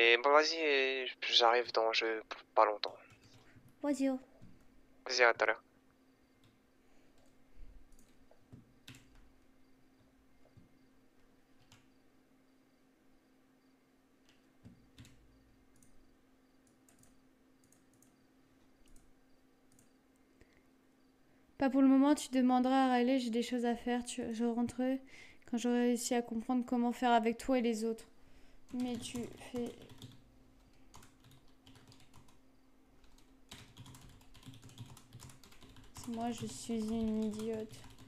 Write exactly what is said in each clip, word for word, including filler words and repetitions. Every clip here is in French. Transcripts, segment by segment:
Et bon, vas-y, et j'arrive dans je pas longtemps. Vas-y. Oh. Vas-y, à tout à l'heure. Pas pour le moment, tu demanderas à Riley, j'ai des choses à faire. Tu... Je rentrerai quand j'aurai réussi à comprendre comment faire avec toi et les autres. Mais tu fais... Moi, je suis une idiote.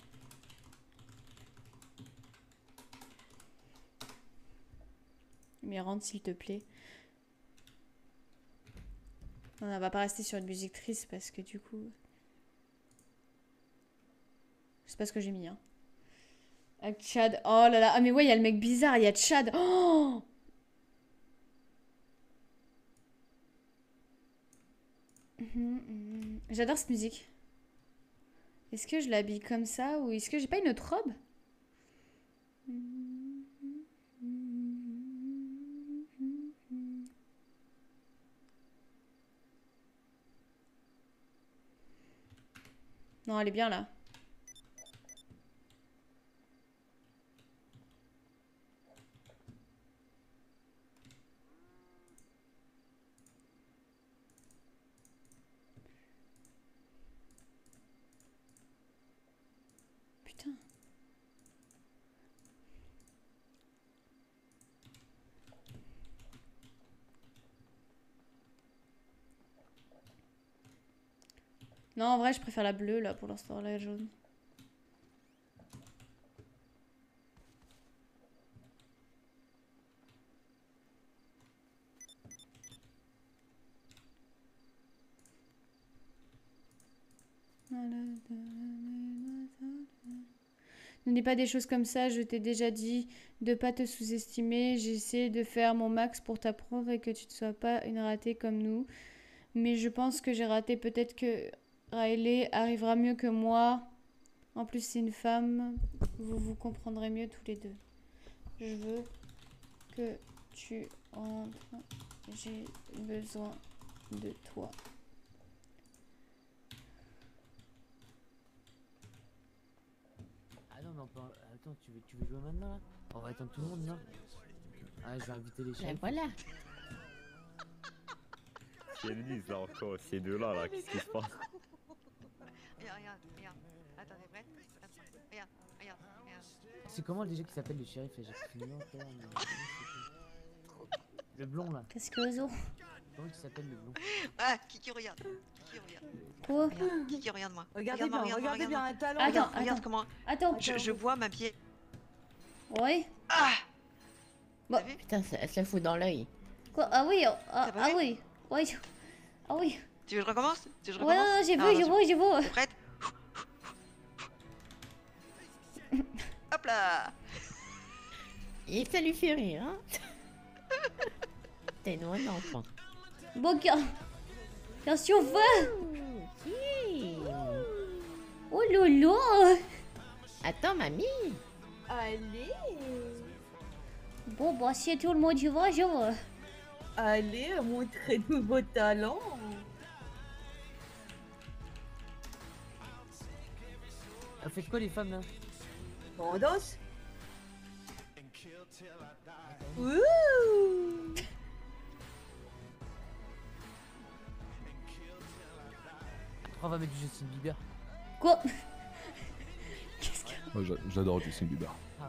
Mais rentre, s'il te plaît. On ne va pas rester sur une musique triste parce que du coup... C'est pas ce que j'ai mis, hein. Avec Chad. Oh là là. Ah mais ouais, il y a le mec bizarre. Il y a Chad. Oh, j'adore cette musique. Est-ce que je l'habille comme ça ou est-ce que j'ai pas une autre robe? Non, elle est bien là. Putain. Non, en vrai, je préfère la bleue là pour l'instant, la jaune. Ne dis pas des choses comme ça, je t'ai déjà dit de pas te sous-estimer. J'ai essayé de faire mon max pour t'apprendre et que tu ne sois pas une ratée comme nous. Mais je pense que j'ai raté. Peut-être que Riley arrivera mieux que moi. En plus, c'est une femme. Vous vous comprendrez mieux tous les deux. Je veux que tu entres. J'ai besoin de toi. Ah non, mais on peut... Attends, tu veux, tu veux jouer maintenant là? On va attendre tout le monde, non? Ah, je vais inviter les chefs. Ben voilà. Kenny, là encore, ces deux-là, là, qu'est-ce qui se passe? Regarde, regarde, regarde. Attends, t'es prête? Attends, regarde, regarde, regarde. C'est comment déjà qui s'appelle le shérif? J'ai pris le nom tout à l'heure, mais- Le blond là. Qu'est-ce que Ozo? Comment il s'appelle le blond? Ah, Kiki, regarde. Kiki, regarde. Quoi? Regarde, Kiki, regarde-moi. Regardez Regarde-moi, bien, regarde-moi, regardez bien, un regarde-moi. talent. Attends, Regarde, attends. regarde comment Attends. je, je vois ma pied. Oui. Ah! Bon. T'as vu? Putain, ça, elle se la fout dans l'œil. Quoi? Ah oui. Ah, T'as pas ah vu? oui. Oui. Ah oui. Tu veux que je recommence? Tu veux que je Ouais, recommence? non, non, j'ai Alors, vu, j'ai attention. vu, j'ai vu. T'es prête? Hop là! Et ça lui fait rire, hein. T'es une bonne enfant. Bon, qu'est- qu'est-ce qu'on fait? Oui. Oh lolo. Attends, mamie. Allez, Bon, bah, si tout le monde y va, je vais. allez, montrez-nous vos talents. Ah, faites quoi les femmes là? Bon, on danse. Ouh. On va mettre du Justin Bieber. Quoi? Moi, j'a- j'adore Justin Bieber. Ah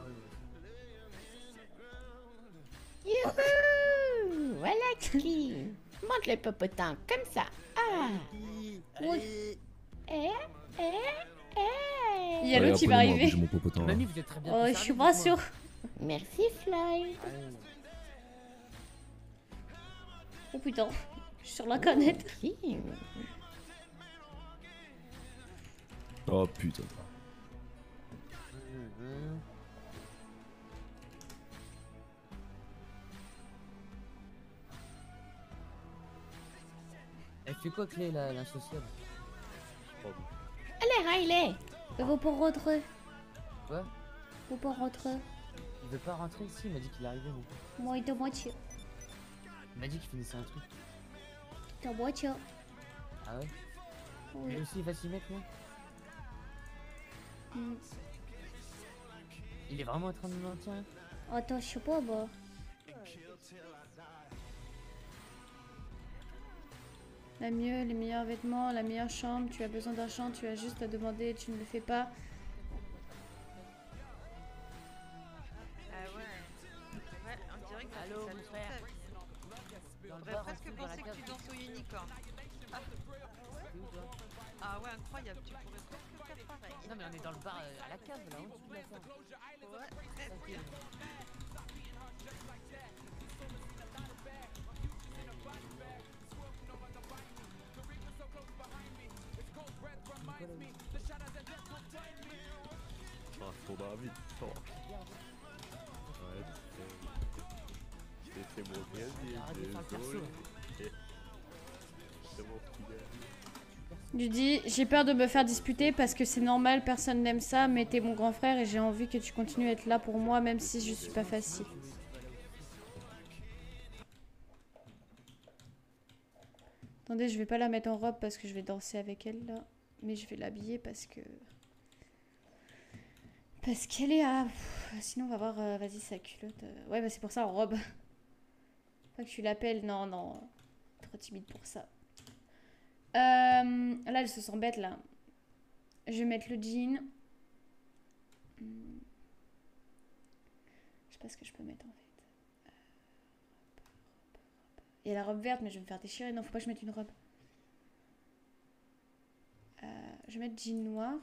ouais. Youhou. Voilà Kiki. Monte le popotin comme ça. Ah. Oui. Eh, eh, eh. Il y a Allez, l'autre qui va apprenez-moi à arriver. bouger mon popotin, là. Mamie, vous êtes très bien. Oh, plus je suis sérieux, pas dites-moi. sûre. Merci Floyd. Ah ouais. Oh putain. Je suis sur la canette. Qui? Oh putain. Mhm. Elle fait quoi Clé la l'insociable? Allez Riley. Il faut pas rentrer. Quoi? Faut pas rentrer. Il veut pas rentrer ici, il m'a dit qu'il arrivait. Mais... Moi, il te moitié. Il m'a dit qu'il finissait un truc. Ta voiture. Ah ouais? Oui. Lui aussi il va s'y mettre, non? Mm. Il est vraiment en train de me mentir, hein? Attends, je sais pas, bah. La mieux, les meilleurs vêtements, la meilleure chambre, tu as besoin d'argent, tu as juste à demander, tu ne le fais pas. Ah ouais. Ouais, on dirait que Allô, ça mon toute frère. ta vie. Dans On le pourrait bar, presque en dessous, dans la penser que cave. tu danses au unicorn. Ah. T'es où, toi? Ah ouais, incroyable, tu pourrais presque faire pareil. Non mais on est dans le bar euh, à la cave là, en dessous de la cave. Ouais, très Ok. bien. Ah, son ami, ça. Ouais, c'est- c'est mon bien, Arrête de faire le perso. désolé. C'est mon fidèle. Tu dis, j'ai peur de me faire disputer parce que c'est normal, personne n'aime ça, mais t'es mon grand frère et j'ai envie que tu continues à être là pour moi même si je suis pas facile. Attendez, je vais pas la mettre en robe parce que je vais danser avec elle là, mais je vais l'habiller parce que... Parce qu'elle est à... Pff, sinon on va voir, euh, vas-y sa culotte. euh, Ouais bah c'est pour ça en robe. Pas que tu l'appelles, non non. Trop timide pour ça. Euh, là, elle se sent bête, là. Je vais mettre le jean. Hmm. Je sais pas ce que je peux mettre, en fait. Euh, robe, robe, robe. Il y a la robe verte, mais je vais me faire déchirer. Non, faut pas que je mette une robe. Euh, je vais mettre jean noir.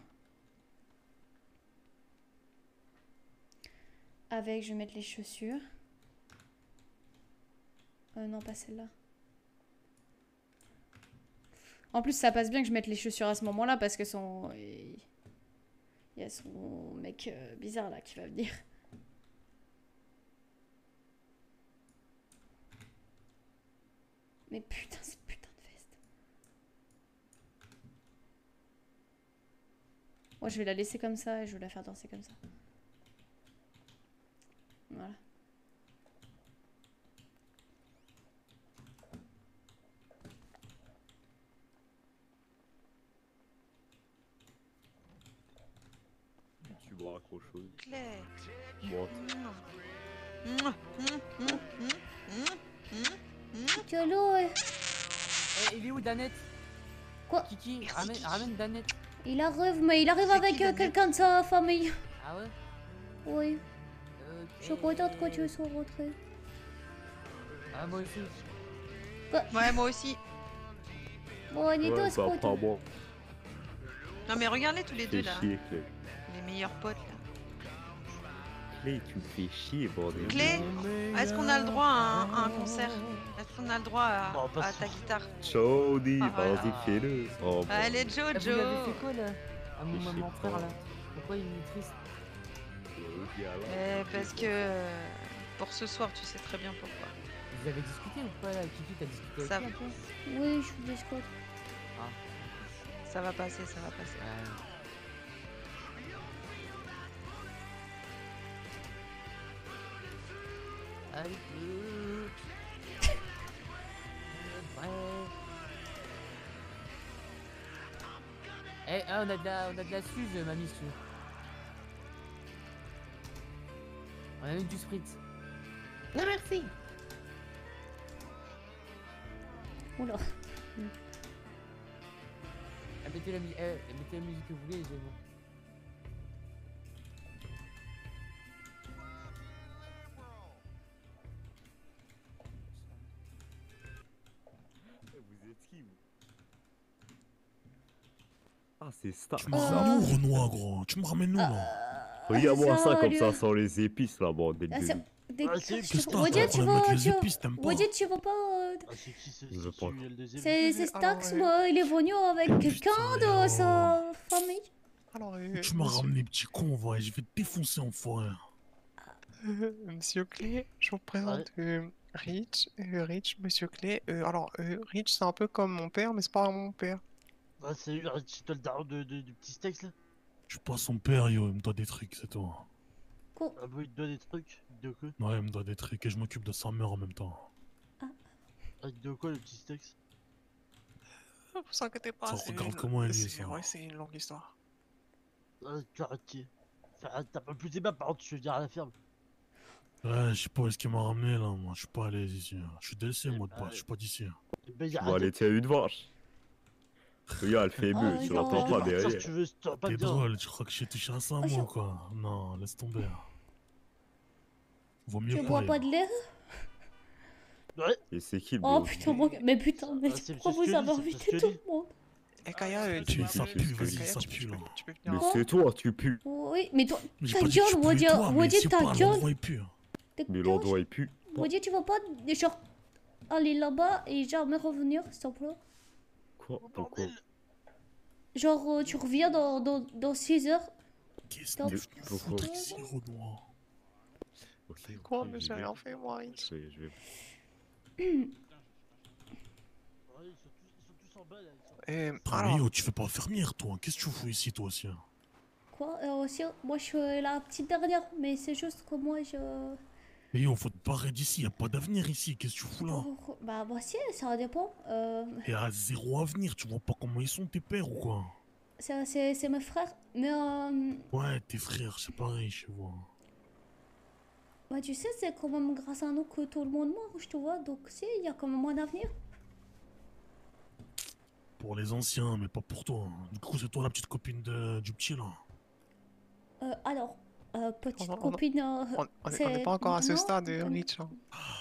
Avec, je vais mettre les chaussures. Euh, non, pas celle-là. En plus, ça passe bien que je mette les chaussures à ce moment-là parce que son... Il y a son mec euh, bizarre là qui va venir. Mais putain, cette putain de veste. Moi, je vais la laisser comme ça et je vais la faire danser comme ça. Voilà. Tu bois autre chose. Claire. Bon, Mouah. Mouah. Mouah. Mouah. Mouah. Mouah. Mouah. Colo, ouais. Eh, il est où Danette? Quoi? Kiki, Merci, ramène, Kiki. ramène Danette. Il arrive, mais il arrive C'est avec qui, euh, Daniel quelqu'un de sa famille. Ah ouais? Oui. Ok. Je suis contente que tu sois rentré. Ah moi aussi. Ouais, moi aussi. Bon, on est ouais, tous bah, pas contents. bon. Non, mais regardez tous les deux Fais là. chier, Clé. Les meilleurs potes là. Clé, tu me fais chier, bordel. Clé, est-ce qu'on a le droit à un, à un concert? Est-ce qu'on a le droit à, Non, pas à sûr. ta guitare? Jody, Ah, voilà. vas-y, fais-le. Oh, bon. Allez, Ah, vous l'avez Jojo! fait quoi là? À mon Je sais maman pas. frère là. Pourquoi il est triste? Jody, alors, Eh, tu parce fais que euh, pour ce soir, tu sais très bien pourquoi. Vous avez discuté ou pas là? Kiki, t'as discuté Ça- avec lui un peu? Oui, je suis discote. Ça va passer, ça va passer. Ouais. Allez, euh. Ouais. Eh, ah, on a de la, on a de la suze, mamie, si tu veux. On a même du spritz. Non, merci. Oula. Ah, mettez la, mu- eh, mettez la musique que vous voulez, c'est bon. Vous êtes qui, vous? Ah, c'est Star. Tu me ramènes où, Renoir, gros? Tu me ramènes où, là? Regarde-moi ça comme Salut. ça sans les épices là, bordel Ah, de... c'est- des- Ah, c'est- tu- Qu'est-ce que t'as? Wadier, T'as tu envie de vas, mettre les tu vas- épices, t'aimes pas? Wadier, tu vas pas. euh, Ah, c'est qui ce Je veux pas. tu es le deuxième C'est c'est alors, Stax, euh, moi. Il est venu avec Putain, quelqu'un de yo. sa famille. Alors, euh, Tu m'as monsieur, ramené, petit con, ouais, je vais te défoncer en forêt. euh, monsieur Clé, je vous présente euh, Rich. Euh, Rich, monsieur Clé. Euh, alors, euh, Rich, c'est un peu comme mon père, mais c'est pas mon père. Ah, c'est c'est toi le daron de, de, du petit Steaks là? Je suis pas son père, yo, il me doit des trucs, c'est toi. Quoi? Ah, bah il te doit des trucs. De quoi? Ouais, il me doit des trucs et je m'occupe de sa mère en même temps. Avec de quoi le petit Stex? Vous inquiétez pas, Ça c'est regarde une... comment elle est, c'est- ça. Ouais, c'est une longue histoire. Ah, tu arrêtes qui? Enfin, t'as pas plus tes mains, par contre, je veux dire à la ferme. Ouais, je sais pas où est-ce qu'il m'a ramené là, moi. Je suis pas à l'aise ici. Je suis D L C, Eh moi, de bah, base. Je suis pas d'ici. Eh ben, Tu arrête vas de- aller tirer une vache. Regarde, elle fait Oh, mieux, tu non. l'entends arrête de pas partir derrière. si tu veux, si tu vas pas T'es bien. drôle, tu crois que j'ai touché à ça, Oh, moi, je- ou quoi? Non, laisse tomber. Vaut mieux Tu pas. bois y pas aller. de lait? Ouais, Et c'est qui le Oh beau putain, mon... mais putain, mais Ah, c'est- pourquoi c'est ce vous que avez dit, c'est invité ce que tout dit. le monde? Eh Kaya, euh, Tu- tu ça peux- pue, vas-y, Kaya, ça tu peux- pue, là. tu peux venir Mais en- c'est toi, tu pues. Oui, mais toi, Mais j'ai ta pas dit que gueule, tu Wadi, puais, toi, mais Wadi, c'est ta pas, gueule. l'endroit est pur. Ta Mais gueule. l'endroit il pue. Wadi, tu vas pas, genre, aller là-bas et jamais revenir, s'il te plaît? Quoi? Oh, Pourquoi? bordel. Genre, euh, tu reviens dans, dans, dans six heures. Qu'est-ce Top. que tu Pourquoi? fous ici, Renoir? Ok, ok, Quoi? Mais j'y j'ai vais. rien fait, moi, Rich. Je vais, je vais. Ouais, ils sont tous, ils sont tous en bas là. Ils sont... Eh, Putain, mais alors, yo, tu fais pas infirmière, toi. Qu'est-ce que tu fous ici, toi aussi? Quoi? Euh, aussi, moi, je suis la petite dernière, mais c'est juste que moi, je... Mais yo, faut te barrer d'ici, y a pas d'avenir ici. Qu'est-ce que tu fous là? Oh, bah, voici, ça dépend. Euh, Et à zéro avenir, tu vois pas comment ils sont tes pères ou quoi? c'est c'est- c'est mes frères, mais... Euh, Ouais, tes frères, c'est pareil chez moi. bah, tu sais, c'est quand même grâce à nous que tout le monde mange, tu vois, donc si, il y a quand même moins d'avenir. Pour les anciens, mais pas pour toi. Du coup, c'est toi la petite copine de... du petit là. Euh, alors, euh, petite On- on- copine... euh, on on est- on c'est- n'est pas encore à ce non, stade, euh, euh, Rich. hein.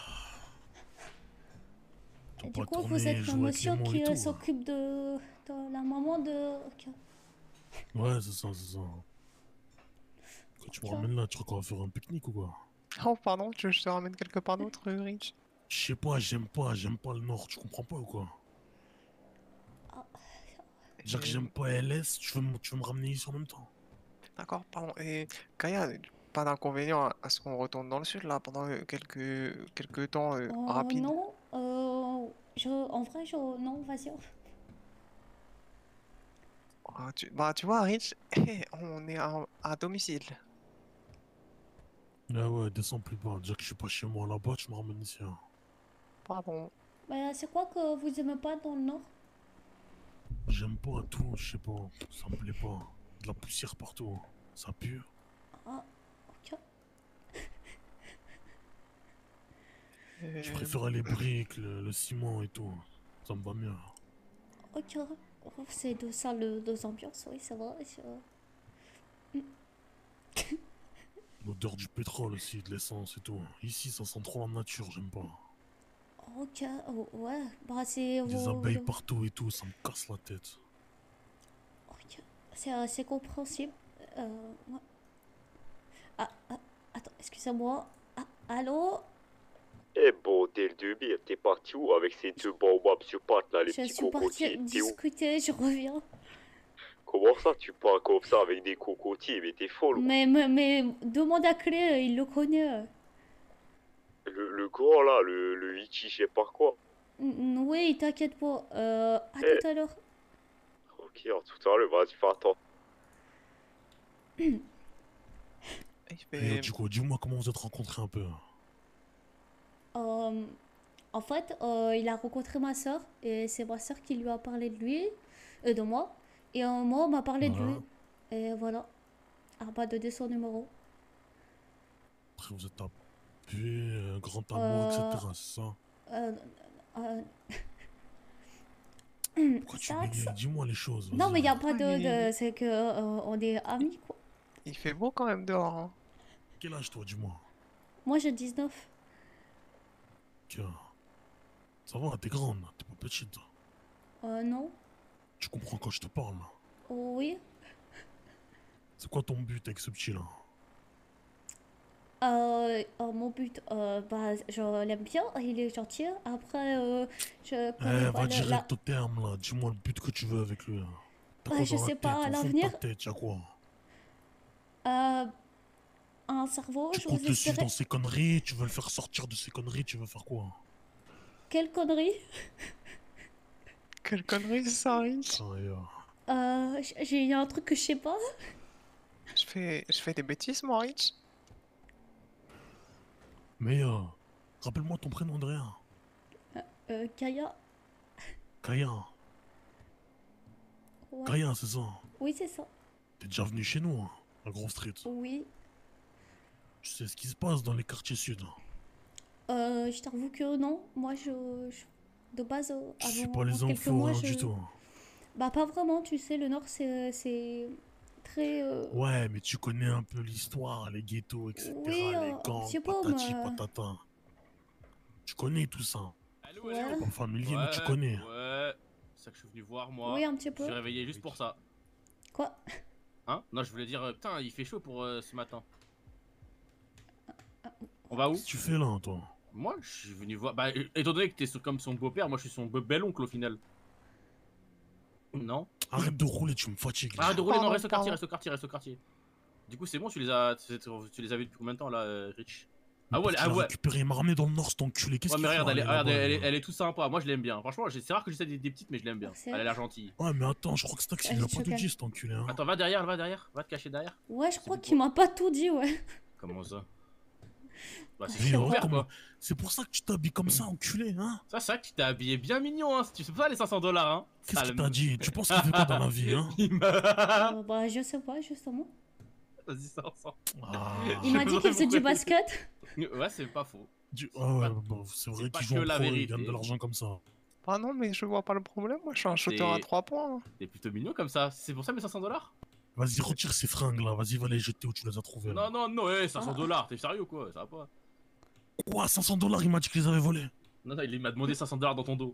Tu vas Du pas coup, vous tourner, êtes jouer le avec monsieur les mots qui et euh, tout. s'occupe de, de la maman de... Ok. Ouais, c'est ça, c'est ça. Quand tu me Tiens. ramènes là, tu crois qu'on va faire un pique-nique ou quoi? Oh, pardon, tu veux que je te ramène quelque part d'autre, euh, Rich? Je sais pas, j'aime pas, j'aime pas le Nord, tu comprends pas ou quoi? Ah, Déjà que Et- j'aime pas L S, tu veux, me- tu veux me ramener ici en même temps? D'accord, pardon. Et Kaya, pas d'inconvénient à, à ce qu'on retourne dans le sud, là, pendant euh, quelques, quelques temps euh, euh, rapides. non, euh, je, en vrai, je, non, vas-y. Ah, tu, bah, tu vois, Rich, on est à, à domicile. Ah ouais, descends plus bas. Déjà que je suis pas chez moi là-bas, tu me ramènes ici. Hein. Pardon. Bah, c'est quoi que vous aimez pas dans le Nord? J'aime pas tout, je sais pas. Ça me plaît pas. De la poussière partout. Ça pue. Ah, ok. Euh, Je préfère les briques, le, le ciment et tout. Ça me va mieux. Ok. Oh, c'est de ça, le, deux ambiances, oui, c'est vrai. c'est- L'odeur du pétrole aussi, de l'essence et tout. Ici, ça sent trop la nature, j'aime pas. Ok, oh, ouais, bah, c'est... Des vos- abeilles le- partout et tout, ça me casse la tête. Ok, c'est euh, c'est compréhensible. Euh, ouais. Ah, ah, attends, excusez-moi. Ah, allô? Eh bordel de merde, t'es parti où avec ces deux baobabs sur pattes là, les Je petits suis partie cocotiers? T'es où? discuter, je reviens. Comment ça tu parles comme ça avec des cocotiers? Mais t'es folle. ou- Mais, mais, mais demande à Clé, euh, il le connaît. euh. Le, le grand là, le, le Ichi, je sais pas quoi. Mm, Oui, t'inquiète pas. Euh, à Eh. tout à l'heure. Ok, alors tout à l'heure, vas-y, fais attention. il Et fait- du coup, dis-moi comment vous êtes rencontrés un peu. Euh, en fait, euh, il a rencontré ma soeur et c'est ma soeur qui lui a parlé de lui, euh, de moi. Et euh, moi, on m'a parlé de lui. Voilà. Et voilà. Elle m'a donné son numéro. Après, vous êtes tapé, euh, grand amour, Euh, et cetera. C'est ça? Euh, euh, Pourquoi tu ça, bégayes? ça- Dis-moi les choses. Non, vas-y. mais il n'y a pas Oui. de... de- c'est que euh, on est amis, quoi. il fait beau quand même dehors. Hein. Quel âge toi, dis-moi? Moi, j'ai dix-neuf. Ok. Ça va, t'es grande, t'es pas petite. Euh, non. Tu comprends quand je te parle. Oh, oui. C'est quoi ton but avec ce petit là? Euh, euh, mon but, euh, bah, je l'aime bien, il est gentil. Après, euh, je Eh, connais pas va le- direct la- au terme là. Dis-moi le but que tu veux avec lui. là. T'as Ouais, quoi je dans la sais pas, tête? à Au fond de l'avenir- ta tête, y'a quoi? Euh, un cerveau, Tu je comptes vous le suivre expliquerai. dans ses conneries, tu veux le faire sortir de ses conneries, tu veux faire quoi? Quelle connerie? Quelle connerie, c'est ça, Rich? Ah, et, euh, Euh, j- j'ai il y a un truc que je sais pas. Je fais, je fais des bêtises, moi, Rich? Mais euh, rappelle-moi ton prénom, Andrea. Euh, Kaya. Kaya. Ouais. Kaya, c'est ça. Oui, c'est ça. T'es déjà venu chez nous, hein, à Grove Street. Oui. Tu sais ce qui se passe dans les quartiers sud. Euh, je t'avoue que non. Moi, je. je- De base, euh, Tu sais avant pas les quelques infos, mois, rien je... du tout. Bah, pas vraiment, tu sais, le Nord, c'est c'est très. euh, Ouais, mais tu connais un peu l'histoire, les ghettos, et cetera. Oui, les euh, gangs, je sais pas, patati moi. patata. Tu connais tout ça. Ouais. Pas familier, mais tu Ouais, connais. Ouais, c'est ça que je suis venu voir moi. Oui, un petit Je peu. suis réveillé juste pour ça. Quoi? Hein? Non, je voulais dire, euh, putain, il fait chaud pour euh, ce matin. On va où? Qu'est-ce que tu fais là, toi? Moi, je suis venu voir. Bah, euh, étant donné que t'es son- comme son beau-père, moi je suis son be- bel-oncle au final. Non? Arrête de rouler, tu me fatigues. là. Arrête de rouler, non, Pardon, reste au quartier, pardon. reste au quartier, reste au quartier. Du coup, c'est bon, tu les as tu, tu les as vus depuis combien de temps là, euh, Rich? Mais Ah ouais, parce ah qu'il a ouais. récupéré, il m'a ramené dans le nord, cet enculé. Qu'est-ce Ouais, qu'il mais fait regarde, elle est, aller regarde, là-bas, elle, est, là elle est tout sympa. Moi, je l'aime bien. Franchement, j'ai- c'est rare que j'essaie des, des petites, mais je l'aime bien. Merci. Elle a l'air gentille. Ouais, mais attends, je crois que Stax, Elle il a est pas tout choquée. dit, cet enculé. Hein. Attends, va derrière, va derrière, va te cacher derrière. Ouais, je crois C'est qu'il m'a pas tout dit, ouais. Comment ça? Bah, c'est Mais super oh, ouvert, comment- quoi. C'est pour ça que tu t'habilles comme ça, enculé, hein? Ça, c'est vrai que tu t'es habillé bien mignon, hein. Tu sais pas les cinq cents dollars, hein. Qu'est-ce Sale qu'il t'a dit? Tu penses qu'il fait quoi dans la vie, hein? Il m'a. Euh, bah, je sais pas, justement. Vas-y, ça ensemble. Ah, Il m'a Je dit sais qu'il faisait pourquoi. du basket. Ouais, c'est pas faux. du- ah ouais, pas- bon, c'est vrai c'est pas qu'il joue que en la pro, il vérité. gagne de l'argent comme ça. Ah non, mais je vois pas le problème. Moi, je suis un shooter à C'est- trois points. hein. T'es plutôt mignon comme ça. C'est pour ça mes cinq cents dollars? Vas-y, retire ces fringues là, vas-y, va les jeter où tu les as trouvées. là. Non, non, non, ouais, cinq cents Ah. dollars. T'es sérieux, quoi? Ça va pas. Quoi, cinq cents dollars, il m'a dit qu'il les avait volés. Non, non, il m'a demandé cinq cents dollars dans ton dos.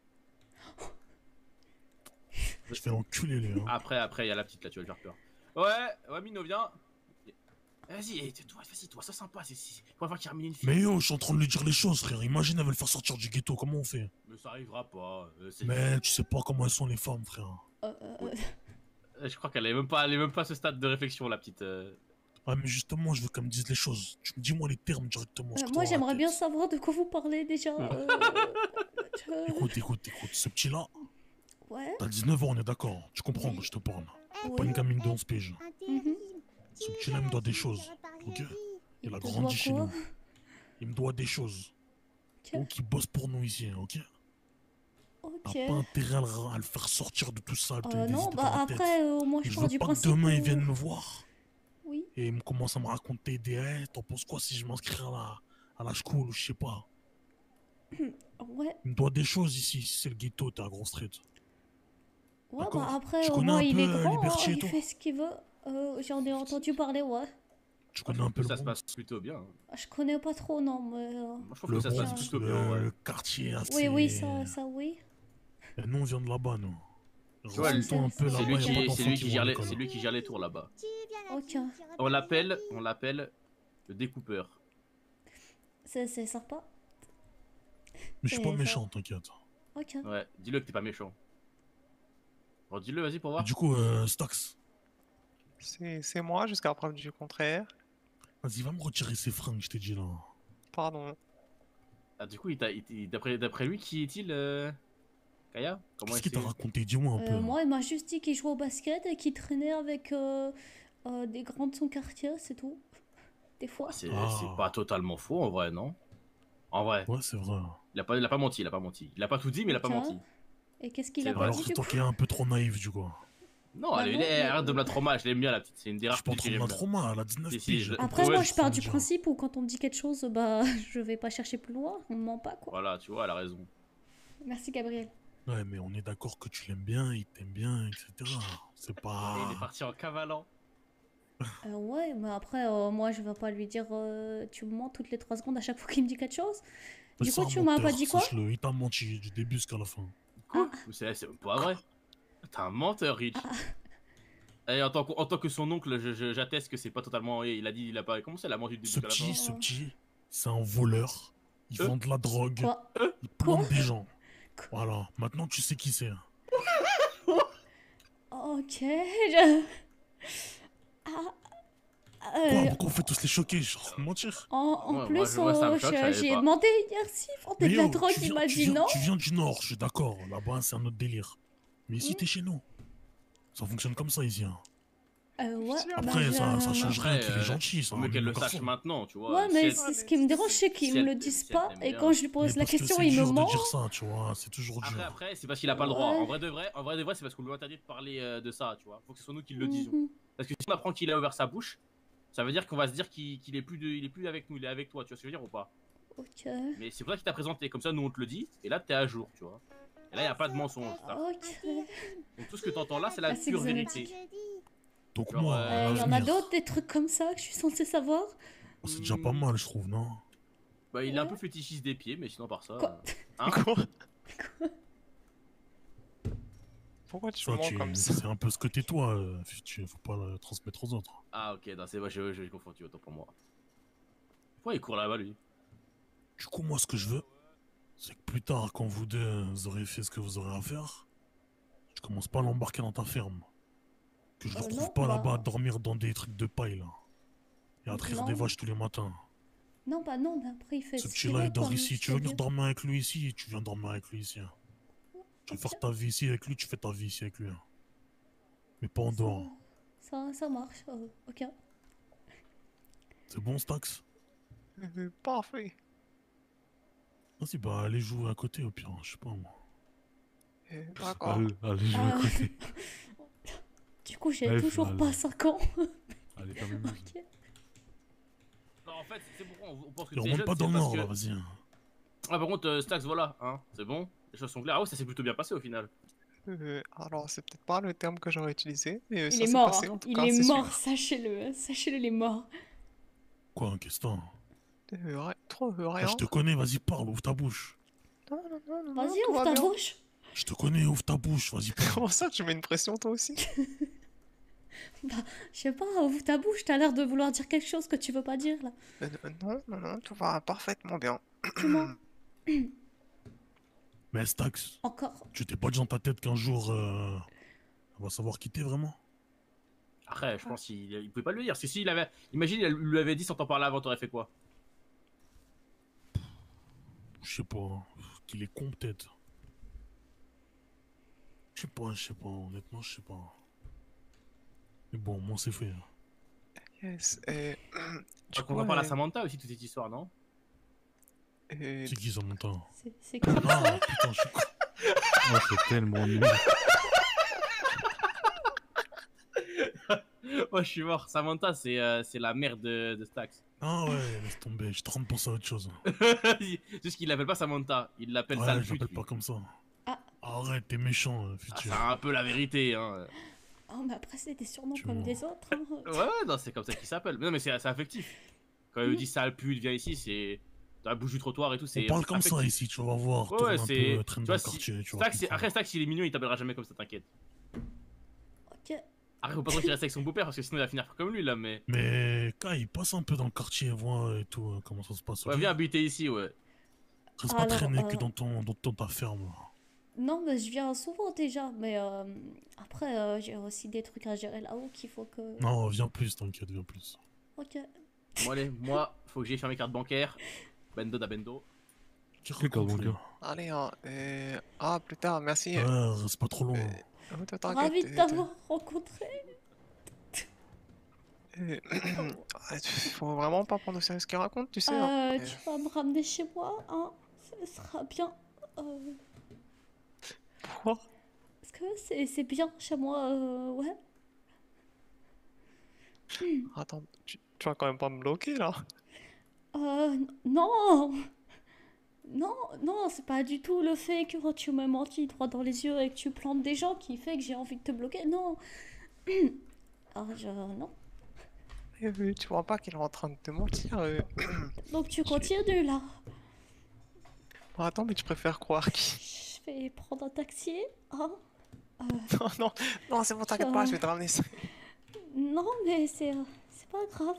Je fais enculer, les. Hein. Après, après, il y a la petite là, tu vas lui faire peur. Ouais, ouais, Mino, viens. Vas-y, eh, toi, vas-y, toi, sois sympa. C'est c'est- pour avoir qu'il ramène une fille. Mais yo, je suis en train de lui dire les choses, frère. Imagine, elle veut le faire sortir du ghetto, comment on fait? Mais ça arrivera pas. euh, c'est- Mais tu sais pas comment elles sont les femmes, frère. Euh, euh, euh, Euh, Je crois qu'elle est même pas, elle est même pas à ce stade de réflexion, la petite. euh. Ouais, mais justement, je veux qu'elle me dise les choses. Tu me dis-moi les termes directement. ce euh, que moi, t'as dans la j'aimerais bien tête. savoir de quoi vous parlez déjà. euh, je- Écoute, écoute, écoute. Ce petit-là, Ouais. t'as dix-neuf ans, on est d'accord. Tu comprends que je te parle. Pas Oui. une gamine de onze piges. Mhm. Ce petit-là, il me doit des choses. Ok? Il a te grandi doit chez quoi nous. Il me doit des choses. Ok. Donc, il bosse pour nous ici, ok? Ok. T'as pas intérêt à le, à le faire sortir de tout ça. à te Euh, donner des non, idées bah dans la tête. après, euh, moi, je Je pars veux du pas principe. que demain, il où- vienne me voir. Oui. Et il me commence à me raconter des hey, t'en penses quoi si je m'inscris à la, à la school ou je sais pas. Ouais. Il me doit des choses ici, si c'est le ghetto, t'es à Grove Street. Ouais, D'accord. bah après, Tu au connais moins, un il peu, est euh, grand, Liberty hein, et il tout fait ce qu'il veut. Euh, J'en ai entendu parler, ouais. Tu connais un peu le Ça se Bronx, passe plutôt bien. hein. Je connais pas trop, non, mais... euh, Moi, je trouve le que ça se passe Bronx, plutôt le, bien, ouais. le quartier assez... Oui, oui, ça, ça, oui. Et nous, on vient de là-bas, nous. Ouais, Rends-toi un peu c'est C'est là-bas, lui y a qui, pas c'est d'enfants lui qui qui vont gère à les, l'école. c'est lui qui gère les tours là-bas. Ok. On l'appelle, on l'appelle le découpeur. C'est c'est sympa. Mais je suis pas Et ça- méchant, t'inquiète. Ok. Ouais, dis-le que t'es pas méchant. Bon, dis-le, vas-y pour Et voir. du coup, euh, Stax, C'est c'est moi jusqu'à preuve du contraire. vas-y, va me retirer ces fringues, je t'ai dit là. Pardon. Ah, du coup, il t'a- il- il- d'après d'après lui, qui est-il, euh... Kaya? Comment Qu'est-ce il qu'il t'a s'est- raconté? Dis-moi un peu. Euh, moi, il m'a juste dit qu'il jouait au basket et qu'il traînait avec euh, euh, des grands de son quartier, c'est tout. Des fois. C'est Ah. c'est pas totalement faux en vrai, non? En vrai, Ouais, c'est vrai. il a pas, il a pas menti, il a pas menti. Il a pas tout dit, mais il a pas Ok. menti. Et qu'est-ce qu'il C'est a vrai. pas Alors, dit c'est du toi coup qui es un peu trop naïf, du coup. Non, Bah elle, non, elle- mais- arrête de me la trauma, je l'aime bien la petite, c'est une des Je rares suis pas en petites train que de la j'aime bien. trauma, elle a dix-neuf Si, si, piges. je- Après, Ouais, moi, je je pars sens du bien. principe où quand on me dit quelque chose, bah, je vais pas chercher plus loin, on me ment pas, quoi. Voilà, tu vois, elle a raison. Merci, Gabriel. Ouais, mais on est d'accord que tu l'aimes bien, il t'aime bien, et cetera. C'est pas... Et il est parti en cavalant. Euh, ouais, mais après, euh, moi, je vais pas lui dire euh, tu me mens toutes les trois secondes à chaque fois qu'il me dit quelque chose. Du C'est coup, un tu m'as pas menteur, dit quoi sache-le, il t'a menti du début jusqu'à la fin. Quoi? C'est c'est pas vrai. T'es un menteur, Rich. Et en tant que, en tant que son oncle, je- je- j'atteste que c'est pas totalement. Il a dit, il a pas. Comment ça, il a menti du début Ce à la fin? petit, ce petit, c'est un voleur. Il Euh vend de la drogue. Quoi Il plante des gens. Voilà, maintenant tu sais qui c'est. Ok, je... Ah... Quoi, Euh, pourquoi on fait tous les choquer? Je suis en train de mentir. en, en Ouais, plus, moi, je- moi, ça me euh, choque, je je- savais j'ai pas. demandé hier s'il vendait Mais de la yo, drogue, tu il viens- m'a tu dit viens- non. Tu viens du Nord, je suis d'accord. Là-bas, c'est un autre délire. Mais ici, Hmm. t'es chez nous. Ça fonctionne comme ça ici. Hein. Euh, ouais, Tiens, bah, Après, ça, je- ça change rien Après, qu'il est euh, gentil, ça. Faut mieux lui, qu'elle le le sache garçon. maintenant, tu vois. Ouais, Si mais elle- c'est ce qui me dérange, c'est qu'ils si me elle le t'aime- disent si elle pas. t'aime Et bien. quand je lui Mais pose la parce que question, c'est il me dur de ment. dire ça, tu vois, c'est toujours Après, dur. après, c'est parce qu'il a pas le droit. Ouais. En vrai de vrai, en vrai de vrai, c'est parce qu'on lui a interdit de parler euh, de ça, tu vois. Faut que ce soit nous qui le disions. Mhm. Parce que si on apprend qu'il a ouvert sa bouche, ça veut dire qu'on va se dire qu'il qu'il est plus de, il est plus avec nous, il est avec toi, tu vois ce que je veux dire ou pas? Ok. Mais c'est pour ça qu'il t'a présenté, comme ça nous on te le dit, et là t'es à jour, tu vois. Et là y a pas de mensonge. ça. Ok. Donc tout ce que t'entends là, c'est la Merci, pure Xanax. vérité. Donc Genre, moi, euh, à Il y en a l'avenir, d'autres, des trucs comme ça que je suis censée savoir. c'est déjà pas mal, je trouve, non? Bah il est un peu fétichiste des pieds, mais sinon par ça. Quoi? euh, Hein Quoi? Pourquoi tu Ça, mens tu- comme ça? c'est un peu ce que t'es toi, euh, tu faut pas le transmettre aux autres. Ah ok, non, c'est vrai, j'ai j'ai confondu, autant pour moi. Pourquoi il court là-bas lui? Du coup, moi, ce que je veux, c'est que plus tard, quand vous deux vous aurez fait ce que vous aurez à faire, je commence pas à l'embarquer dans ta ferme. Que je le Euh, retrouve non, pas bah- là-bas à dormir dans des trucs de paille, là. Et à traire Non. des vaches tous les matins. Non, bah non, mais après il fait Ce ce qu'il petit-là, veut, il dort comme ici. je Tu t'ai veux venir dit. dormir avec lui ici, tu viens dormir avec lui ici. hein. Tu veux faire ta vie ici avec lui, tu fais ta vie ici avec lui. hein. Mais pas en dehors. Ça, ça marche, euh, ok. C'est bon, Stax? Euh, Parfait. Vas-y, bah, allez jouer à côté, au pire, je sais pas, moi. Euh, D'accord. Allez, allez jouer à Euh, côté. Du coup, j'ai Allez, toujours allez. pas cinq ans. Allez, t'as même Ok. Non en fait, c'est pourquoi on, on pense que Et t'es remonte jeune, pas dans c'est le parce nord, que... là, vas-y. hein. Ah par contre, euh, Stax voilà, hein, c'est bon, les choses sont claires. Ah ouais, ça s'est plutôt bien passé au final. Euh, alors, c'est peut-être pas le terme que j'aurais utilisé, mais euh, Il ça est s'est mort, passé hein. en tout Il cas, est c'est mort, sûr. sachez-le. hein. Sachez-le, il est mort. Quoi, qu'est-ce que t'as Euh, ri- trop, euh, Ah, rien. je te connais, vas-y, parle, ouvre ta bouche. Non, non, non, non, Vas-y, tout ouvre va ta bien. bouche. Je te connais, ouvre ta bouche, vas-y, parle. Comment ça, tu mets une pression toi aussi? Bah, je sais pas, ouvre ta bouche, t'as l'air de vouloir dire quelque chose que tu veux pas dire là. Euh, euh, non, non, non, tout va parfaitement bien. Tu mens. Mais Stax, Encore. tu t'es pas dit dans ta tête qu'un jour, euh, on va savoir qui t'es vraiment? Après, je pense qu'il il pouvait pas le dire. Parce que s'il avait. Imagine, il lui avait dit sans t'en parler avant, t'aurais fait quoi? Je sais pas, qu'il est con peut-être. Je sais pas, je sais pas, honnêtement, je sais pas. Mais bon, moi c'est fait. hein. Yes. Euh, du Donc coup, on va parler à euh, Samantha aussi, toute cette histoire, non? euh, C'est qui ça, mon temps? C'est- C'est qui Ah, ça? putain, je suis con. Oh, c'est tellement nul. Ouais, je suis mort. Samantha, c'est euh, c'est la mère de, de Stax. Ah ouais, laisse tomber, je te rends penser à autre chose. Juste qu'il l'appelle pas Samantha, il l'appelle Ouais, sale je pute. l'appelle lui. pas comme ça. Ah. Arrête, t'es méchant, euh, Ah, futur. c'est un peu la vérité, hein. Oh, mais après, c'est des surnoms Tu comme mens. des autres. hein. Ouais, ouais, non, c'est comme ça qu'il s'appelle. Mais non, mais c'est c'est affectif. Quand il Mhm. lui dit sale pute, viens ici, c'est. Dans la bouche du trottoir et tout, c'est. On parle comme ça affectif. ici, tu vas voir. Ouais, tourne ouais, un c'est. peu, traîne Tu dans vois, le si- quartier, tu vas Stax, c'est- comprendre. après, Stax, il est mignon, il t'appellera jamais comme ça, t'inquiète. Ok. Après, faut pas trop qu'il reste avec son beau-père parce que sinon il va finir comme lui là, mais. Mais Kai, passe un peu dans le quartier, vois et tout, euh, comment ça se passe. Ouais, ok viens habiter ici, ouais. Reste pas Alors, traîner euh, que dans ton, dans ton ta ferme. là. Non, mais je viens souvent déjà. Mais euh, après, euh, j'ai aussi des trucs à gérer là-haut qu'il faut que. Non, viens plus, t'inquiète, viens plus. Ok. Bon, allez, moi, faut que j'aille faire mes cartes bancaires. Bendo da bendo. Qui Quel carte raconte, lui bancaire? allez, hein, euh, ah, plus tard, merci. Ouais, euh, reste pas trop loin. euh, oh, t'inquiète, Ravi de euh, t'avoir rencontré. euh, ah, faut vraiment pas prendre au sérieux ce qu'il raconte, tu sais. hein. Euh, Euh, tu vas me ramener chez moi, hein. Ce sera bien. Euh, Pourquoi? parce que c'est c'est bien chez moi, euh, ouais. Attends, tu, tu vas quand même pas me bloquer là? Euh, non. Non, non, c'est pas du tout le fait que tu m'as menti droit dans les yeux et que tu plantes des gens qui fait que j'ai envie de te bloquer. Non. Ah, je... Non. Euh, tu vois pas qu'il est en train de te mentir? euh. Donc tu continues là. Bon, attends, mais tu préfères croire qui? Je vais prendre un taxi, hein. Euh, Non, non, non, c'est bon, t'inquiète pas, je vais te ramener ça. non, mais c'est euh, c'est pas grave.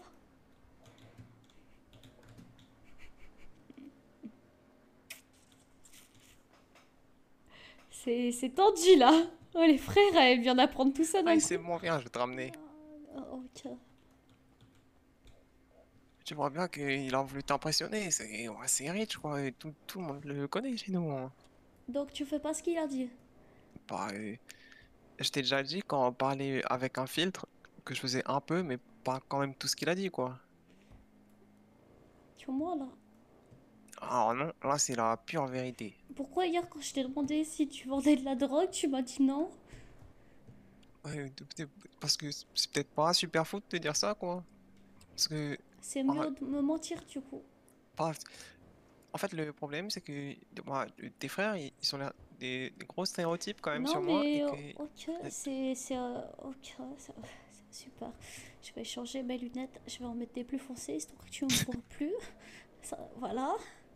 C'est c'est tendu là. Oh, les frères, elle vient d'apprendre tout ça d'un Ouais, coup. c'est bon, viens, je vais te ramener. Ah, ok. Tu vois bien qu'il a voulu t'impressionner, c'est ouais, c'est Rich, quoi, et tout, tout le monde le connaît chez nous. Hein. Donc tu fais pas ce qu'il a dit. Bah, euh, je t'ai déjà dit, quand on parlait avec un filtre, que je faisais un peu, mais pas quand même tout ce qu'il a dit, quoi. Tu moi là. Alors non, là c'est la pure vérité. Pourquoi hier quand je t'ai demandé si tu vendais de la drogue, tu m'as dit non? Ouais, de- de- parce que c'est peut-être pas super fou de te dire ça, quoi. Parce que, C'est ah, mieux de me mentir du coup. pas- en fait, le problème c'est que moi, tes frères, ils, ils sont là des, des gros stéréotypes quand même Non sur moi et mais euh, que ok, c'est c'est euh, ok, c'est c'est super. Je vais changer mes lunettes, je vais en mettre des plus foncées histoire que tu ne me vois plus. Ça, voilà.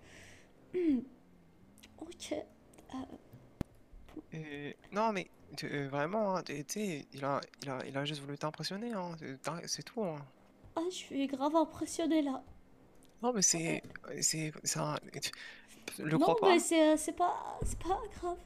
Ok. Euh, Euh, non, mais tu- euh, vraiment, hein, tu tu sais, il a, il a, il a juste voulu t'impressionner, hein, c'est t'as- c'est tout, hein. Ah, je suis grave impressionnée là. Non, mais c'est, c'est, c'est un- tu- le Non crois mais pas? c'est euh, c'est pas c'est pas grave.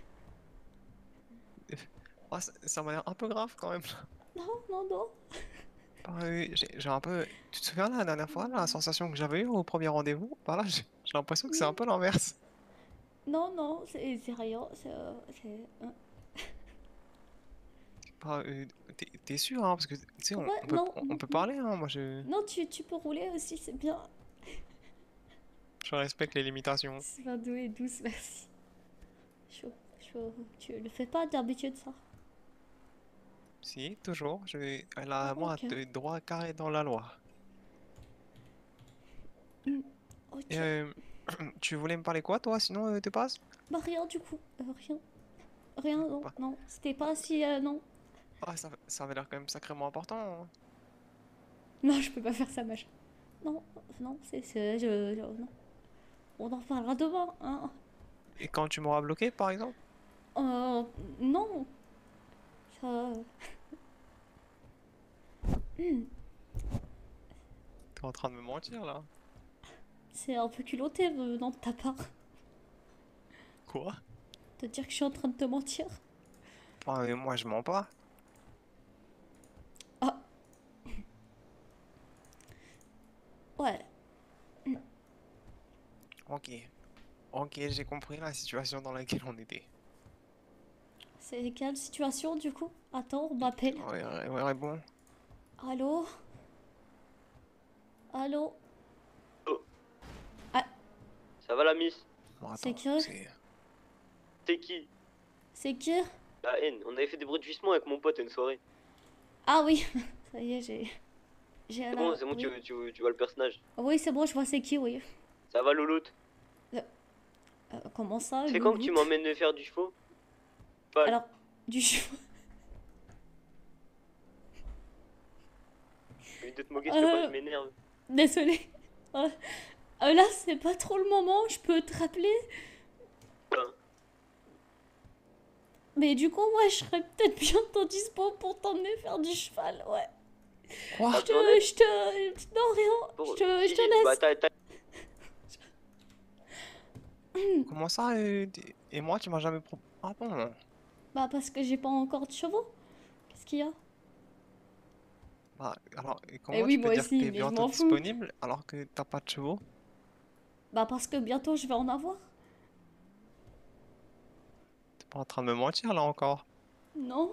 Ah, ça ça m'a l'air un peu grave quand même. Non non non. Bah, euh, j'ai j'ai un peu, tu te souviens la dernière fois, la sensation que j'avais eue au premier rendez-vous? Bah là, j'ai j'ai l'impression que c'est un peu l'inverse. Non non, c'est c'est rien, c'est euh, c'est hein. Bah, euh, t'es t'es sûr, hein, parce que tu sais, on, Ouais, on peut, non, on, on peut non. parler, hein, moi je, Non, tu, tu peux rouler aussi, c'est bien. je respecte les limitations. C'est vingt-deux et douze, merci. Je, je, tu le fais pas d'habitude, ça. Si, toujours, je, elle a Ah, moi ok. de droit carré dans la loi. Hmm, ok. Et, euh, tu voulais me parler quoi, toi, sinon, euh, de base? Bah, rien du coup. Euh, rien. Rien, non. Bah, Non, c'était pas si. Euh, non. ah, ça, ça avait l'air quand même sacrément important, hein. Non, je peux pas faire ça, machin. Non, non, c'est. c'est- Je, je- non. On en reparlera demain, hein. Et quand tu m'auras bloqué, par exemple? Euh. Non. Ça. Hmm, T'es en train de me mentir, là. c'est un peu culotté venant de ta part. Quoi? De dire que je suis en train de te mentir. Bah, mais moi, je mens pas. Ah. Ouais. Ok. Ok, j'ai compris la situation dans laquelle on était. C'est quelle situation du coup? Attends, on m'appelle. Ouais, ouais, ouais, bon. Allô? Allô? Ça va la miss? Bon, C'est attends, que- c'est- C'est qui? C'est qui? La haine. On avait fait des bruitissements avec mon pote à une soirée. Ah oui, ça y est, j'ai. J'ai C'est la- bon, c'est bon, oui. tu, tu, tu vois le personnage. Oui, c'est bon, je vois c'est qui, oui. Ça va Loloute? Euh, comment ça? C'est quand que tu Louloute m'emmènes faire du chevaux? Pas. Alors, du cheveu. Au lieu de te moquer, tu veux pas que Euh, je m'énerve. Désolée. Euh, euh, là, c'est pas trop le moment, je peux te rappeler. Hein. Mais du coup, ouais, je serais peut-être bientôt dispo pour t'emmener faire du cheval, ouais. Quoi? Je te. Je te. Non, rien. Bon, Je te, si, je te si, laisse. bah, t'as- t'as- Comment ça, euh, t'es- et moi, tu m'as jamais pro... Ah bon? Bah, parce que j'ai pas encore de chevaux. Qu'est-ce qu'il y a? Bah, alors, et Eh comment oui, tu peux moi dire aussi, que t'es mais je bientôt m'en fous. disponible alors que t'as pas de chevaux? Bah, parce que bientôt je vais en avoir. T'es pas en train de me mentir, là, encore? Non?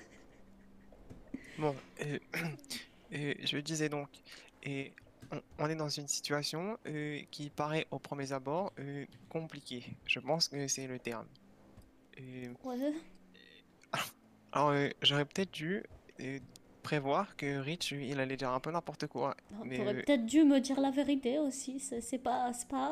Bon, euh, euh, je disais donc, et on, on est dans une situation euh, qui paraît au premier abord euh, compliquée. Je pense que c'est le terme. Euh, Ouais. alors, euh, j'aurais peut-être dû euh, prévoir que Rich, lui, il allait dire un peu n'importe quoi. Non, Mais t'aurais euh, peut-être dû me dire la vérité aussi. C'est c'est pas. C'est pas.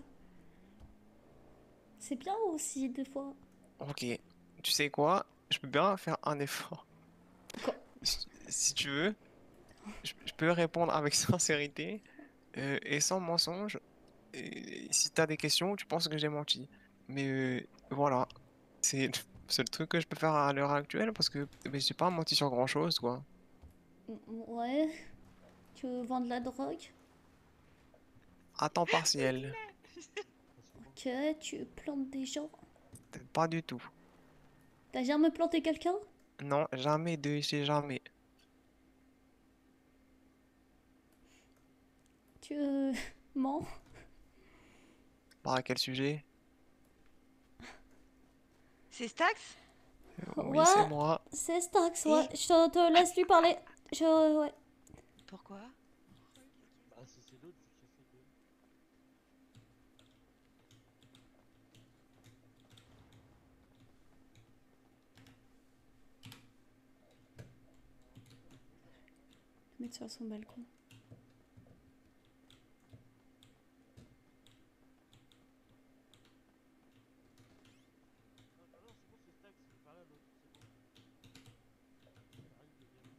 C'est bien aussi, des fois. ok, tu sais quoi? Je peux bien faire un effort. Quoi? Si si tu veux, je, je peux répondre avec sincérité euh, et sans mensonge. Et si t'as des questions, tu penses que j'ai menti. Mais euh, voilà, c'est c'est le truc que je peux faire à l'heure actuelle parce que mais j'ai pas menti sur grand-chose, quoi. Ouais. Tu veux vendre de la drogue? À temps partiel, Ok, tu plantes des gens. pas du tout. T'as jamais planté quelqu'un? Non, jamais de chez jamais. Tu euh, mens? Par quel sujet? C'est Stax? Oui, Ouais, c'est moi. c'est Stax, ouais. Je te, te laisse lui parler. Je... Ouais. Pourquoi? Bah, si c'est l'autre, je sais que. Mettre sur son balcon. Ah, non, c'est bon, c'est stack, c'est pas là l'autre, c'est bon. Ça arrive, le gamin.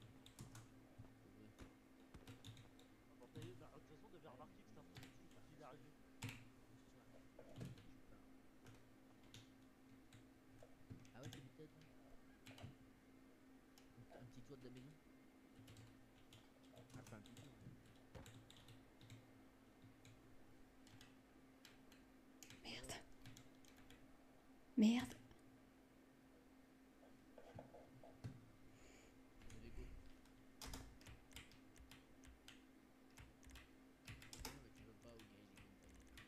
Ah, bon, t'as eu- bah, de toute façon, on devait remarquer que c'était un peu dessus quand il est arrivé. Ah ouais, t'habites là, toi? Un petit toit de la maison? Ah, enfin, un petit toit. Merde. Merde. Vous avez quoi? Non, mais tu veux pas au griller les montagnes.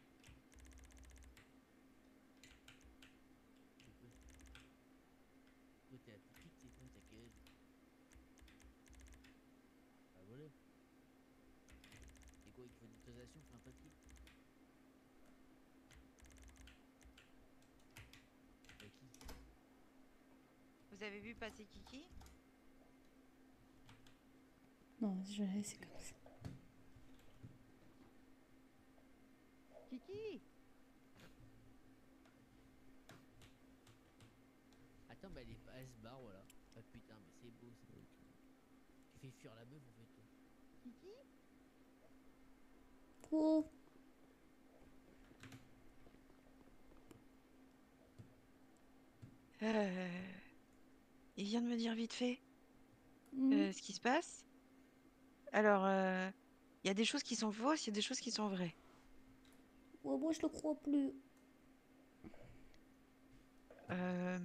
Tu peux. Toi, t'es atypique, t'es con, t'as quel âge? Bah voilà. Et quoi, il te faut une autorisation pour un papier? Bah qui? Vous avez vu passer Kiki? Non, je vais laisser comme ça. Kiki! Attends, bah elle, est... elle se barre, voilà. Ah putain, mais c'est beau ça. Tu fais fuir la meuf en fait, toi. Kiki? Oh. Euh... Il vient de me dire vite fait Mm. euh, ce qui se passe. Alors, euh, il y a des choses qui sont fausses, il y a des choses qui sont vraies. Ouais, moi, je le crois plus. Euh,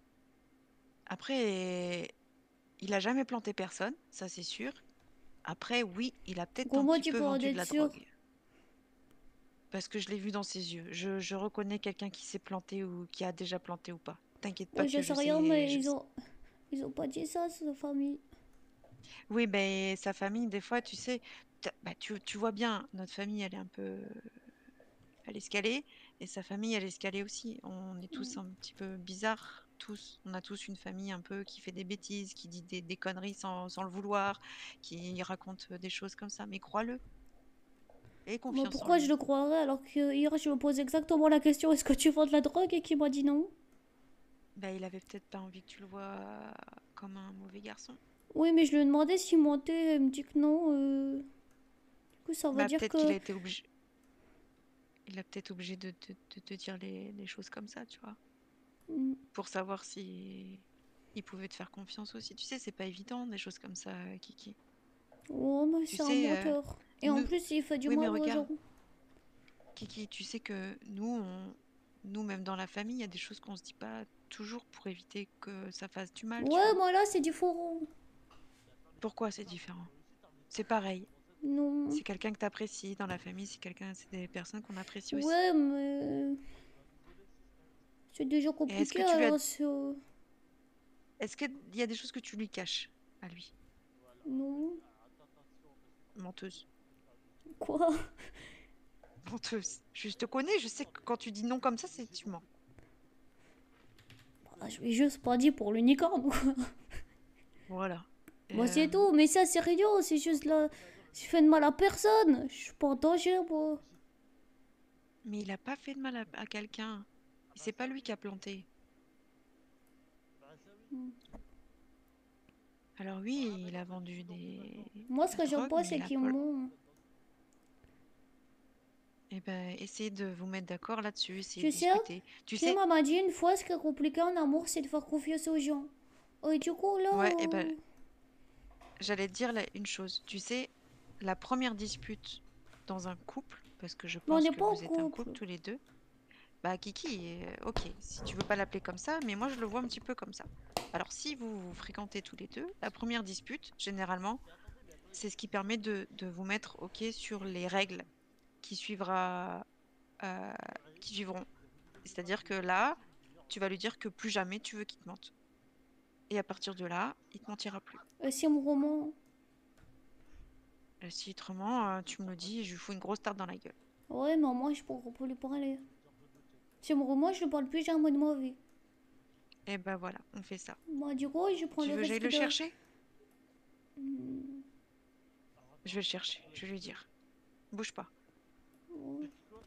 Après, il a jamais planté personne, ça c'est sûr. Après, oui, il a peut-être un Comment petit tu peu peux en vendu de être la sûr? drogue. Parce que je l'ai vu dans ses yeux. Je, je reconnais quelqu'un qui s'est planté ou qui a déjà planté ou pas. T'inquiète pas Ouais, je que sais je rien, sais, mais je ils sais. ont... Ils ont pas dit ça, cette famille. Oui, ben sa famille, des fois, tu sais, t'as- bah, tu, tu vois bien, notre famille, elle est un peu à l'escalier, et sa famille à l'escalier aussi. On est tous Mm. un petit peu bizarres, tous. On a tous une famille un peu qui fait des bêtises, qui dit des, des conneries sans, sans le vouloir, qui raconte des choses comme ça. Mais crois-le, aie Moi, confiance en pourquoi je lui. le croirais alors que hier, je me pose exactement la question est-ce que tu vends de la drogue et qu'il m'a dit non? Bah, il avait peut-être pas envie que tu le vois comme un mauvais garçon. Oui, mais je lui ai demandé s'il mentait. Elle me dit que non. euh, Du coup, ça veut Bah, dire peut-être qu'il que. a été obligé. Il a peut-être obligé de te de, de te dire les, les choses comme ça, tu vois. Mm. Pour savoir si il pouvait te faire confiance aussi. Tu sais, c'est pas évident, des choses comme ça, Kiki. Oh, mais Tu c'est un sais, euh, menteur. Et en nous... plus, il fait du Oui, mais mal aux regarde, gens. Kiki, tu sais que nous, on... nous, même dans la famille, il y a des choses qu'on se dit pas toujours pour éviter que ça fasse du mal, tu Ouais, vois. moi là, c'est différent. Pourquoi c'est différent? C'est pareil. Non. C'est quelqu'un que t'apprécies dans la famille, c'est quelqu'un, c'est des personnes qu'on apprécie aussi. Ouais, mais. C'est déjà Et est-ce compliqué que tu lui as... alors. c'est, euh, Est-ce qu'il y a des choses que tu lui caches à lui? Non. Menteuse. Quoi? Menteuse. Je te connais, je sais que quand tu dis non comme ça, c'est tu mens. Bah, je vais juste pas dire pour l'unicorne, quoi. Voilà. Moi, c'est Euh, tout. Mais ça, c'est rien. C'est juste là. Je fais de mal à personne. Je suis pas en danger, moi. Mais il a pas fait de mal à, à quelqu'un. Et c'est pas lui qui a planté. Mm. Alors oui, il a vendu des... Moi, ce de la que j'aime drogue, pas, mais c'est il a qu'ils pas... m'ont. Eh ben, essayez de vous mettre d'accord là-dessus, essayez Tu de sais, discuter. Tu sais... Clément m'a dit une fois, ce qui est compliqué en amour, c'est de faire confiance aux gens. Et du coup, là. Ouais, eh ben, euh, j'allais te dire là, une chose. Tu sais, la première dispute dans un couple, parce que je Mais on pense n'est que pas en vous êtes un couple couple. tous les deux. Bah Kiki, euh, ok, si tu veux pas l'appeler comme ça, mais moi je le vois un petit peu comme ça. Alors si vous vous fréquentez tous les deux, la première dispute, généralement, c'est ce qui permet de, de vous mettre ok sur les règles qui suivra, euh, qui suivront. C'est-à-dire que là, tu vas lui dire que plus jamais tu veux qu'il te mente. Et à partir de là, il te mentira plus. Euh, si mon roman. Euh, si autrement, euh, tu me le dis, je lui fous une grosse tarte dans la gueule. Ouais, mais moi, je pourrais pas lui parler. Si mon roman, je le parle plus, j'ai un mode mauvais. Et ben voilà, on fait ça. Moi, du coup, je prends Tu le veux que j'aille risque le de... chercher? Hmm, Je vais le chercher, je vais lui dire. Bouge pas. ouais.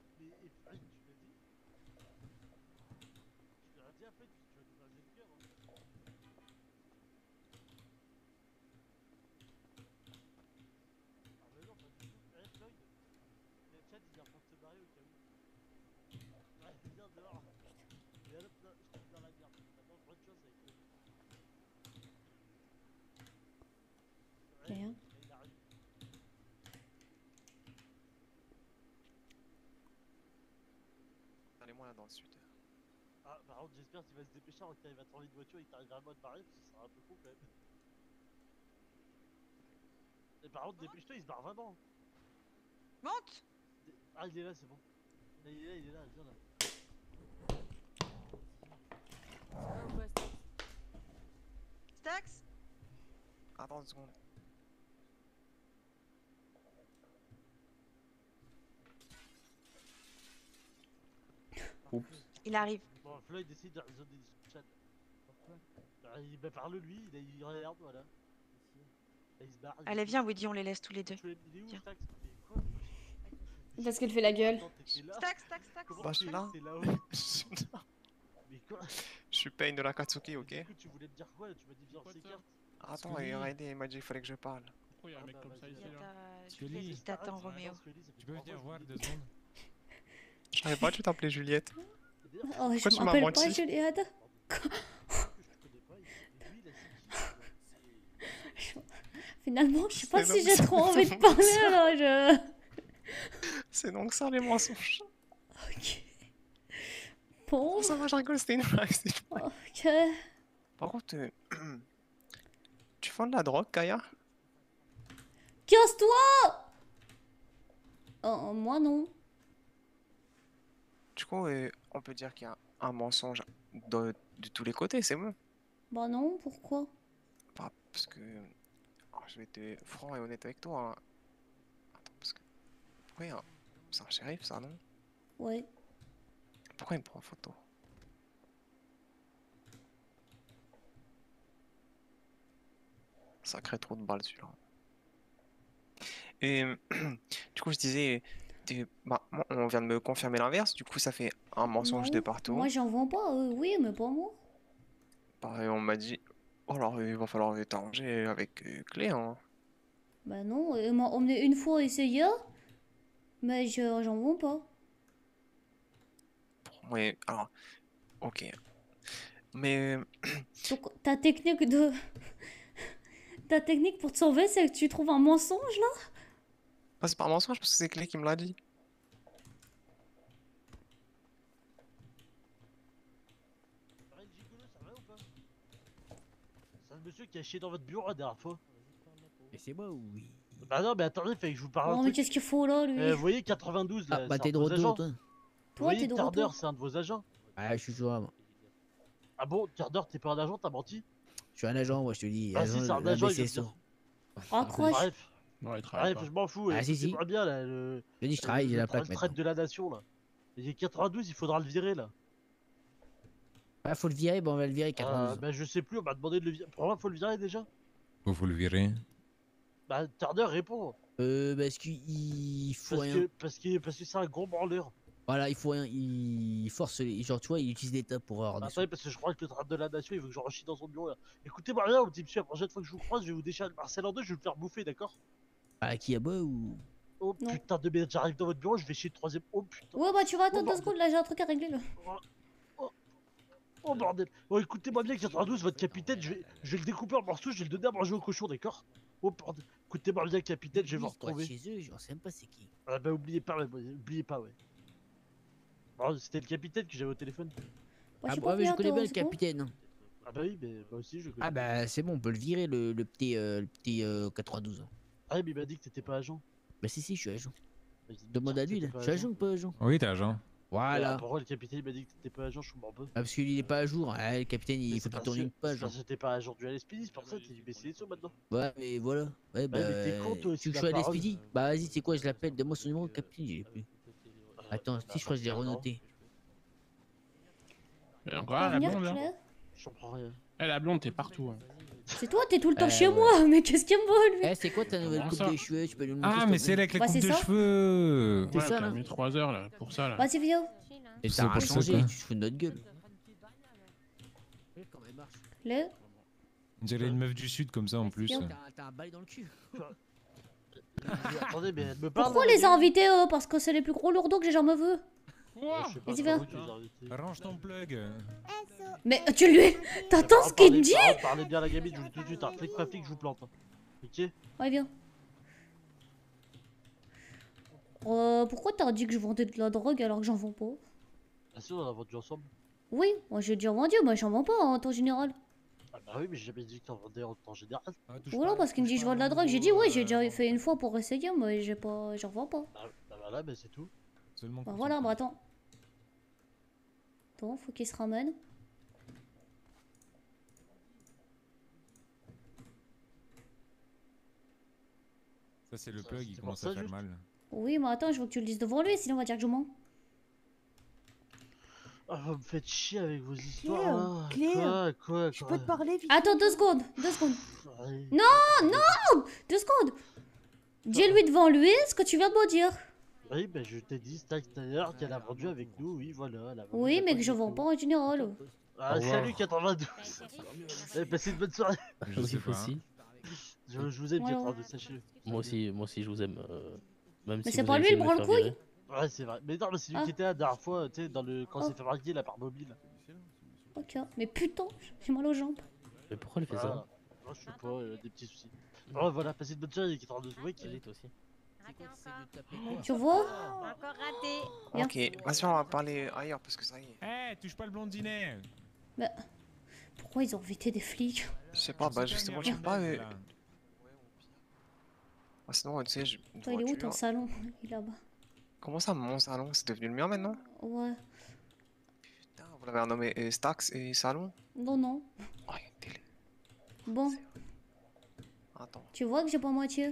Rien. Allez-moi là dans le sud. Ah, par contre, j'espère qu'il va se dépêcher avant qu'il arrive à tourner une voiture et qu'il arrive vraiment à te barrer, parce que ça sera un peu con quand même. Et par contre, dépêche-toi, il se barre vraiment. Monte! Ah, il est là, c'est bon. Là, il est là, il est là, viens là. Stax? Attends une seconde. Il arrive. Bon, Floyd essaye de résoudre des chats. Bah, il bah, parle lui, il, il regarde, voilà. Là, il se barre. il Allez, se- viens, Woody, on les laisse tous les deux. Il est où, Viens. Stax? Mais quoi? Parce qu'elle fait la gueule. Attends, t'étais là? Stax, Stax, Stax. Comment Bah, je tu suis fais là. que t'es là-haut? Je suis là. Mais quoi? Je suis Payne de la Katsuki, ok? Du coup, tu voulais me dire quoi? Tu m'as dit viens ces cartes. Attends, et Raiden il m'a dit qu'il fallait que je parle. Pourquoi il y a un Ah mec bah, comme ça vas-y, ici Il y a là ta Scully. Juliette qui t'attend, Roméo. Tu peux venir voir deux secondes? Je savais pas que tu t'appelais Juliette. Oh, je Pourquoi tu m'as m'appelle menti? pas Juliette. Finalement, je sais pas C'est si donc j'ai ça, trop envie de c'est donc parler, ça. alors je... C'est donc ça les mensonges. Ok. Bon. Ça va, je rigole, c'était une blague. c'était une blague. Ok. Par contre, euh, tu vends de la drogue, Kaya? Casse-toi! Oh, moi non. Du coup, euh, on peut dire qu'il y a un mensonge de, de tous les côtés, c'est bon. Bah non, pourquoi? Bah, parce que. Alors, je vais être franc et honnête avec toi. Hein. Attends, parce que. Pourquoi il y a un- C'est un shérif, ça, non? Ouais. Pourquoi il me prend en photo? Sacré trou de balle, celui-là. Et du coup, je disais. t'es- Bah, moi, on vient de me confirmer l'inverse, du coup, ça fait un mensonge de Non, partout. moi j'en vends pas, euh, oui, mais pas moi. Pareil, on m'a dit. Oh, alors, il va falloir t'arranger avec euh, Clé, hein. Bah non, il m'a emmené une fois essayer, mais je- j'en vends pas. Ouais, alors. Ok. Mais. Donc ta technique de... ta technique pour te sauver, c'est que tu trouves un mensonge là? Bah, c'est pas un mensonge parce que c'est Clé qui me l'a dit. Pareil, gigolo, ça va ou pas? C'est un monsieur qui a chié dans votre bureau la dernière fois. Et c'est moi ou oui? Bah non, mais attendez, il fallait que je vous parle Oh un mais truc. qu'est-ce qu'il faut là, lui? Euh, vous voyez quatre-vingt-douze là, Ah, bah c'est t'es un de vos retour, agents. toi. Vous Toi, voyez, t'es de Carter, retour. c'est un de vos agents. Ah, je suis toujours là, moi. Ah bon, Carter, t'es pas un agent, t'as menti? Je suis un agent, moi, je te dis. Ah si, c'est un la agent, il veut B C S O. dire. Raccroche. Bref, Non, il travaille bref, pas. je m'en fous. Ah, si, Écoutez-moi bien là. Le... Je dis, je travaille, le- j'ai le la tra- plaque le maintenant. traite de la nation là. Il est quatre-vingt-douze, il faudra le virer là. Ah, faut le virer, bon, on va le virer Euh, quatre-vingt-douze. bah je sais plus, on m'a demandé de le virer. Pour moi, faut le virer déjà. Vous le virez? Bah Carter répond. Euh, parce qu'il faut Parce rien. que parce que parce que c'est un gros branleur. Voilà, il faut rien. Il force les. Genre, tu vois, il utilise l'État pour avoir des Attendez, parce que je crois que le traite de la nation, il veut que je rechie dans son bureau là. Écoutez-moi bien, mon petit monsieur, la prochaine fois que je vous croise, je vais vous déchirer le Marcel en deux, je vais le faire bouffer, d'accord? Ah, qui a bois ou. Oh Non. putain de merde, j'arrive dans votre bureau, je vais chier le troisième. Oh putain. Ouais, bah tu vas attendre Oh, deux bordel. secondes, là j'ai un truc à régler là. Oh bordel. Bon écoutez-moi bien, quatre-vingt-douze, votre capitaine, je vais, je vais le découper en morceaux, je vais le donner à manger au cochon, d'accord? Oh bordel. Écoutez-moi bien, capitaine, je vais vous Toi, de retrouver. chez eux, j'en sais même pas c'est qui. Ah bah oubliez pas, ouais, oubliez pas, ouais. Bon, c'était le capitaine que j'avais au téléphone. Bah, Ah, je sais bah, pas ouais, je bien, connais toi, bien le c'est bon. capitaine. hein. Ah bah oui, mais moi aussi je connais. Ah, bah, c'est bon, on peut le virer, le, le petit, euh, le petit euh, quatre-vingt-douze. Ah mais il m'a dit que t'étais pas agent. Bah, si, si, je suis agent. Vas-y, Demande tiens, à lui, t'étais là. pas Je suis agent ou pas agent? Oui, t'es agent. Voilà. Pourquoi le capitaine il m'a dit que t'étais pas à jour, je comprends pas. Ah, parce qu'il est pas à jour. Ah, le capitaine, il faut qu'il tourne une page. Parce que t'es pas à jour du L S P D, c'est pour ça que t'es baissé les sauts maintenant. Ouais, mais voilà. Ouais, bah. mais t'es con, toi aussi, Tu veux que je la sois à parole. l'S P D? Bah, vas-y, c'est quoi, je l'appelle. Donne-moi son numéro, capitaine, j'ai plus. Attends, si, je crois que je l'ai renoté. Et encore la Venir, blonde, hein. Claire Je comprends rien. Eh, la blonde, t'es partout. hein. C'est toi, t'es tout le temps Euh, chez ouais. moi, mais qu'est-ce qu'il me vole lui? Eh, c'est quoi ta nouvelle Comment coupe ça de cheveux? Tu peux nous le montrer, Ah, s'il te mais plaît c'est avec la Bah, coupe c'est de ça. cheveux. C'est Ouais, ça, t'as là. mis trois heures là pour ça là. Vas-y, viens. Et C'est t'as pour rien ça, changé, quoi. tu te fous de notre gueule. Le. On dirait une meuf du sud comme ça en plus. Viens. T'as t'as un bail dans le cul. Attendez, mais elle me parle. Pourquoi là, les la gamine invités eux? Parce que c'est les plus gros lourdeaux que j'ai jamais vus. Je sais pas Vas-y, comment viens. tu les as invités. Range ton plug. Mais tu lui. T'attends ce qu'il Parlez- me dit? parlez- Parlez bien à la gamine, je vous dis tout de suite, un flic pas flic, je vous plante. hein. Ok. Ouais, viens. Euh, pourquoi t'as dit que je vendais de la drogue alors que j'en vends pas? Ah si, on a vendu ensemble. Oui, moi j'ai déjà vendu, moi j'en vends pas en temps général. Ah bah oui, mais j'ai jamais dit que t'en vendais en temps général. Voilà, parce qu'il me dit je vends de la drogue, j'ai dit ouais, j'ai déjà fait une fois pour essayer, mais j'ai pas, j'en vends pas. Bah, bah voilà, bah c'est tout. Seulement Bah voilà, bah attends. Attends, faut qu'il se ramène. Ça c'est le plug, il c'est commence pour à ça, faire juste. mal. Oui, mais attends, je veux que tu le dises devant lui, sinon on va dire que je mens. Ah, vous me faites chier avec vos histoires. Claire, là. Claire, Quoi, quoi, je quoi peux te parler vite? Attends, deux secondes, deux secondes. Ouais. Non, non, deux secondes. Dis-lui devant lui ce que tu viens de me dire. Oui, bah je t'ai dit, Stack tout à l'heure, qu'elle a vendu avec nous, oui, voilà. Elle a vendu Oui, la mais drogue que je avec vends nous. pas en général. Ah, Au revoir. salut quatre-vingt-douze. Eh, passez une bonne soirée. Je sais pas. aussi. Je, je vous aime, Voilà. quatre-vingt-douze, sachez-le. Moi aussi, moi aussi, je vous aime. euh, Même Mais si c'est vous pas avez lui, essayé le de me faire branle-couille. virer. Ouais, c'est vrai. Mais non, mais c'est lui Ah. qui était là la dernière fois, tu sais, dans le... quand on Oh. s'est fait marquer la part mobile. Ok, mais putain, j'ai mal aux jambes. Mais pourquoi elle fait Voilà. ça Moi, je sais pas, euh, des petits soucis. Oh, voilà, passez une bonne soirée, quatre-vingt-douze. Oui, qui Allez, toi aussi. Tu vois? Encore raté. Bien. Ok, vas-y, on va parler ailleurs parce que ça y est. Eh, touche pas le blondinet. Bah, pourquoi ils ont invité des flics? Je sais pas, bah justement, je sais pas. euh, ah, sinon, tu sais, je. une Toi, il est où ton voiture. salon? Il est là-bas. Comment ça, mon salon? C'est devenu le mien maintenant? Ouais. Putain, vous l'avez renommé euh, Stax et Salon? Non, non. Oh, il y a une télé. Bon, Attends. tu vois que j'ai pas moitié.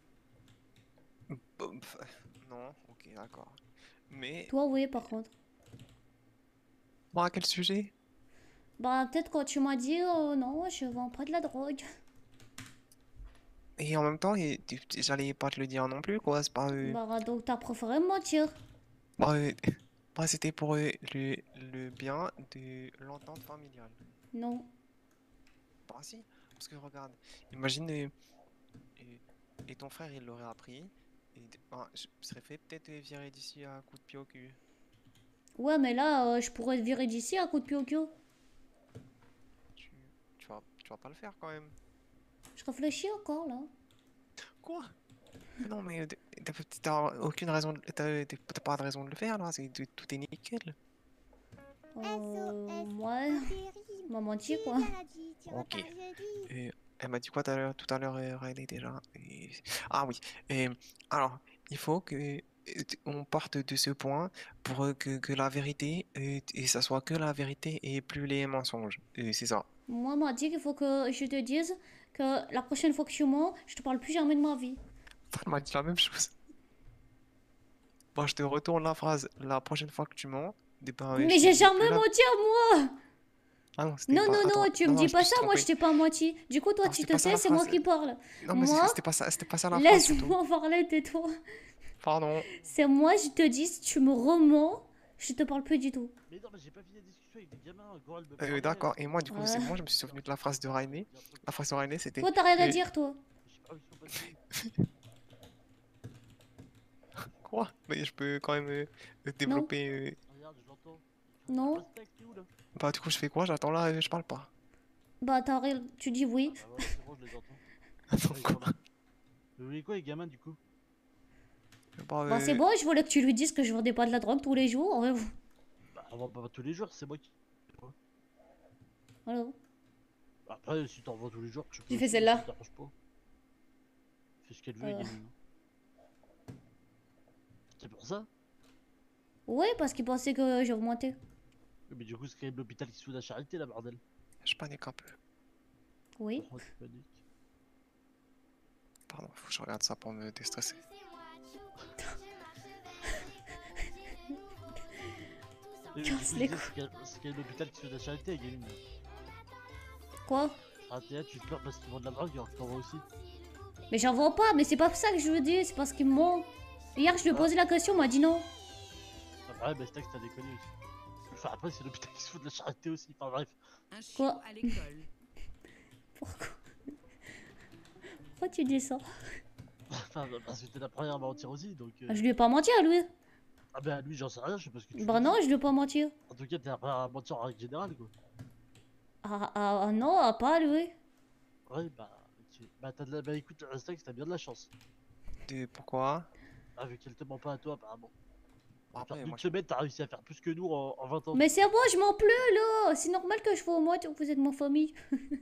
Bon, pff, non, ok, d'accord. Mais. Toi, oui, par contre. Bon, à quel sujet? Bah, peut-être quand tu m'as dit, euh, non, je vends pas de la drogue. Et en même temps, et- tu- tu- j'allais pas te le dire non plus, quoi. C'est pas. euh, Bah, donc t'as préféré me mentir. Bah, euh, bah, c'était pour euh, le, le bien de l'entente familiale. Non. Bah, si. Parce que regarde, imagine. euh, euh, et ton frère, il l'aurait appris. Et bah, je me serais fait peut-être euh, virer d'ici à coup de pied au cul. Ouais, mais là, euh, je pourrais te virer d'ici à coup de pied au cul. Tu, tu vas, tu vas pas le faire quand même. Je réfléchis encore, là. Quoi? Non, mais euh, t'as t'as aucune raison. de- T'as t'as pas de raison de le faire là. c'est- Tout tout est nickel. Euh, ouais. M'a menti, quoi. Ok. Euh, elle m'a dit quoi tout à l'heure, tout à l'heure, euh, Riley, déjà? Et- Ah oui. Et, alors, il faut que euh, t- on parte de ce point pour euh, que, que la vérité, euh, et ça soit que la vérité et plus les mensonges. Euh, c'est ça. Moi, on m'a dit qu'il faut que je te dise que la prochaine fois que tu mens, je te parle plus jamais de ma vie. Elle m'a dit la même chose. Bon, je te retourne la phrase. La prochaine fois que tu mens, eh ben, euh, je Mais te j'ai dis jamais plus la- menti à moi! Ah non, c'était Non, pas- non, non, attends, tu me non, dis je pas me suis ça, moi trompé. je t'ai pas menti. Du coup, toi Non, tu c'était te pas ça tais, la c'est moi phrase. qui parle. Non, mais c'est- Moi, c'était pas ça, c'était pas ça la phrase. surtout. laisse-moi parler, tais-toi. Pardon. C'est moi, je te dis, si tu me remens, je te parle plus du tout. Mais non, mais j'ai pas fini la discussion avec des gamins, Goral me Euh, parlait. d'accord, et moi, du coup, Ouais. c'est moi, je me suis souvenu de la phrase de Rainé. La phrase de Rainé, c'était. Toi, t'as rien à euh, dire, toi. Je sais pas où ils sont passés. Quoi? Mais je peux quand même euh, euh, développer. euh, Regarde, je l'entends. Non. Ah, Stack, t'es où là? Bah, du coup, je fais quoi? J'attends là, euh, je parle pas. Bah, t'as rien, tu dis oui. Ah ouais, c'est bon, je les entends. Ouais, ils sont là. Vous voulez quoi, les gamins, du coup? Bah, Bah, euh, c'est bon, je voulais que tu lui dises que je vendais pas de la drogue tous les jours. Ouais, vous- Bah, on va pas tous les jours, c'est moi qui. Voilà. Après, si t'en vends tous les jours, tu peux. J'ai fait aussi, celle-là. ça t'arrange pas. Fais ce qu'elle veut, Euh. les gamins. C'est pour ça? Ouais, parce qu'il pensait que j'ai augmenté. Mais du coup, c'est quand même l'hôpital qui se fout de la charité, là, bordel. Je panique un peu. Oui. Pourquoi tu paniques? Pardon, faut que je regarde ça pour me déstresser. Et du coup, Casse je les disais, c'est quand même- c'est quand même l'hôpital qui se fout de la charité, Galine. Quoi? Ah, t'es là, tu te pleures parce qu'ils vendent de la drogue, alors que t'en vois aussi. Mais j'en vends pas, mais c'est pas ça que je veux dire, c'est parce qu'ils me mentent. Hier, je lui ai posé la question, il m'a dit non. Ah, bah ouais, bah c'est que t'as déconné aussi. Enfin, après, c'est l'hôpital qui se fout de la charité aussi, enfin bref. Quoi? Pourquoi? Pourquoi tu dis ça? Enfin, bah, parce que t'es la première à mentir aussi, donc. euh, Ah, je lui ai pas menti à lui. Ah, bah lui, j'en sais rien, je sais pas ce que tu Bah dis. non, je lui ai pas menti. En tout cas, t'es la première à mentir en règle générale, quoi. Ah, ah, ah non, ah, pas à lui. Ouais, bah. ok. Bah, t'as de la... bah écoute, Stax, t'as bien de la chance. Et pourquoi? Ah, vu qu'elle te ment pas à toi, apparemment. Bon, après, Enfin, une moi, je- semaine, t'as réussi à faire plus que nous en, en vingt ans. Mais c'est bon, je m'en pleure là. C'est normal que je fasse au moins, vous êtes ma famille.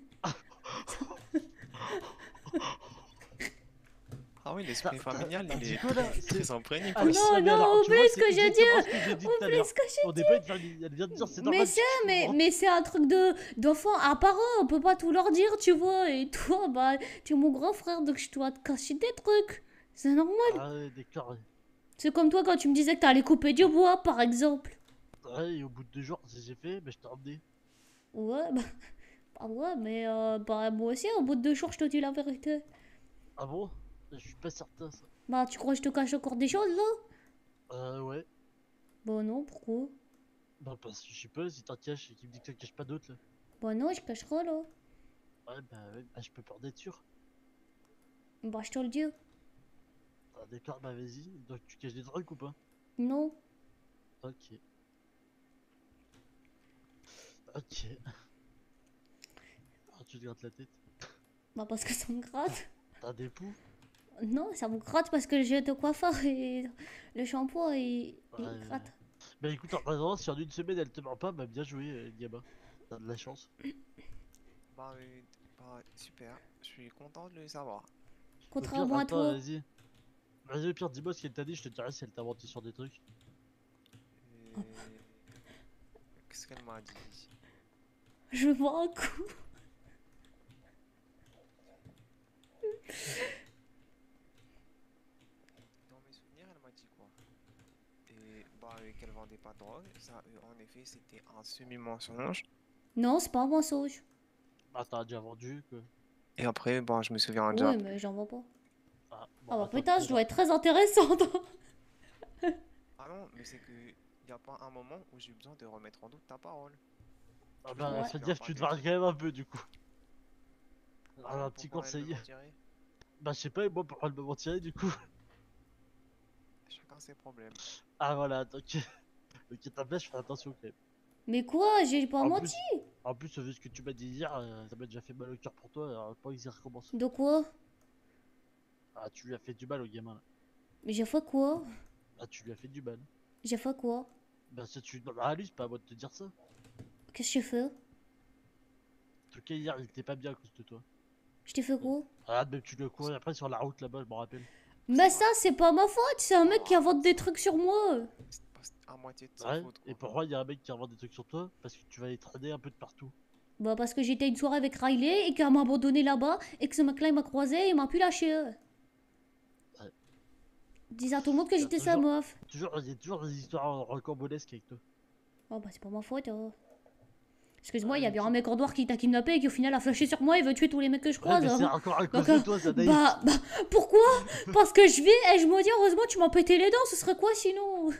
Ah oui, l'esprit familial, t'as il dit est quoi, là? très, C'est- très imprégné. Ah, quoi. non, mais non, alors, tu vois, oublie ce c'est que j'ai exactement dit. ce que j'ai dit tout à Oublie l'heure. ce que j'ai On dit. n'est pas une famille, elle vient de dire c'est normal. Mais c'est, mais, mais c'est un truc de d'enfant à parents, on peut pas tout leur dire, tu vois. Et toi, bah, tu es mon grand frère, donc je dois te cacher des trucs. C'est normal. Ah ouais, d'accord. Ouais. C'est comme toi quand tu me disais que t'allais couper du bois, par exemple. Ouais, et au bout de deux jours, si j'ai fait, bah je t'ai ramené. Ouais, bah, bah ouais, mais euh, bah, moi aussi, au bout de deux jours, je te dis la vérité. Ah bon? Je suis pas certain, ça. Bah, tu crois que je te cache encore des choses, là? Euh, ouais. Bah non, pourquoi? Bah parce que je sais pas, si t'en caches et qu'il me dit que t'en caches pas d'autres, là. Bah non, je cacherai, là. Ouais, bah, ouais, bah je peux pas en être sûr. Bah, je te le dis. Ah, d'accord, bah vas-y. Donc tu caches des trucs ou pas? Non. Ok. Ok. Ah, tu te grattes la tête. Bah, parce que ça me gratte. T'as des poux? Non, ça me gratte parce que j'ai de coiffeur et le shampoing, il, il Ouais. gratte. Bah écoute, en attendant, si en une semaine elle te ment pas, bah bien joué, euh, Gaba. T'as de la chance. Bah, euh, bah, super, je suis content de le savoir. Au pire, Contrairement à attends, toi. Vas-y. Vas-y, au pire, dis-moi ce qu'elle t'a dit, je te dirai si elle t'a menti sur des trucs. Et... Qu'est-ce qu'elle m'a dit? Je vois un coup. Dans mes souvenirs, elle m'a dit quoi? Et bah, euh, qu'elle vendait pas de drogue, ça, euh, en effet, c'était un semi-mensonge. Non, c'est pas un mensonge. Bah t'as déjà vendu, quoi. Et après, bon, je me souviens Oui, déjà. mais j'en vois pas. Ah, Ah bah attends, putain, je attends. dois être très intéressante. Ah non, mais c'est que y a pas un moment où j'ai eu besoin de remettre en doute ta parole. Ah Tu bah, vois, ça veut tu dire viens que tu te pas varies quand même un peu, du coup. Ah, Ah, un petit pourquoi elle me conseil. mentirait? Bah je sais pas, et moi pourquoi elle me mentirait, du coup. Chacun ses problèmes. Ah voilà, donc... Ok, t'as bien, je fais attention quand même. Mais quoi, j'ai pas En menti. plus, en plus, vu ce que tu m'as dit hier, euh, ça m'a déjà fait mal au cœur pour toi, alors pas que ça recommence. De quoi? Ah, tu lui as fait du mal au gamin là. Mais j'ai fait quoi? Ah, tu lui as fait du mal. J'ai fait quoi? Bah, si tu demandes à lui, c'est pas à moi de te dire ça. En Qu'est-ce que j'ai fait? tout cas, hier, il était pas bien à cause de toi. Je t'ai fait quoi? Ah, même tu lui as couru après sur la route là-bas, je m'en rappelle. Mais ça, c'est pas ma faute, c'est un mec qui invente des trucs sur moi. C'est pas à moitié de sa Ouais, faute, et quoi. pourquoi il y a un mec qui invente des trucs sur toi? Parce que tu vas les traîner un peu de partout. Bah parce que j'étais une soirée avec Riley et qu'elle m'a abandonné là-bas et que ce mec-là il m'a croisé et il m'a plus lâché. Ouais. Dis à tout le monde que Il y a j'étais sa toujours- meuf. Toujours, il y a toujours des histoires rocambolesques avec toi. Oh bah c'est pas ma faute. Hein. Excuse-moi, il y Ouais, a bien tu- un mec en noir qui t'a kidnappé et qui au final a flashé sur moi et veut tuer tous les mecs que je Ouais, croise. mais c'est hein. encore à cause Donc, de toi, ça d'ailleurs. Bah, bah, pourquoi? Parce que je vis et je me dis heureusement tu m'as pété les dents, ce serait quoi sinon?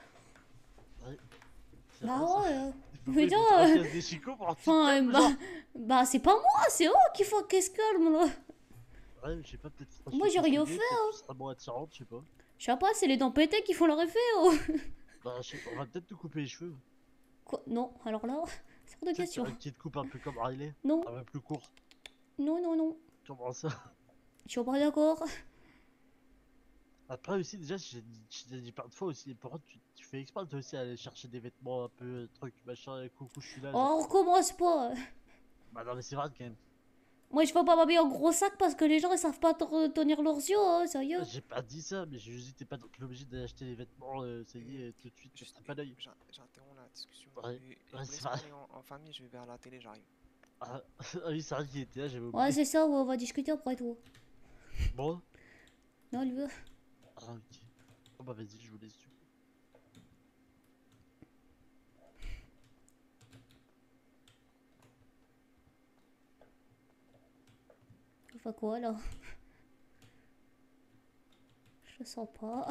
C'est Bah vrai, ça. ouais. euh, Faut Mais pas non, mettre euh, un casse des chicots pour un petit Enfin, calme, euh, bah, genre. bah c'est pas moi, c'est eux qui font qu'est-ce calme là. Ouais, mais je sais pas, peut-être. Moi, j'ai rien fait, hein. Ce sera moins attirante, je sais pas. Je sais pas, c'est les dents pétées qui font leur effet. Oh. Bah, je sais pas, on va peut-être te couper les cheveux. Quoi? Non, alors là, c'est hors de Tu sais, tu question. as une petite coupe un peu comme Riley. Non. Un peu plus court. Non, non, non. Comment ça? Je suis pas d'accord. Après aussi, déjà, je t'ai dit plein de fois aussi, pourquoi tu, tu fais exprès toi aussi à aller chercher des vêtements un peu trucs machin, coucou, je suis là. genre. Oh, on recommence pas. Bah non, mais c'est vrai quand même. Moi, je veux pas m'habiller en gros sac parce que les gens ils savent pas te- tenir leurs yeux, hein, sérieux. J'ai pas dit ça, mais j'ai juste dit t'es pas plus obligé d'acheter les vêtements, euh, ça y est, tout de suite, tu Juste, te pas l'œil. j'in- j'interromps la discussion. Ouais, Et- et ouais, vous c'est laissez vrai. parler en, en famille, je vais vers la télé, j'arrive. Ah, ah oui, c'est vrai qu'il était là, j'avais Ouais, oublié. c'est ça, ouais, on va discuter après toi. Bon, Non, lui. ah ok. Bon bah vas-y, je vous laisse du coup. Tu fais quoi là? Je le sens pas.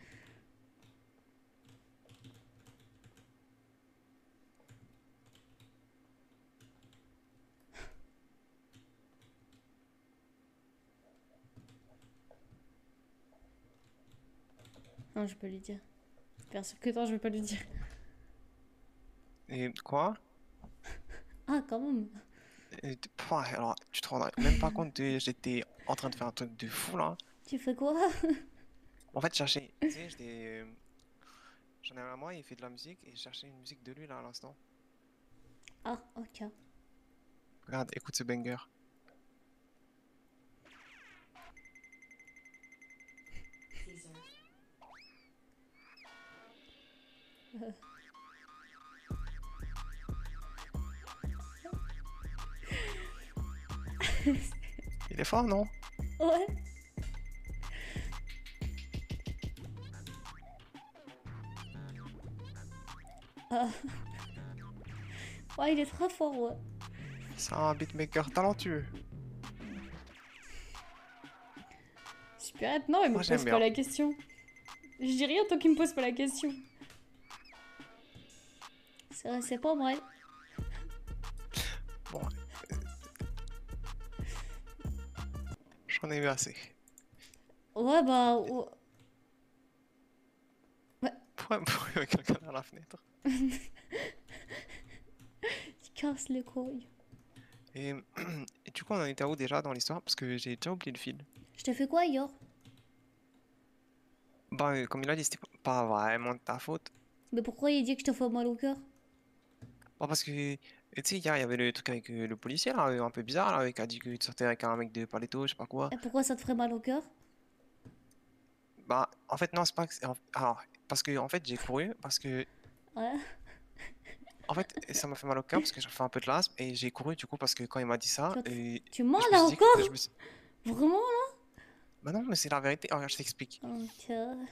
Non, je peux lui dire. Bien sûr que non, je vais pas lui dire. Et quoi? Ah, quand même. Et t- pouah, alors, tu te rendrais même pas compte de... J'étais en train de faire un truc de fou, là. Tu fais quoi? En fait, je cherchais... Tu sais, j'étais... euh, J'en ai un à moi, il fait de la musique, et je cherchais une musique de lui, là, à l'instant. Ah, ok. Regarde, écoute ce banger. Euh. Il est fort, non? Ouais. Ah. Ouais, il est très fort, ouais. C'est un beatmaker talentueux. Super, non, il me Moi, j'aime pose pas bien. la question. Je dis rien tant qu'il me pose pas la question. C'est c'est pas vrai. Bon. euh, J'en ai eu assez. Ouais, bah... ouais. Pourquoi pourquoi il y a quelqu'un dans la fenêtre? Tu casses les couilles. Et, et du coup, on en était où déjà dans l'histoire? Parce que j'ai déjà oublié le fil. Je t'ai fait quoi hier? Bah, euh, comme il a dit, c'était pas vraiment de ta faute. Mais pourquoi il dit que je te fais mal au cœur? Bah, parce que, euh, tu sais, hier, il y avait le truc avec euh, le policier, là, euh, un peu bizarre, là, qui a dit que tu sortais avec un mec de Paletto, je sais pas quoi. Et pourquoi ça te ferait mal au cœur? Bah, en fait, non, c'est pas que c'est- en- Alors, parce que, en fait, j'ai couru, parce que, Ouais. en fait, ça m'a fait mal au cœur, parce que j'ai fait un peu de l'asthme, et j'ai couru, du coup, parce que quand il m'a dit ça, Tu, vas te- et tu mens je me là suis dit que- encore? je me suis- Vraiment là? Bah non, mais c'est la vérité. Oh, regarde, je t'explique. Ok.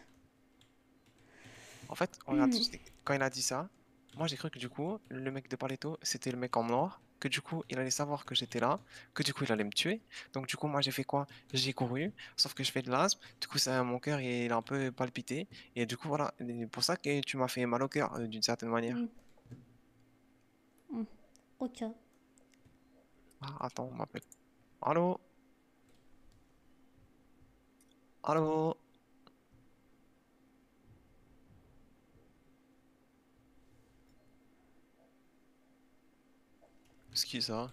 En fait, regarde, je t'ex- quand il a dit ça, moi j'ai cru que du coup, le mec de Paletto, c'était le mec en noir, que du coup, il allait savoir que j'étais là, que du coup, il allait me tuer. Donc du coup, moi j'ai fait quoi? J'ai couru, sauf que je fais de l'asthme, du coup, ça, mon cœur il a un peu palpité, et du coup, voilà, c'est pour ça que tu m'as fait mal au cœur, euh, d'une certaine manière. Mm. Mm. Ok. Ah, attends, on m'appelle. Allô? Allô? C'est qui ça?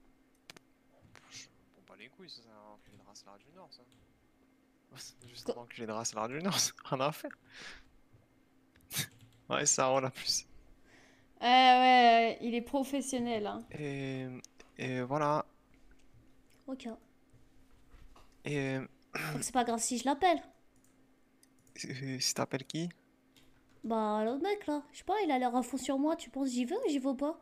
Bon, pas les couilles, ça, c'est un enculé de race là du Nord, ça. C'est juste un enculé de race là du Nord, ça rien à faire. Ouais, ça, on a plus. Ouais, ouais, il est professionnel, hein. Et, et voilà. Ok. Et Donc c'est pas grave si je l'appelle. euh, si t'appelles qui? Bah, l'autre mec là, je sais pas, il a l'air à fond sur moi. Tu penses j'y vais ou j'y vais pas?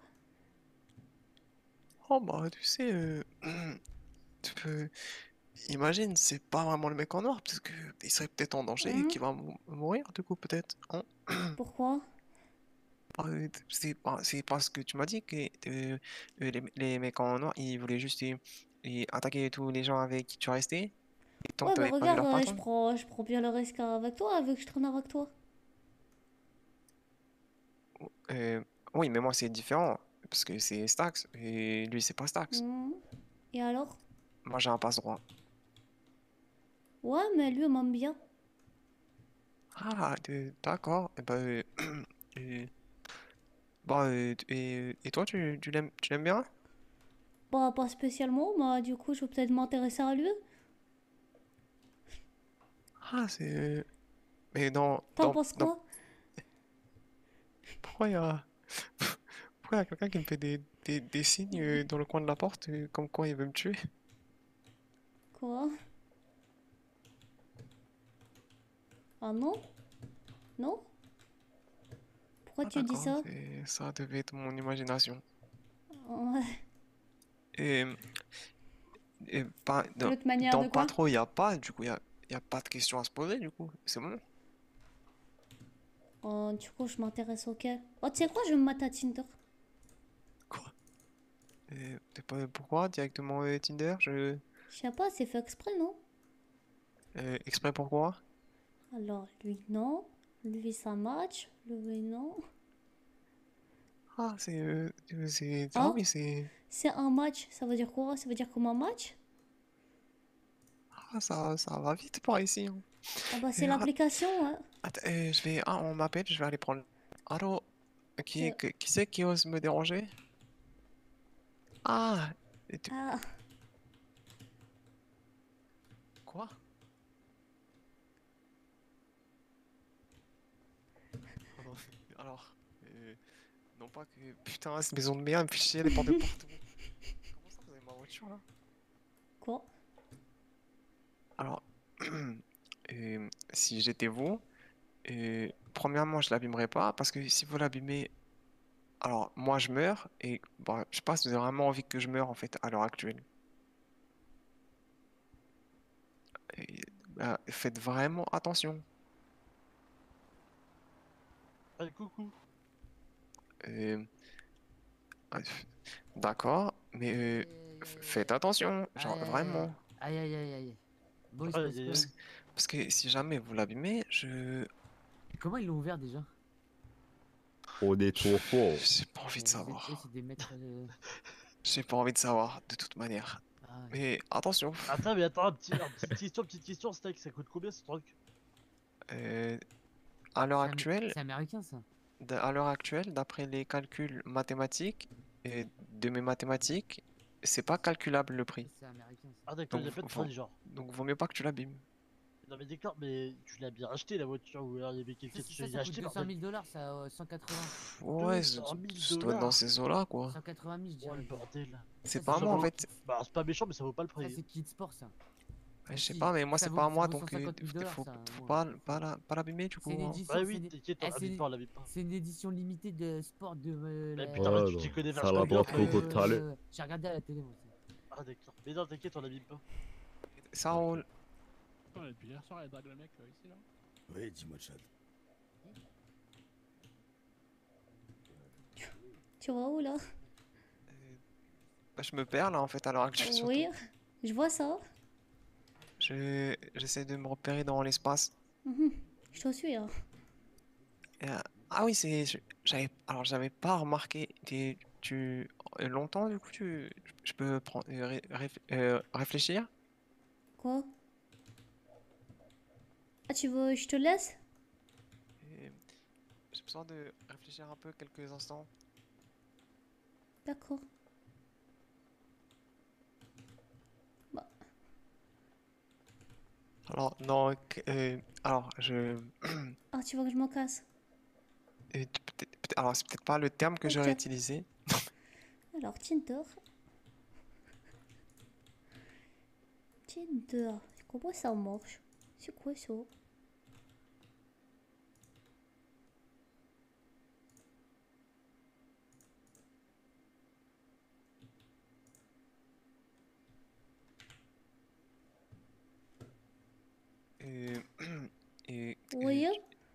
Oh, bah, tu sais, euh, tu peux. Imagine, c'est pas vraiment le mec en noir, parce que il serait peut-être en danger et Mhm. qu'il va mou- mourir, du coup, peut-être. Hein. Pourquoi? Euh, C'est pas- c'est parce que tu m'as dit que euh, euh, les, les mecs en noir, ils voulaient juste euh, euh, attaquer tous les gens avec qui tu restais. Et tant Ouais, que mais t'avais pas vu regarde, leur euh, je patron. prends, je prends bien le risque avec toi, vu que je traîne avec toi. Euh, oui, mais moi, c'est différent. Parce que c'est Stax. Et lui, c'est pas Stax. Mhm. Et alors? Moi, j'ai un passe-droit. Ouais, mais lui, il m'aime bien. Ah, de- d'accord. Et bah, euh, euh, bah, euh, et, et toi, tu, tu l'aimes, tu l'aimes bien? Bah, pas spécialement, mais du coup, je vais peut-être m'intéresser à lui. Ah, c'est. euh, Mais dans. T'en dans, penses dans- quoi? Pourquoi il y a. Pourquoi il y a quelqu'un qui me fait des, des, des signes euh, dans le coin de la porte, euh, comme quoi il veut me tuer? Quoi? Ah non? Non? Pourquoi Ah, tu dis d'accord, ça? c'est- ça devait être mon imagination. Ouais. Et, et pas, dans, L'autre manière dans de pas quoi? trop, il n'y a pas, du coup, il n'y a, y a pas de questions à se poser, du coup. C'est bon. Oh, du coup, je m'intéresse auquel. Oh, tu sais quoi, je vais me mettre à Tinder. Et t'es pas pourquoi directement euh, Tinder? Je, Je sais pas, c'est fait exprès, non? euh, exprès pourquoi? Alors, lui, non. Lui, ça match. Lui, non. Ah, c'est, euh, euh, c'est, ah Oh, oui, c'est, c'est un match. Ça veut dire quoi? Ça veut dire comme un match? ah, ça, ça va vite par ici, hein. Ah bah, c'est Et, ah, l'application, hein. attends, euh, je vais, ah, on m'appelle, je vais aller prendre. Allô, qui, C'est- qui, qui c'est qui ose me déranger? Ah, et tu- Ah, quoi? Pardon. Alors, euh, non pas que, putain, cette maison de merde me fait chier, elle est portée partout. Comment ça, vous avez ma voiture là? quoi? Alors, euh, si j'étais vous, euh, premièrement, je l'abîmerais pas parce que si vous l'abîmez, alors moi je meurs et bon, je sais pas si vous avez vraiment envie que je meure en fait à l'heure actuelle. Et, bah, faites vraiment attention. Allez, coucou. Euh, ah, f- d'accord, mais euh, f- faites attention, genre Aïe, aïe, vraiment. aïe, aïe, aïe, aïe. Bon, il se Aïe, passe aïe, quoi? Parce, parce que si jamais vous l'abîmez, je Comment ils l'ont ouvert déjà? On est trop fort. j'ai pas envie de Euh, savoir. eux, c'est des maîtres de... J'ai pas envie de savoir de toute manière. Ah ouais. Mais attention. Attends, mais attends, un petit, un petite question, petite question, steak, ça coûte combien ce truc? Euh, à l'heure C'est am- actuelle, C'est américain ça. d- à l'heure actuelle, d'après les calculs mathématiques et de mes mathématiques, c'est pas calculable le prix. C'est américain ça. Ah d'accord, Donc, il y a pas de vaut, prix genre. donc vaut mieux pas que tu l'abîmes. Non mais d'accord, mais tu l'as bien acheté la voiture ou alors il y avait quelqu'un Ça, qui ça, l'a ça coûte acheté par deux cent mille dollars, ça, euh, cent quatre-vingts. Ouais, ça, deux cent mille ça doit être dans dollars. ces eaux-là, quoi. cent quatre-vingt mille, je Oh le dirais. bordel. C'est Ça, pas à c'est moi, en genre- fait. Bah c'est pas méchant mais ça vaut pas le Ça, prix. c'est Kid Sport ça. Ouais, je sais Si, pas, mais moi, ça c'est vaut- pas à ça moi, vaut donc euh, cent cinquante mille faut, dollars, faut, ça, faut ouais. pas, pas la- pas l'abîmer, du coup, C'est une hein. édition. Bah c'est oui, une- t'inquiète, on eh, c'est l'habite une- pas, on l'habite pas. C'est une édition limitée de sport de. euh, Mais la- putain, Ouais, tu t'y non, connais ça vachement la bien. boîte frère. Coco Talé. Euh, J'ai regardé à la télé moi. ça. Ah d'accord. Mais non, t'inquiète, on l'habite pas. Ça roule. Depuis hier soir, elle drague le mec euh, ici là. Oui, dis-moi, Chad. Tu vois où, là? Bah, je me perds, là, en fait, à l'heure actuelle, surtout. Oui, je vois ça. Je, j'essaie de me repérer dans l'espace. Mhm. Je te suis, hein. Et, euh, ah oui, c'est, je- j'avais, alors j'avais pas remarqué. T'es- tu, euh, longtemps, du coup, tu, je peux prendre, euh, ré- réf- euh, réfléchir? Quoi? Ah, tu veux, je te laisse? Et j'ai besoin de réfléchir un peu quelques instants. D'accord. Alors, non, que- euh, alors, je, Ah, tu veux que je m'en casse? euh, peut-être, peut-être- alors, c'est peut-être pas le terme que j'aurais Ok. utilisé. Alors, Tinder. Tinder. Comment ça marche? C'est quoi ça? Euh, et, Oui?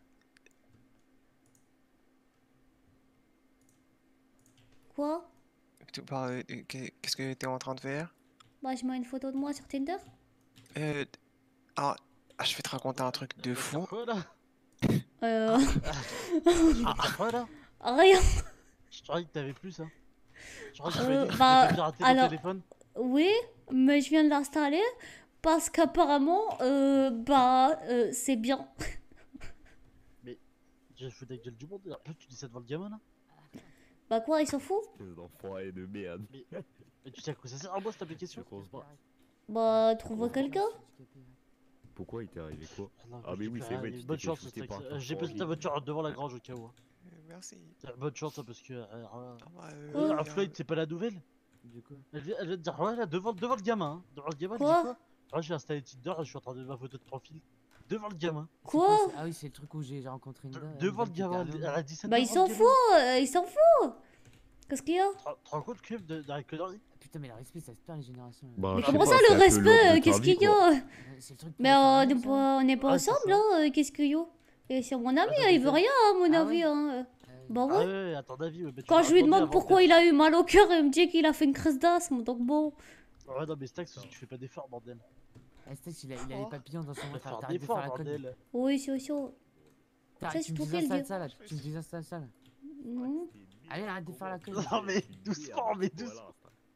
Quoi? tu parles, euh, qu'est- qu'est-ce que tu es en train de faire? Bah, je mets une photo de moi sur Tinder. Euh, ah, ah, je vais te raconter un truc de fou. Quoi là? Euh... Ah, quoi là? Rien. Je croyais que t'avais plus ça. Je croyais que Euh, t'avais bah, piraté ton alors, téléphone. oui, mais je viens de l'installer parce qu'apparemment, euh, bah, euh, c'est bien. Mais j'ai foutu ta gueule du monde. En plus, tu dis ça devant le gamin là. Bah quoi, il s'en fout? Espèce d'enfoiré de merde. Mais, mais tu sais à quoi ça sert à moi cette application? Bah, trouve quelqu'un. Pourquoi il t'est arrivé quoi? Non, Ah je mais dis oui pas c'est rien, vrai, mais tu bonne t'es fait chance, shooter Steak. par Euh, ta J'ai posé ta frangine. voiture devant la grange au cas où. hein. merci. Tiens, bonne chance, hein, parce que. Euh, euh, bah, euh, euh, euh, Floyd, c'est pas la nouvelle? Du coup. Elle vient, elle vient de dire, ouais, là, devant, devant le gamin. Hein. Devant le gamin, elle Quoi dit quoi? Ah, j'ai installé Tinder, je suis en train de mettre ma photo de profil. Devant le gamin. C'est Quoi quoi, c'est- Ah oui, c'est le truc où j'ai j'ai rencontré une De- dame. devant une le dame qui était gamin, un elle, homme. elle a dit ça Bah, il devant s'en le gamin. fout, euh, il s'en fout. Qu'est-ce qu'il y a? Tu te rends compte, Kev, de, de la connerie? Putain, mais le respect, ça se perd les générations. là. Bah, Mais je sais comment pas, ça, c'est le un peu respect? l'ordre de euh, ta Qu'est-ce vie, qu'il y quoi. a? Euh, C'est le truc Mais pour on faire n'est un ça. pas, on n'est pas Ouais, c'est ensemble, ça. hein? euh, Qu'est-ce qu'il y a? Et c'est mon ami, Attends, hein, il veut attends. rien, à mon Ah avis. ouais Hein. euh. Euh, Bah Ah ouais. ouais, à ton avis, ouais, mais tu Quand m'as je lui demandé demande avant pourquoi de- il a eu mal au cœur, il me dit qu'il a fait une crise d'asthme. Donc bon. Ouais, non, mais Stax, aussi, tu fais pas d'efforts, bordel. Ah, Stax, il a, il a les papillons dans son Tu ventre. faire T'arrêtes de d'efforts, faire la conne. bordel. Oui, c'est chaud. T'arrêtes, Ça, Tu me c'est dis toi qui le installe dis. ça là. Tu me dis installe ça là. Non. Allez, arrête de faire la conne. Non, mais doucement, mais doucement.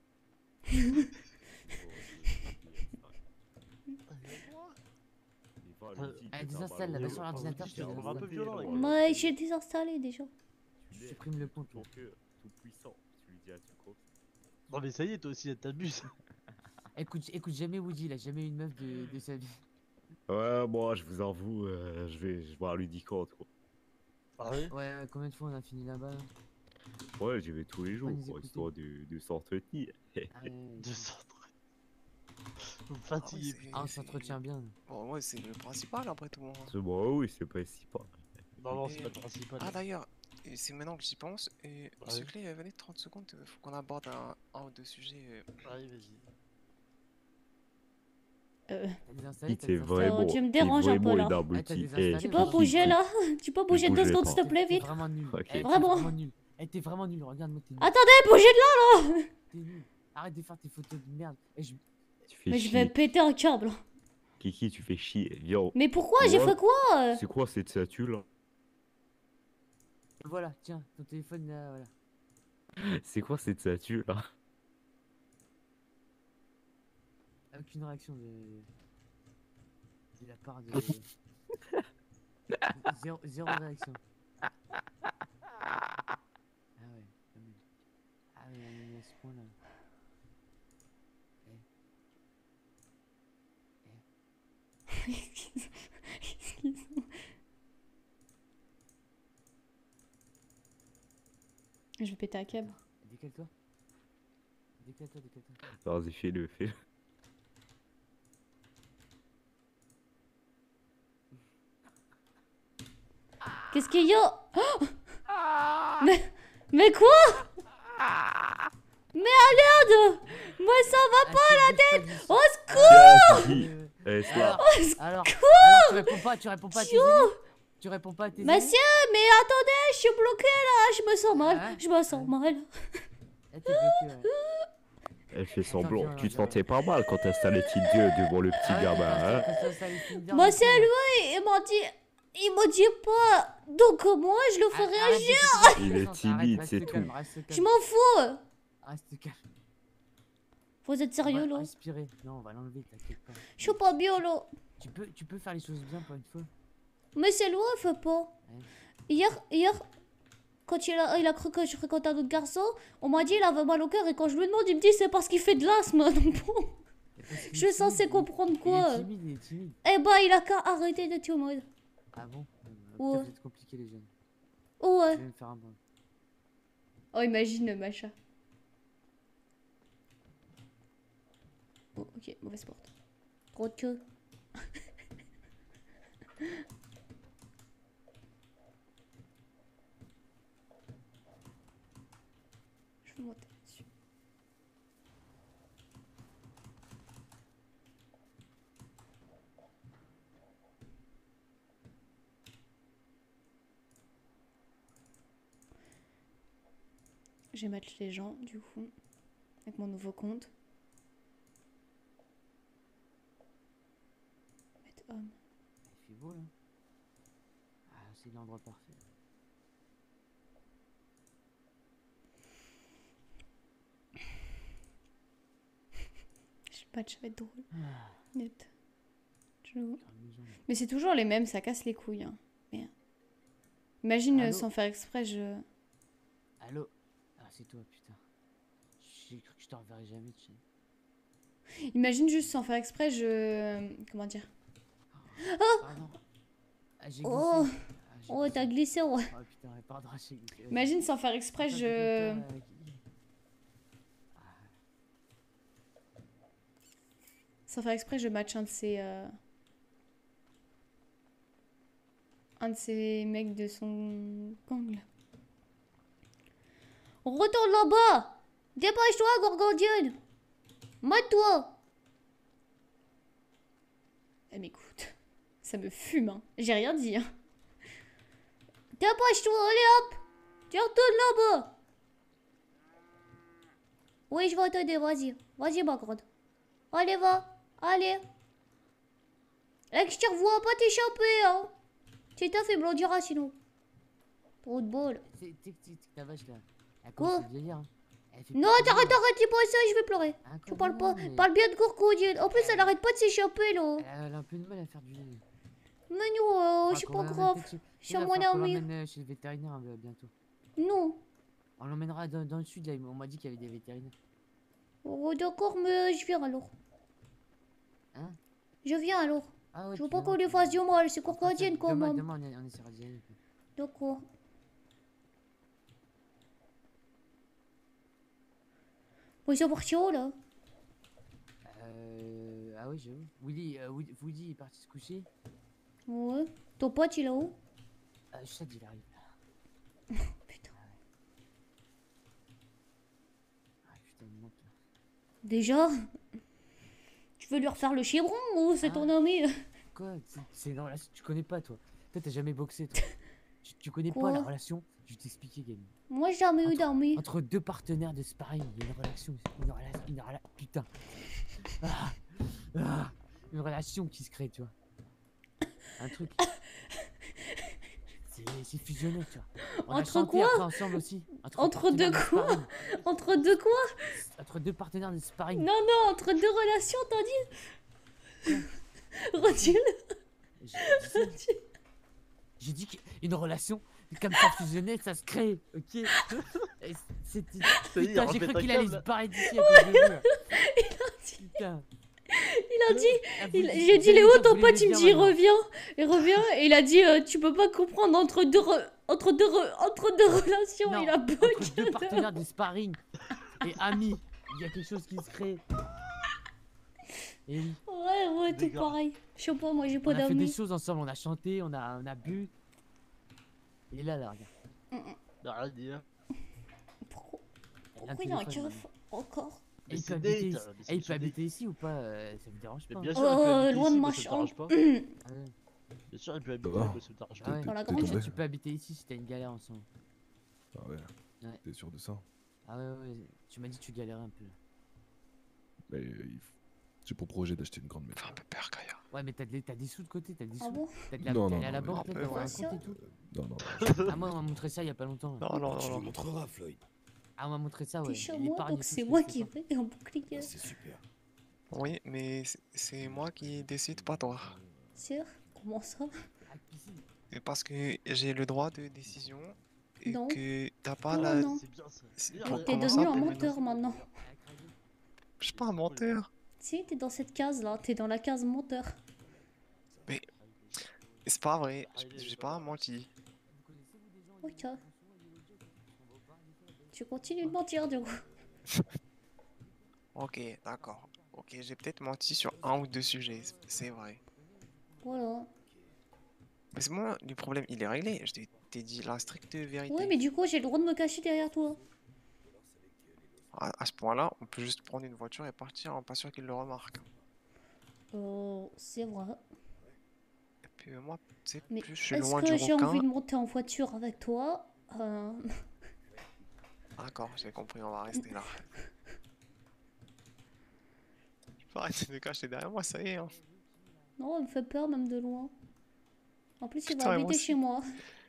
Allez, désinstalle là, va sur l'ordinateur. je te On va un peu désinstalle. violent, avec Ouais, j'ai désinstallé déjà. Je supprime le compte. là. Tout puissant. Tu lui dis à tu crois. Non, mais ça y est, toi aussi, t'abuses. Écoute, écoute jamais Woody, il a jamais eu une meuf de, de sa vie. Ouais, moi, je vous avoue, euh, je vais je vais voir lui dire quoi. Ah ouais? Ouais, ouais, combien de fois on a fini là-bas là Ouais, j'y vais tous les jours, Ouais, nous quoi, écouter. histoire de, de s'entretenir. Ah ouais, De ouais. centre. Vous me fatiguez, c'est- Ah, on s'entretient bien. Bon, ouais, c'est le principal après tout. Hein. C'est bon, oui, c'est pas si pas. Non, non, c'est Et- pas le principal. Ah d'ailleurs, et c'est maintenant que j'y pense. Et Ouais. Monsieur Clé, venez trente secondes, euh, faut qu'on aborde un, un ou deux sujets. euh. Allez, vas-y. Euh, T'as désinstallé, t'as C'est désinstallé. vraiment, tu me t'es déranges un peu, vraiment là. une Ah, t'as abruti. désinstallé, Eh, tu ouais. peux Kiki, bouger là? Tu peux bouger deux bougez secondes pas. s'il te plaît, T'es vite? vraiment nul. Ok. Eh, t'es Vraiment. vraiment nul. Eh, t'es vraiment nul. Regarde-moi, t'es nul. Attendez, bougez de là là! T'es nul. Arrête de faire tes photos de merde. Eh, je... Tu fais Mais je vais chier. péter un câble. Kiki, tu fais chier. Viens. Mais pourquoi? J'ai Ouais. fait quoi? C'est quoi cette statue là? Voilà, tiens, ton téléphone là, voilà. C'est quoi cette statue là? Aucune réaction de. de la part de. zéro, zéro réaction. Ah ouais, quand même. Ah ouais, on est à ce point là. Excuse-moi. Je vais péter un câble. Décale-toi. Décale-toi, décale-toi. Vas-y, fais-le, fais-le. Qu'est-ce qu'il y a? Oh mais, mais quoi? Mais regarde! Moi ça va pas la tête! Au secours! Kiki, eh, c'est là. Alors, Au secours! alors, alors, tu réponds pas, tu réponds pas à tes Tio! amis. Tu réponds pas à tes amis. Monsieur, mais attendez, je suis bloquée là, je me sens mal, Ah, je me sens mal. Eh, t'es bloqué, ouais. Elle fait Attends, semblant. viens, Tu te viens. sentais pas mal quand t'installais Tinder devant le petit Ah ouais, gamin, quand- hein? quand ça, ça allait Tinder, Moi non c'est plus, lui, il m'a dit, il m'a dit pas, donc moi je le Ah, fais arrête de réagir. te faire Il est confiance, timide, arrête, c'est reste calme, tout. reste calme. Je m'en fous. Reste calme. Vous êtes On sérieux va là? respirer. Non, on va l'enlever, t'inquiète pas. Je suis pas bien là. Tu peux, tu peux faire les choses bien pour une fois. Mais c'est lui, il fait pas. Ouais. Hier, hier, quand il a, il a cru que je fréquentais un autre garçon, on m'a dit il avait mal au cœur et quand je lui demande, il me dit c'est parce qu'il fait de l'asthme. Donc bon, Parce qu'il je suis est censée timide, comprendre il- quoi? Il est timide, il est timide. Eh ben, il a qu'à arrêter d'être timide. Ah bon? Ouais. Peut-être compliqué les jeunes. Ouais. Je vais me faire un bon. Oh, imagine le machin. Oh, ok, mauvaise porte. Trop de queue. Je vais monter dessus. Je vais mettre les gens, du coup, avec mon nouveau compte. Mettre homme. Il fait beau là. Ah, c'est l'endroit parfait. Je sais pas, ça va être drôle. Ah, Net. J'avoue. calme les jambes. Mais c'est toujours les mêmes, ça casse les couilles. Hein. Merde. Imagine euh, Allô sans faire exprès, je. Allô? Ah, c'est toi, putain. J'ai cru que je te reverrai jamais, tu sais. Imagine juste sans faire exprès, je. Comment dire? Pardon. Ah, j'ai glissé. Oh! j'ai Oh, glissé. t'as glissé, ouais. Oh putain, pardon, j'ai glissé. Imagine sans faire exprès, Attends, je... décolle-toi, euh, Kiki. Sans faire exprès, je match un de ces... euh, Un de ces mecs de son gang, là. Retourne là-bas! Dépêche-toi, Gorgondienne! Mate-toi! Elle m'écoute. Ça me fume, hein. J'ai rien dit, hein. Dépêche-toi, allez hop! Tu retournes là-bas! Oui, je vais t'aider, vas-y. Vas-y, ma grande. Allez, va. Allez. Et que je te revois pas t'échapper, hein. Tu t'as fait blondira sinon. Trop de bol. Tu sais que ta vache là. Elle Quoi? commence à vieillir. Hein. Elle fait Non, plus de t'arrêtes, bruit. arrête, dis pas ça, je vais pleurer. Hein, Je parle pas. comment, mais- Parle bien de Gorgondienne. En plus, elle arrête pas de s'échapper, là. Elle a un peu de mal à faire du. Mais non, euh, Faudra c'est qu'on pas l'emmène grave. peut-être chez- C'est Il va mon falloir qu'on ami. l'emmène euh, chez le vétérinaire euh, bientôt. Non. On l'emmènera dans, dans le sud là. On m'a dit qu'il y avait des vétérinaires. Oh, d'accord, mais je viens alors. Hein? Je viens alors. Ah ouais, Je veux tu pas viens, qu'on lui tu fasse viens. du mal, c'est On fera ça Gorgondienne quand demain, même. Demain, on, on essaiera d'y aller. D'accord. Bon, ils sont partis où, là? Euh. Ah oui, j'avoue. Woody, euh, Woody, Woody est parti se coucher. Ouais. Ton pote, il est où? Euh, je sais, il arrive. Putain. Ah putain, il monte là. Déjà? Tu veux lui refaire le chébron ou c'est ton ami? Quoi? C'est- C'est une relation. Tu connais pas toi. Toi, t'as jamais boxé toi. tu, tu connais Quoi? pas la relation. Je vais t'expliquer, Game. Moi, j'ai jamais eu d'amis. Entre deux partenaires de sparring, il y a une relation. Une relation. Une relation. Putain. Ah, ah, une relation qui se crée, tu vois. Un truc. C'est c'est fusionné, tu vois. On a Entre chanté quoi? après ensemble aussi. Entre deux partenaires de quoi? sparring. Entre deux quoi? Entre deux partenaires de sparring. Non, non, entre deux relations, t'as dit? Redis-le. J'ai dit ça. J'ai dit qu'une relation, comme ça fusionnée, ça se crée, ok? Et c'était. Ça y est, Putain, j'ai refais cru ta qu'il cam, allait se là. barrer d'ici à cause de vous, là. Putain. Il a dit, Ah, vous- il- vous j'ai dit allez Léo, me dire, ton vous pote, voulez il me me dit dire maintenant. reviens, et revient, et il a dit euh, tu peux pas comprendre entre deux, re- entre deux, re- entre deux relations, Non, il a bug. entre deux partenaires de sparring et amis, il y a quelque chose qui se crée. Et oui. Ouais, ouais, tout D'accord. pareil. Je sais pas, moi j'ai pas On a fait des d'amis. choses ensemble, on a chanté, on a, on a bu. Il est là, là, regarde. Arrête de dire. Pourquoi Il a un il y a un téléphone, keuf encore? Et il Mais peut c'est habiter date, ici, mais c'est et il peut c'est habiter ici ou pas euh, ça vous dérange pas? bien hein sûr, elle peut Euh, habiter loin ici, de moi, ma ça me dérange chambre. pas. Ah ouais. Bien sûr, elle peut habiter, va moi, ça me dérange Ah pas. ouais. Dans la T'es grande tombé? Tu peux habiter ici si t'as une galère ensemble. Ah ouais. Ouais. T'es sûr de ça? Ah ouais, ouais, ouais. Tu m'as dit que tu galérais un peu. Mais il f- j'ai pour projet d'acheter une grande maison. Un peu peur, Kaya. Ouais, mais t'as des, t'as des sous de côté, t'as des Ah sous. bon? T'as de la, Non, t'es non, allé à la non, banque, mais- peut-être, un peu, t'as un ouais. compte et tout. Non, non. Ah, moi, on m'a montré ça il y a pas longtemps. là. Non, non, Tu non, me non. montreras, Floyd. Ah, on m'a montré ça, T'es ouais. chez Et moi, l'épargne et donc tout, c'est je moi fais qui ça. vais en bouclier. C'est super. Oui, mais c'est- c'est moi qui décide, pas toi. Sûr? Comment ça? Ah, piscine. Et parce que j'ai le droit de décision et Non. que t'as pas Non, la. non. C'est bien ça. C'est- Bien, pour- ouais. T'es comment devenu ça, un pour- menteur maintenant. Je suis pas un menteur. Si, t'es dans cette case là, t'es dans la case menteur. Mais c'est pas vrai. J'ai j'ai pas menti. Ok. Tu continues de mentir du coup. Ok, d'accord. Ok, j'ai peut-être menti sur un ou deux sujets, c- c'est vrai. Voilà. Mais c'est moi, le problème, il est réglé. Je t'ai t'ai dit la stricte vérité. Ouais, mais du coup, j'ai le droit de me cacher derrière toi. À, à ce point-là, on peut juste prendre une voiture et partir, hein, pas sûr qu'il le remarque. Euh, c'est vrai. Et puis euh, moi, tu sais, Mais plus je suis est-ce loin du que j'ai envie requin. de monter en voiture avec toi? Euh... D'accord, j'ai compris, on va rester là. Je peux arrêter de me cacher derrière moi, ça y est. Hein. Non, elle me fait peur même de loin. En plus, il Putain, va moi habiter aussi. chez moi.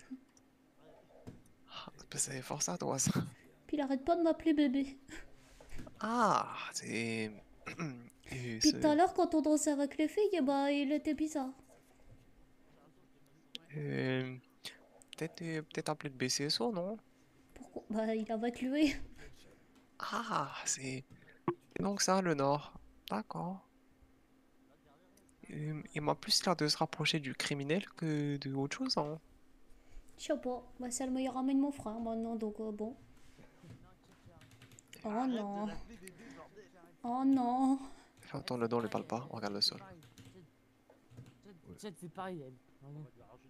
Bah, c'est force à toi, ça. Puis il arrête pas de m'appeler bébé. Ah, c'est. Euh, Puis c'est- tout à l'heure, quand on dansait avec les filles, bah, il était bizarre. euh, Peut-être euh, peut-être appeler le B C S O, non? Pourquoi? Bah, il a tué. Ah, c'est. C'est donc ça, le Nord. D'accord. Euh, il m'a plus l'air de se rapprocher du criminel que de autre chose, hein. Je sais pas. Bah, c'est le meilleur ami de mon frère maintenant, donc euh, bon. Oh non. Oh non. Fais entendre le dos, on ne parle pas, on regarde le sol. Chad, c'est pareil, elle. Vraiment.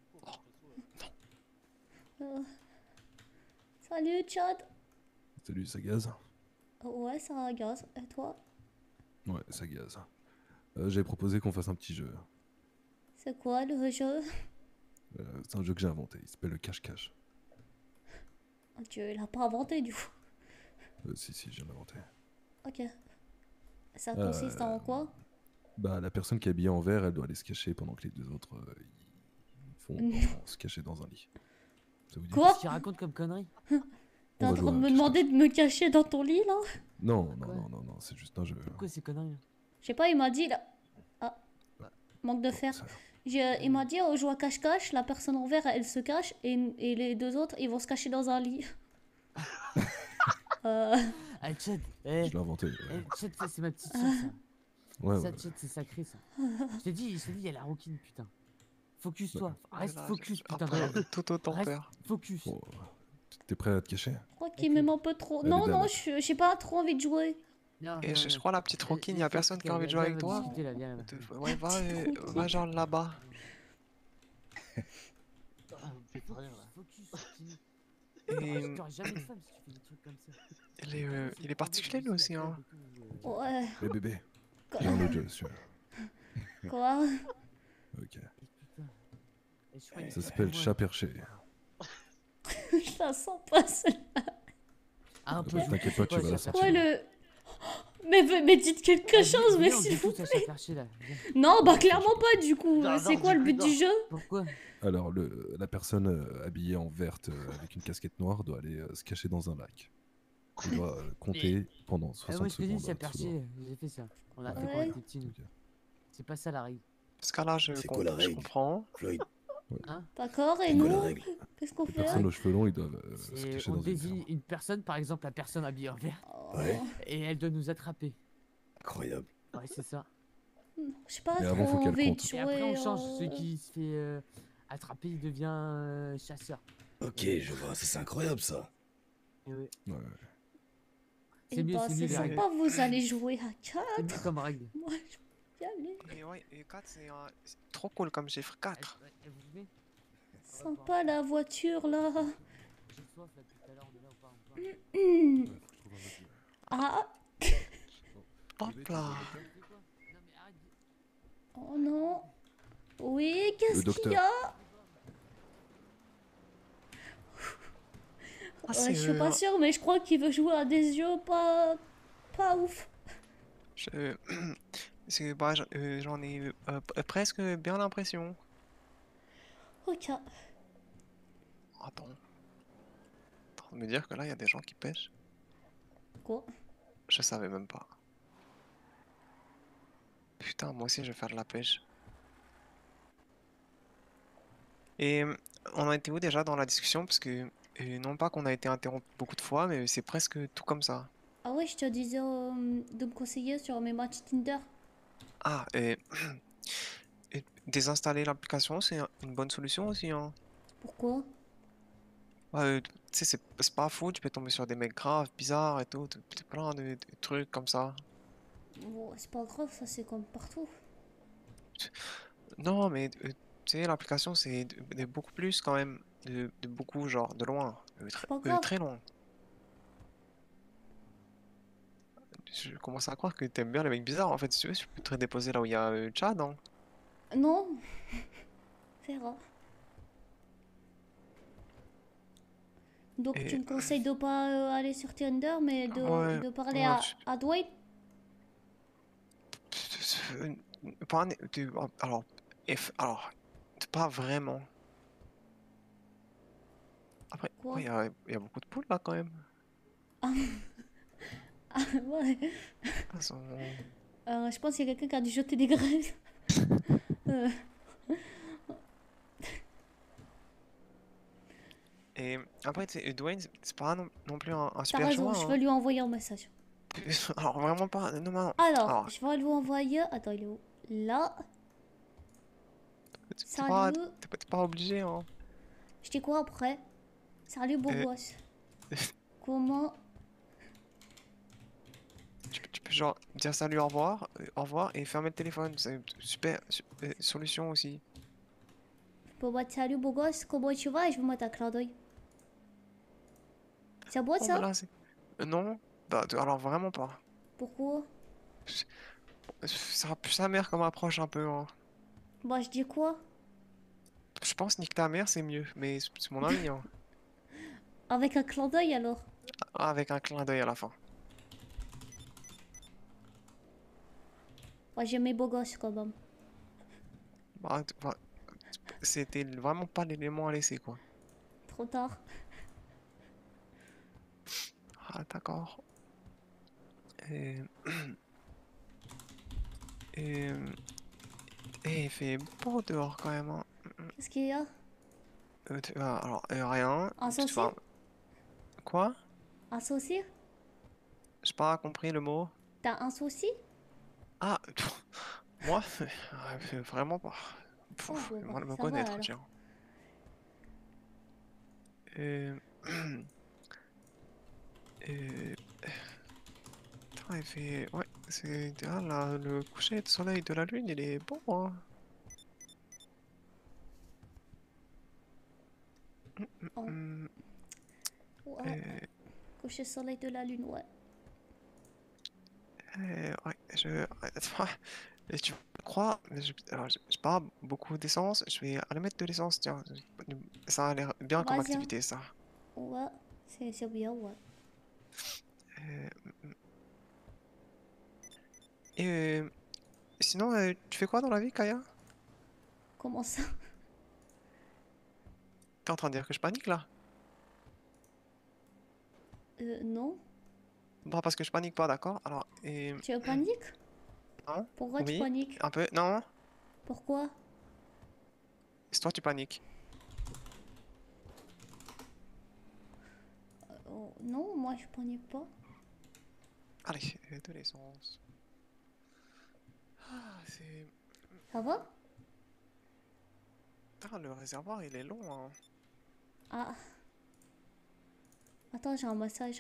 Euh, Salut, Chad. Salut, ça gaze? Ouais, ça agace. Et toi? Ouais, ça gaze. Euh, J'avais proposé qu'on fasse un petit jeu. C'est quoi le jeu? Euh, c'est un jeu que j'ai inventé, il s'appelle le cache-cache. Oh, Dieu, il a pas inventé du coup. Euh, si, si, je viens d'inventer. Ok. Ça consiste en quoi? Bah, la personne qui est habillée en vert, elle doit aller se cacher pendant que les deux autres euh, ils font Non. dans- se cacher dans un lit. Ça vous dit? Quoi? Qu'est-ce qu'il raconte comme connerie? T'es On en va train de jouer me à un demander de me cacher dans ton lit là? Non, non, non, non, non, c'est juste un jeu. Pourquoi ces conneries? Je sais pas, il m'a dit là. Ah, manque de fer. Je- il m'a dit on joue à cache-cache, la personne en vert elle se cache et, et les deux autres ils vont se cacher dans un lit. euh... Ah, Chad, eh, Je l'ai inventé. ouais. eh, Chad, ça, c'est ma petite soeur, ça. Ouais, ça, ouais. Chad, c'est sacré, ça. Je t'ai dit, je t'ai dit, il y a la rouquine, putain. Focus-toi, reste Là, focus, j'ai- putain. après, de- tout autant Reste peur. focus. Bon, t'es prêt à te cacher? Je crois qu'il m'aime un peu trop. Allez, Non, dame. non, je j'ai pas trop envie de jouer. Non, Et non, je, je non. crois la petite roquine, y a personne qui a envie de jouer avec toi. Discuter, là, viens, là. Te- Ouais, va, euh, va genre là-bas. Ah, vous me faites rire là. Focus, Tini. Et T'auras jamais de femme si tu fais des trucs comme ça. il est, euh, il est particulier lui aussi, hein. Ouais. Eh bébé, Quoi? j'ai un autre jeu, celui-là. Quoi? Ok. Et je crois qu'il Ça faut s'appelle que moi- chat perché. Je la sens pas celle-là. Ah, un peu. Bah, je t'inquiète sais pas, tu vas la ça sortir. Ouais, le. Mais, mais dites quelque chose, mais Viens, on s'il dit vous tous à plaît. chat perché, là. Viens. Non, bah clairement pas du coup. Non, C'est non, quoi du le but coup, du non. jeu? Pourquoi? Alors, le, la personne euh, habillée en verte euh, avec une casquette noire doit aller euh, se cacher dans un lac. Il doit euh, compter pendant Ah, soixante moi, je te dis, secondes. c'est euh, sous l'eau. perché. J'ai fait ça. On l'a fait quand Ouais. on était petits, nous. C'est pas ça la règle. Parce qu'à là, je, C'est com- quoi la je règle comprends. Floyd, Hein? D'accord, et c'est quoi la nous? règle? Qu'est-ce qu'on Les fait? personnes aux cheveux longs, ils doivent euh, se C'est- cacher on dans une désigne ferme. une personne, par exemple la personne habillée en vert, Ouais, et elle doit nous attraper. incroyable. Ouais, c'est ça. J'ai pas Mais trop avant, faut qu'elle envie de compte. Et après, on jouer. change. euh, Celui qui se fait euh, attraper, il devient euh, chasseur. Ok, je vois, ça, c'est incroyable ça. Et ouais. Ouais, ouais. C'est eh mieux, bah, c'est mieux c'est les règles. sympa, vous allez jouer à C'est quatre. mieux comme règle. Moi, je peux y aller. Et ouais, et quatre, c'est un- c'est trop cool comme chiffre. quatre. Eh, vous venez? Sympa la voiture là. J'ai soif là depuis tout à l'heure, on est là ou pas, ou pas? Ah, Hop là. Non mais arrête. de- oh non. Oui, qu'est-ce qu'il docteur. y a? Ah, Ouais, c'est, je suis pas euh, sûre, mais je crois qu'il veut jouer à des yeux pas. pas ouf. Je- c'est, bah, j'en euh, j'en ai euh, p- presque bien l'impression. Ok. Attends. T'es en train de me dire que là, il y a des gens qui pêchent? Quoi? Je savais même pas. Putain, moi aussi, je vais faire de la pêche. Et euh, on a été où déjà dans la discussion? Parce que, euh, non pas qu'on a été interrompu beaucoup de fois, mais c'est presque tout comme ça. Ah ouais, je te disais euh, de me conseiller sur mes matchs Tinder. Ah, et, et désinstaller l'application, c'est un- une bonne solution aussi, hein. Pourquoi? Ouais, euh, tu sais, c'est c'est pas fou, tu peux tomber sur des mecs graves, bizarres et tout, t- t- plein de, de trucs comme ça. Bon, c'est pas grave, ça c'est comme partout. Non, mais euh, tu sais, l'application, c'est de, de beaucoup plus quand même, de, de beaucoup, genre, de loin, euh, tr- pas euh, grave. très loin. Je commence à croire que t'aimes bien les mecs bizarres, en fait, si tu veux, je peux te déposer là où il y a euh, Chad, hein. Non. C'est rare. Donc Et- tu me conseilles de pas euh, aller sur Tinder, mais de, Ouais, de parler ouais, à, tu- à Dwight? Euh, Pas un- tu- alors, eff- alors, pas vraiment. Après, Quoi? ouais, il y a, il y a beaucoup de poules là quand même. Ah, ah, ouais. Elles sont- Euh, je pense qu'il y a quelqu'un qui a dû jeter des graines. Euh, Et après, tu sais, Dwayne, c'est c'est pas non, non plus un, un T'as super raison, joueur, je hein. vais lui envoyer un message. Alors, vraiment pas. Non, non. Alors, Alors, je vais lui envoyer. Attends, il est où? Là. t'es pas, Salut. t'es pas, t'es pas obligé, hein. Je dis quoi après? Salut beau Euh. gosse. Comment? Tu peux, tu peux genre dire salut, au revoir, euh, au revoir et fermer le téléphone. C'est une super su- euh, solution aussi. Je peux mettre salut beau gosse, comment tu vas? Et je vais mettre un clin d'œil. C'est bon Oh, ça? voilà, c'est... Euh, non, bah, t- alors vraiment pas. Pourquoi? Ça sera plus sa mère comme approche un peu, hein. Bah je dis quoi? Je pense nique ta mère c'est mieux, mais c'est c'est mon avis, hein. Avec un clin d'œil alors. Ah, avec un clin d'œil à la fin. Moi j'aime mes beaux gosses quand même. Bah, t- bah, c'était vraiment pas l'élément à laisser, quoi. Trop tard. Ah, d'accord. Et... Et... Et il fait beau dehors quand même, hein. Qu'est-ce qu'il y a? Euh, tu- ah, alors, euh, rien. Un Tu saucisson? vois- Quoi? Un souci? J'ai pas compris le mot. T'as un souci? Ah, pff, moi, euh, vraiment pas. Pff, Oh, bon, bah, moi de me ça va, connaître, alors. tiens. Euh... euh, Putain, il fait... Ouais, c'est... Ah, là, le coucher de soleil de la lune, il est beau, hein. Oh. Hum, Ouais. euh, Coucher soleil de la lune, ouais. euh, ouais, je... ouais, et tu crois... mais je- Alors, j'ai j'ai pas beaucoup d'essence, je vais aller mettre de l'essence, tiens. Ça a l'air bien comme Vas-y, hein. activité, ça. Ouais, c'est c'est bien, ouais. Euh, Et euh, sinon, euh, tu fais quoi dans la vie, Kaya? Comment ça? T'es en train de dire que je panique là? Euh, non. Bon, parce que je panique pas, d'accord? Alors, et... Tu paniques? Non? Pourquoi tu Oui? paniques? Un peu? Non? Pourquoi? C'est toi, tu paniques. Oh, non, moi je panique pas. Allez, euh, de l'essence. Ah, c'est... Ça va? Ah, le réservoir, il est long, hein. Ah. Attends, j'ai un massage.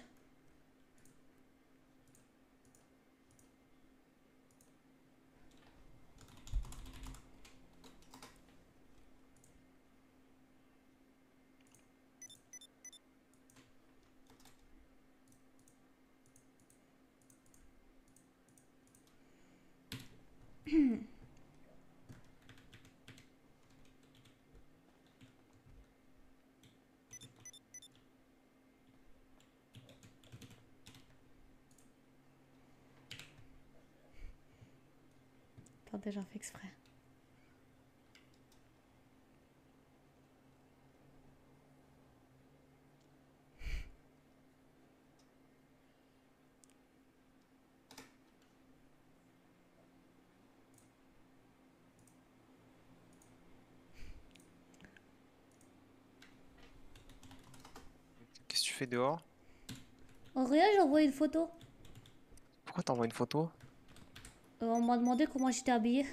Attendez, j'en fais exprès. Qu'est-ce que tu fais dehors? Oh, regarde, j'ai envoyé une photo. Pourquoi t'envoies une photo? Euh, on m'a demandé comment j'étais habillée.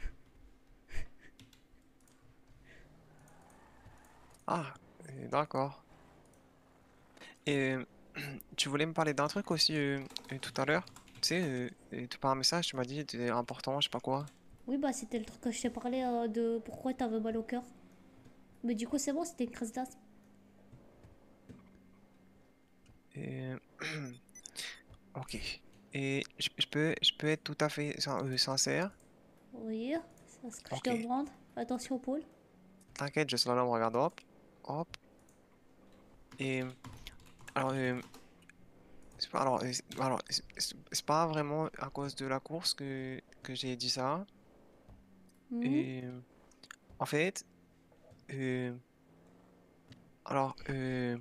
Ah, euh, d'accord. Et euh, tu voulais me parler d'un truc aussi euh, euh, tout à l'heure? Tu sais, euh, euh, par un message, tu m'as dit c'était important, je sais pas quoi. Oui, bah c'était le truc que je t'ai parlé euh, de pourquoi t'avais mal au cœur. Mais du coup, c'est bon, c'était une crise d'asthme. Et... Ok. Et je je peux, je peux être tout à fait sin- euh, sincère? Oui, c'est ce que Ok. je te demande. Attention, Paul. T'inquiète, je slalom, regarde, hop, hop. Et alors, euh, c'est pas, alors, euh, c'est- alors, c'est c'est- c'est pas vraiment à cause de la course que, que j'ai dit ça. Mhm. Et en fait, euh, alors, euh,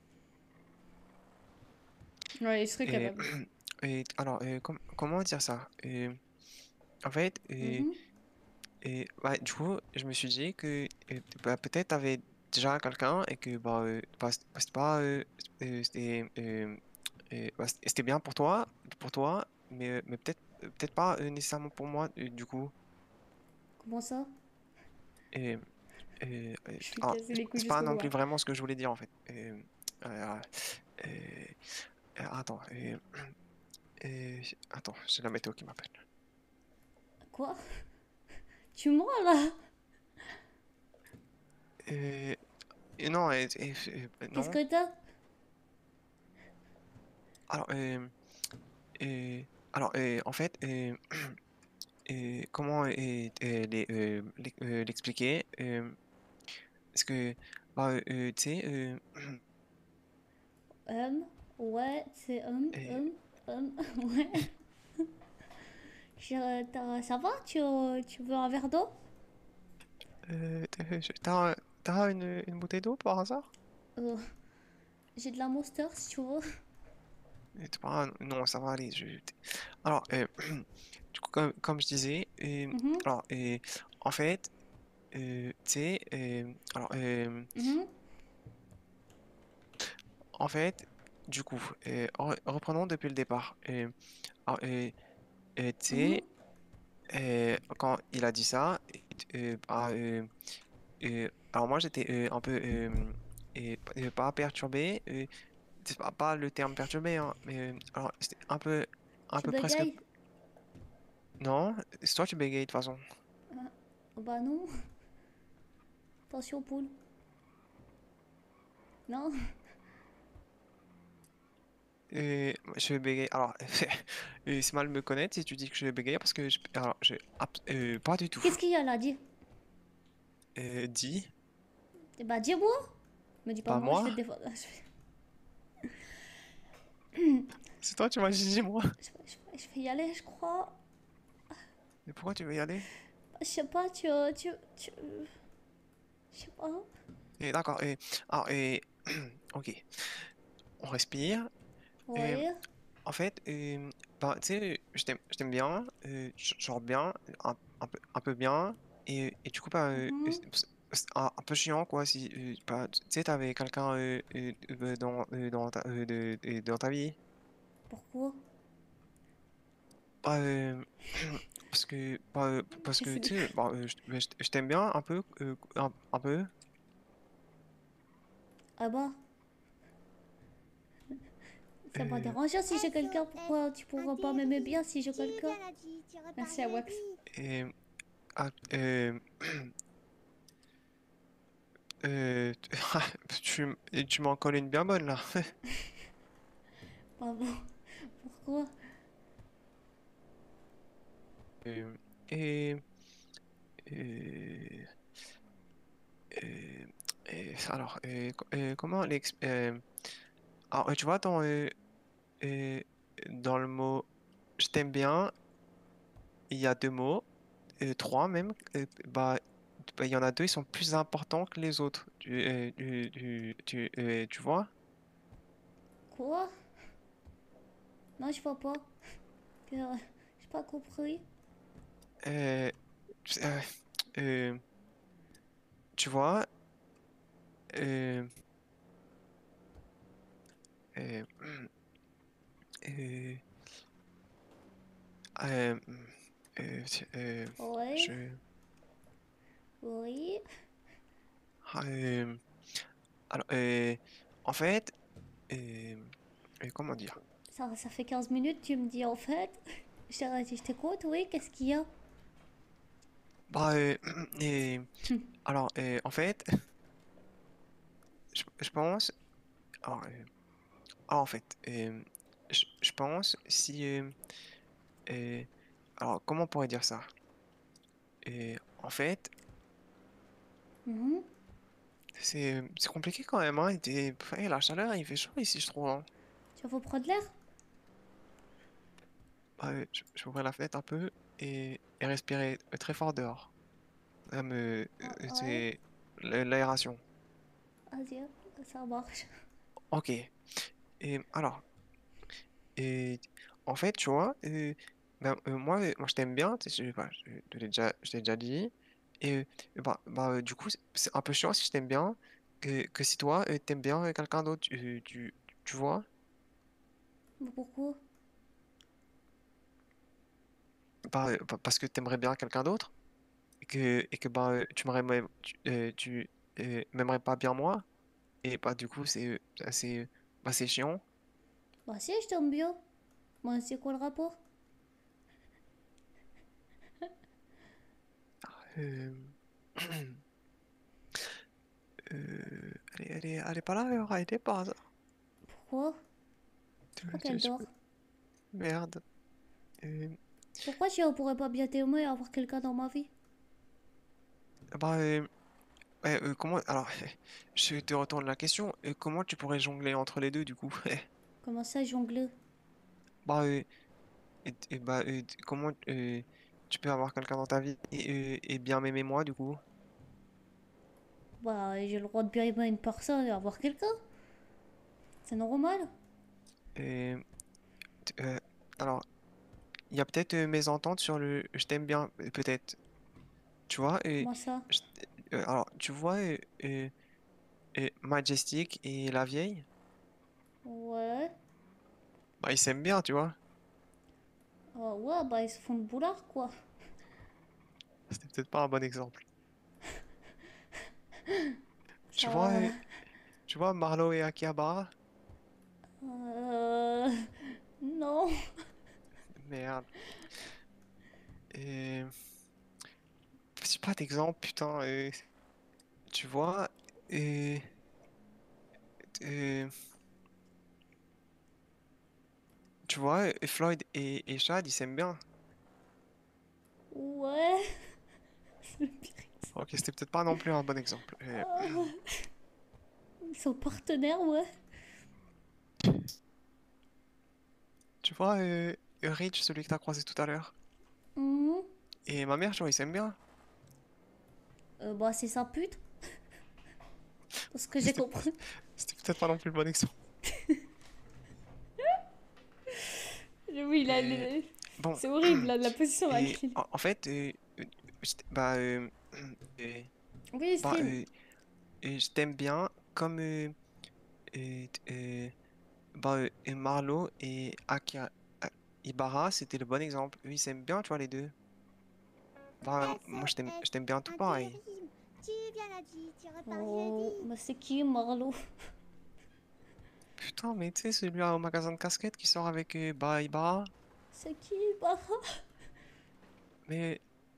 Ouais, il serait et, capable. et alors, euh, com- comment dire ça? Euh, en fait, euh, Mhm. et, bah, du coup, je me suis dit que euh, bah, peut-être t'avais déjà quelqu'un et que bah, euh, bah, c'est bah, c'était pas, euh, euh, c'était euh, euh, bah, c'était c'était bien pour toi, pour toi, mais, euh, mais peut-être euh, peut-être pas euh, nécessairement pour moi, euh, du coup. Comment ça? Et, euh, euh, Je vais ah, casser les couilles c'est pas jusqu'au non doigt. plus vraiment ce que je voulais dire en fait. Euh, euh, euh, euh, attends, euh, euh, attends, c'est la météo qui m'appelle. Quoi? Tu mens là? Euh, euh, non, euh, euh, euh, Qu'est-ce non. que t'as? Alors, euh, euh, alors euh, en fait, euh, euh, comment euh, euh, les, euh, l'e- euh, l'expliquer? Euh, parce que, bah, euh, euh, tu sais, euh, Hum, ouais, c'est hum, euh, hum, hum, ouais. Je- t'as- Ça va? Tu, tu veux un verre d'eau? euh, t'as t'as une, une bouteille d'eau par hasard? Euh, j'ai de la Monster si tu veux. Euh, t'as pas- Non, ça va aller. Je... Alors, euh, du coup, comme, comme je disais, euh, Mhm, alors, euh, en fait, euh, tu sais, euh, alors, euh, mhm, en fait, du coup, euh, re- reprenons depuis le départ. Euh, alors, euh, euh, tu mhm. sais, euh, quand il a dit ça, euh, bah, euh, euh, alors moi j'étais euh, un peu, euh, et, euh, pas perturbé, euh, c'est pas, pas le terme perturbé, hein, mais euh, alors c'était un peu, un Tu peu presque, bégayes? non, c'est toi tu bégayes de toute façon. Ah, bah non. Attention poule. Non? Euh, je bégaye. Alors, euh, c'est mal me connaître si tu dis que je bégaye parce que je, alors, je, abs- euh, pas du tout. Qu'est-ce qu'il y a là? Dis. Euh, dis, Eh bah dis-moi. Me dis pas pas moi, je moi. vais te défendre. Je vais, C'est toi, tu m'as dit dis-moi. je vais- je vais- je vais y aller, je crois. Mais pourquoi tu veux y aller? Je sais pas, tu... tu, tu... Je sais pas. Et d'accord. Et, alors, et, ok, on respire. Et, Ouais. en fait, euh, bah, tu sais, je t'aime, je t'aime bien, euh, j- genre bien, un, un peu, un peu bien. Et, et du coup, bah, euh, Mhm. c'est c'est un, un peu chiant, quoi. Si, euh, bah, tu sais, t'avais quelqu'un euh, euh, euh, dans, euh, dans ta, euh, de- de- dans ta vie. Pourquoi? Bah, euh, parce que, bah, euh, parce que, Casser les tu sais, couilles. bah, euh, je je- je t'aime bien un peu, euh, un, un peu. Ah bah, ça m'a Euh, dérangé si j'ai quelqu'un. Pourquoi tu pourras pas m'aimer bien si j'ai quelqu'un? Merci à Wax. et, ah, euh, euh, tu, m- et tu m'en colles une bien bonne, là. Pas bon. Pourquoi? Euh, et, euh, euh, euh, alors, euh, co- euh, comment l'ex... euh, alors, euh, tu vois, dans, euh, euh, dans le mot «je t'aime bien», il y a deux mots, euh, trois même. Euh, bah, bah, il y en a deux, ils sont plus importants que les autres. Tu, euh, tu, tu, tu, euh, tu vois? Quoi? Non, je vois pas. Euh, J'ai pas compris. Euh, tu- euh, euh, tu vois? Euh, euh, euh, euh, euh, euh, Ouais. je... Oui. Ah, euh, alors, euh, en fait, euh, euh, comment dire? Ça, ça fait quinze minutes, tu me dis en fait. Je t'ai- je t'écoute, oui, qu'est-ce qu'il y a? Bah, euh, euh, alors, euh, en fait, je, je pense, alors, euh, alors, en fait, euh, je, je pense si, euh, euh, alors, comment on pourrait dire ça? Euh, en fait, Mhm. c'est, c'est compliqué quand même, hein. Et t'es- ouais, la chaleur, il fait chaud ici, je trouve, hein. Tu veux prendre l'air? Bah, euh, je, je vais ouvrir la fenêtre un peu et, et respirer très fort dehors. Ça me, euh, Ah, ouais. c'est l'a- l'aération. Vas-y, ça marche. Ok. Et alors, et en fait, tu vois, euh, ben, euh, moi, euh, moi, je t'aime bien, tu sais, je, bah, je, je l'ai déjà, je t'ai déjà dit. Et euh, bah, bah, euh, du coup, c'est c'est un peu chiant si je t'aime bien que, que si toi, euh, t'aimes bien euh, quelqu'un d'autre, tu, tu, tu vois? Mais pourquoi? Bah, euh, pa- parce que t'aimerais bien quelqu'un d'autre et que, et que bah, euh, tu m'aimerais même- tu, euh, tu euh, m'aimerais pas bien moi, et bah du coup c'est euh, c'est bah, c'est chiant. Bah si, je t'aime bien. Moi, c'est quoi le rapport? Euh, euh, elle est, elle est, elle est pas là, elle aura été par hasard. Pourquoi? Je crois qu'elle Je- je- dort. Merde. Euh, Pourquoi tu ne pourrais pas bien t'aimer et avoir quelqu'un dans ma vie? bah, euh, ouais, euh, comment... Alors, je te retourne la question. euh, comment tu pourrais jongler entre les deux, du coup? Comment ça, jongler? Bah, euh, et, et bah, euh, t- comment euh, tu peux avoir quelqu'un dans ta vie et, euh, et bien m'aimer moi, du coup? Bah, j'ai le droit de bien aimer une personne et avoir quelqu'un. C'est normal. Euh, t- euh, alors, il y a peut-être euh, mésentente sur le je t'aime bien, euh, peut-être. Tu vois? Et, Comment ça? je t- euh, alors, tu vois, euh, euh, euh, Majestic et la vieille, Ouais. bah, ils s'aiment bien, tu vois? Ah ouais, bah ils se font le boulard, quoi. C'était peut-être pas un bon exemple. Tu vois, Ça... euh, tu vois Marlo et Akihabara? Euh... Non. Merde. Et... C'est pas d'exemple, putain. euh, Tu vois, et... euh, tu vois, euh, Floyd et, et Chad, ils s'aiment bien. Ouais. C'est le pire. Ok, c'était peut-être pas non plus un bon exemple. Euh, Ah. Ils sont partenaires, ouais. Tu vois, euh, Rich, celui que t'as croisé tout à l'heure, Mhm. et ma mère, tu vois, ils s'aiment bien. Euh, bah c'est sa pute. Parce que j'ai compris. C'était peut-être pas non plus le bon exemple. Oui, là, Et- le- Bon. c'est horrible, là, la position à Et laquelle- en, en fait, euh, euh, je t- bah, euh, euh, Oui, bah, Steve. euh, euh, je t'aime bien comme euh, euh, t- euh, bah, euh, et Marlo et Akia, A- Ibara, c'était le bon exemple. Eux, ils s'aiment bien, tu vois, les deux. Bah, moi, je t'aime, je t'aime bien tout pareil. Tu viens la dit, tu repars Oh, bah c'est qui, Marlo? Putain, mais tu sais, celui-là au magasin de casquettes qui sort avec euh, bah, Ibara. C'est qui, Bara? Mais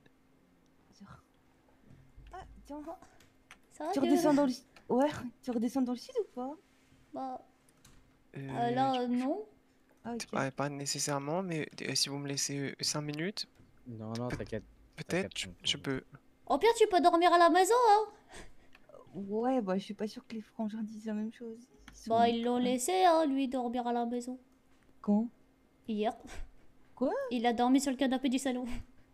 Ah, tiens. Ça va, Tu Dieu redescends dans le... Ouais, tu redescends dans le sud ou pas? Bah, euh, euh, là, euh, non. Ah, ok. bah, pas nécessairement, mais euh, si vous me laissez cinq minutes, Non, non, t'inquiète. peut-être je, je peux. Au pire, tu peux dormir à la maison, hein. Ouais, bah je suis pas sûre que les frangins disent la même chose. Ils sont- Bah, ils l'ont laissé, hein, lui, dormir à la maison. Quand? Hier. Quoi? Il a dormi sur le canapé du salon.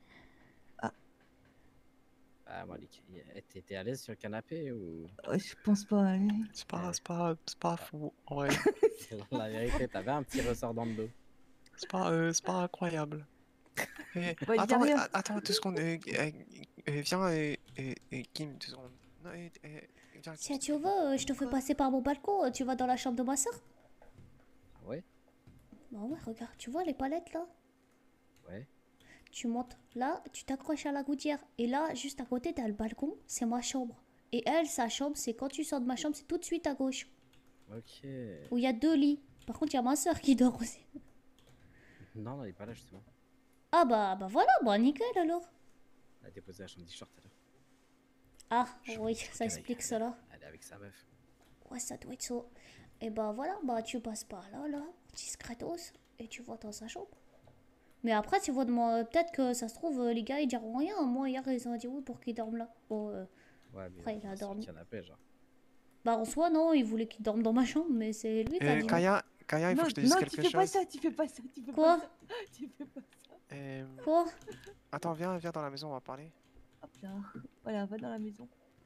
Ah, Malik, t'étais à l'aise sur le canapé ou. Ouais, je pense pas. Allez. C'est pas, c'est pas, c'est pas fou, en vrai. C'est la vérité, t'avais un petit ressort dans le dos. C'est pas, euh, c'est pas incroyable. Eh, Bah, il y a attends, rien. a- attends deux secondes. euh, euh, euh, viens, euh, euh, euh, Kim, deux secondes. Non, euh, euh, viens, Si tu veux, euh, je te fais passer par mon balcon, euh, tu vas dans la chambre de ma soeur. Ah ouais? Bah ouais, regarde, tu vois les palettes là? Ouais. Tu montes là, tu t'accroches à la gouttière. Et là, juste à côté, t'as le balcon, c'est ma chambre. Et elle, sa chambre, c'est quand tu sors de ma chambre, c'est tout de suite à gauche. Ok. Où il y a deux lits. Par contre, il y a ma soeur qui dort aussi. Non, non, elle est pas là justement. Ah bah, bah voilà, bah nickel alors. Elle a déposé la chambre d-shirt tout à l'heure. Ah, oui, ça qu'elle explique aille- cela. Elle est avec sa meuf. Ouais, ça doit être ça. Et bah voilà, bah tu passes par là, là, discretos, et tu vas dans sa chambre. Mais après, tu vois, de moi, peut-être que ça se trouve, euh, les gars, ils diront rien. Moi, hier, ils ont dit oui pour qu'ils dorment là. Bon, euh, Ouais, mais après, il a sur le dormi. canapé, genre. Bah en soi, non, il voulait qu'il dorme dans ma chambre, mais c'est lui qui a Euh, dit. Kaya, Kaya, il faut Non, que je te dise non, quelque tu fais pas chose. ça, tu fais pas ça, tu fais Quoi? pas ça. Tu fais pas ça. Euh, Quoi? Attends, viens, viens dans la maison, on va parler. Hop là. Voilà, va dans la maison.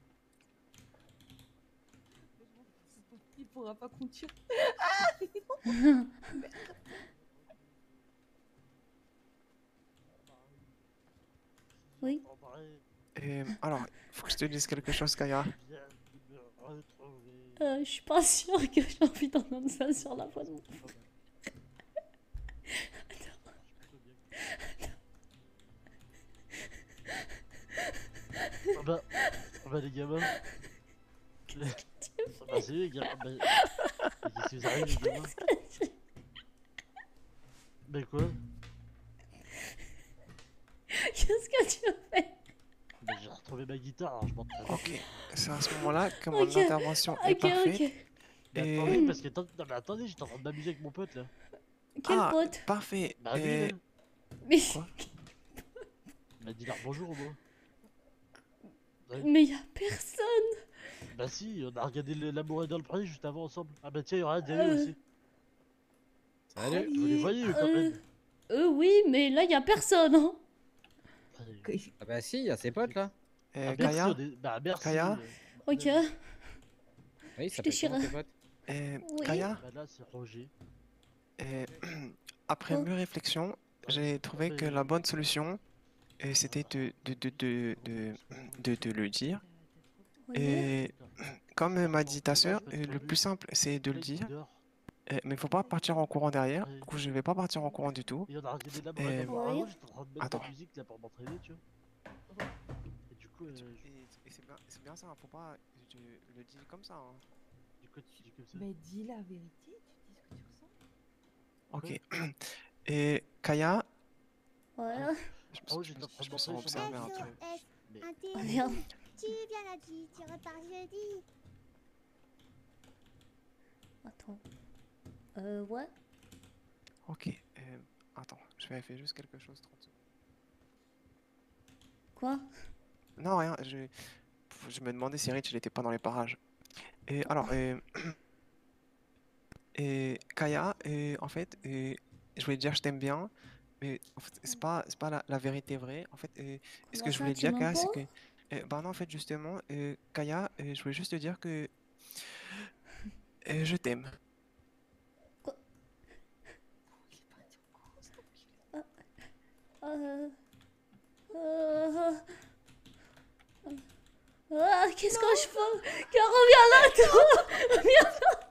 Il pourra pas conduire. Ah non. Oui. Euh, alors, faut que je te dise quelque chose, Kaya. Euh, je suis pas sûre que j'ai envie d'entendre ça sur la voix de mon frère. Attends. Attends. bah les gamins. Bah c'est les gamins. Bah... Qu'est-ce que vous arrive les gamins? Bah quoi? Qu'est-ce que tu fais? Bah j'ai retrouvé ma guitare, alors je m'en prends. Ok, c'est à ce moment-là que mon Ok, intervention est ok, parfaite. ok. Mais Et... attendez, parce que attends- non mais attendez, j'étais en train de m'amuser avec mon pote là. Quel ah, pote? parfait. Bah oui, Et... là. Mais... Quoi? Bah dis-leur bonjour au moins. Ouais. Mais y'a personne. Bah si, on a regardé le- l'amour est dans le pré juste avant ensemble. Ah bah tiens, il y aura Diallo Euh. aussi. Salut. Vous les voyez eux, quand Euh... même? euh, oui, mais là y'a personne, hein. Ah bah si, il y a ses potes là. Euh, Ah, merci, Kaya on est- bah merci. Kaya euh, Ok. Oui, Je ça te fait comment chierai. tes potes? Euh, Oui. Kaya Bah là c'est Roger. euh, après Oh. mûre réflexion, j'ai trouvé que la bonne solution, euh, c'était de, de, de, de, de, de, de le dire. Oui. Et comme m'a dit ta sœur, euh, le plus simple, c'est de le dire. Euh, mais faut pas partir en courant derrière. Du coup, je vais pas partir en courant du tout. Et on a regardé l'amour Euh, est dans le pré Oui. avant, j'étais en train de mettre Attends. de la musique là pour m'entraîner, tu vois. Et du coup, euh, je- Et, et c'est bien, c'est bien ça, faut pas je- le dire comme ça. hein. du coup tu dis comme ça. Mais dis la vérité, tu dis ce que tu ressens. Ok. Et Kaya, Voilà. je me, Oh, je j'étais me- en train de je me sens m'entraîner sur observé ma un guitare. peu. S O S. Mais- Oh Intérim. merde. Tu viens lundi, tu repars jeudi. Attends. Euh, ouais. Ok. euh, attends, je vais faire juste quelque chose. trente secondes. Quoi? Non, rien. Je, je me demandais si Rich il était pas dans les parages. Et alors, euh, et Kaya, euh, en fait, euh, je voulais te dire je t'aime bien, mais en fait, c'est pas, c'est pas la, la vérité vraie. En fait, euh, ce Comment que je ça, voulais te tu dire, m'aimes Kaya, c'est pas? que, euh, bah non, en fait, justement, euh, Kaya, euh, je voulais juste te dire que euh, je t'aime. Euh... Euh... Ah, qu'est-ce que je fais? Car reviens là, toi! Reviens là!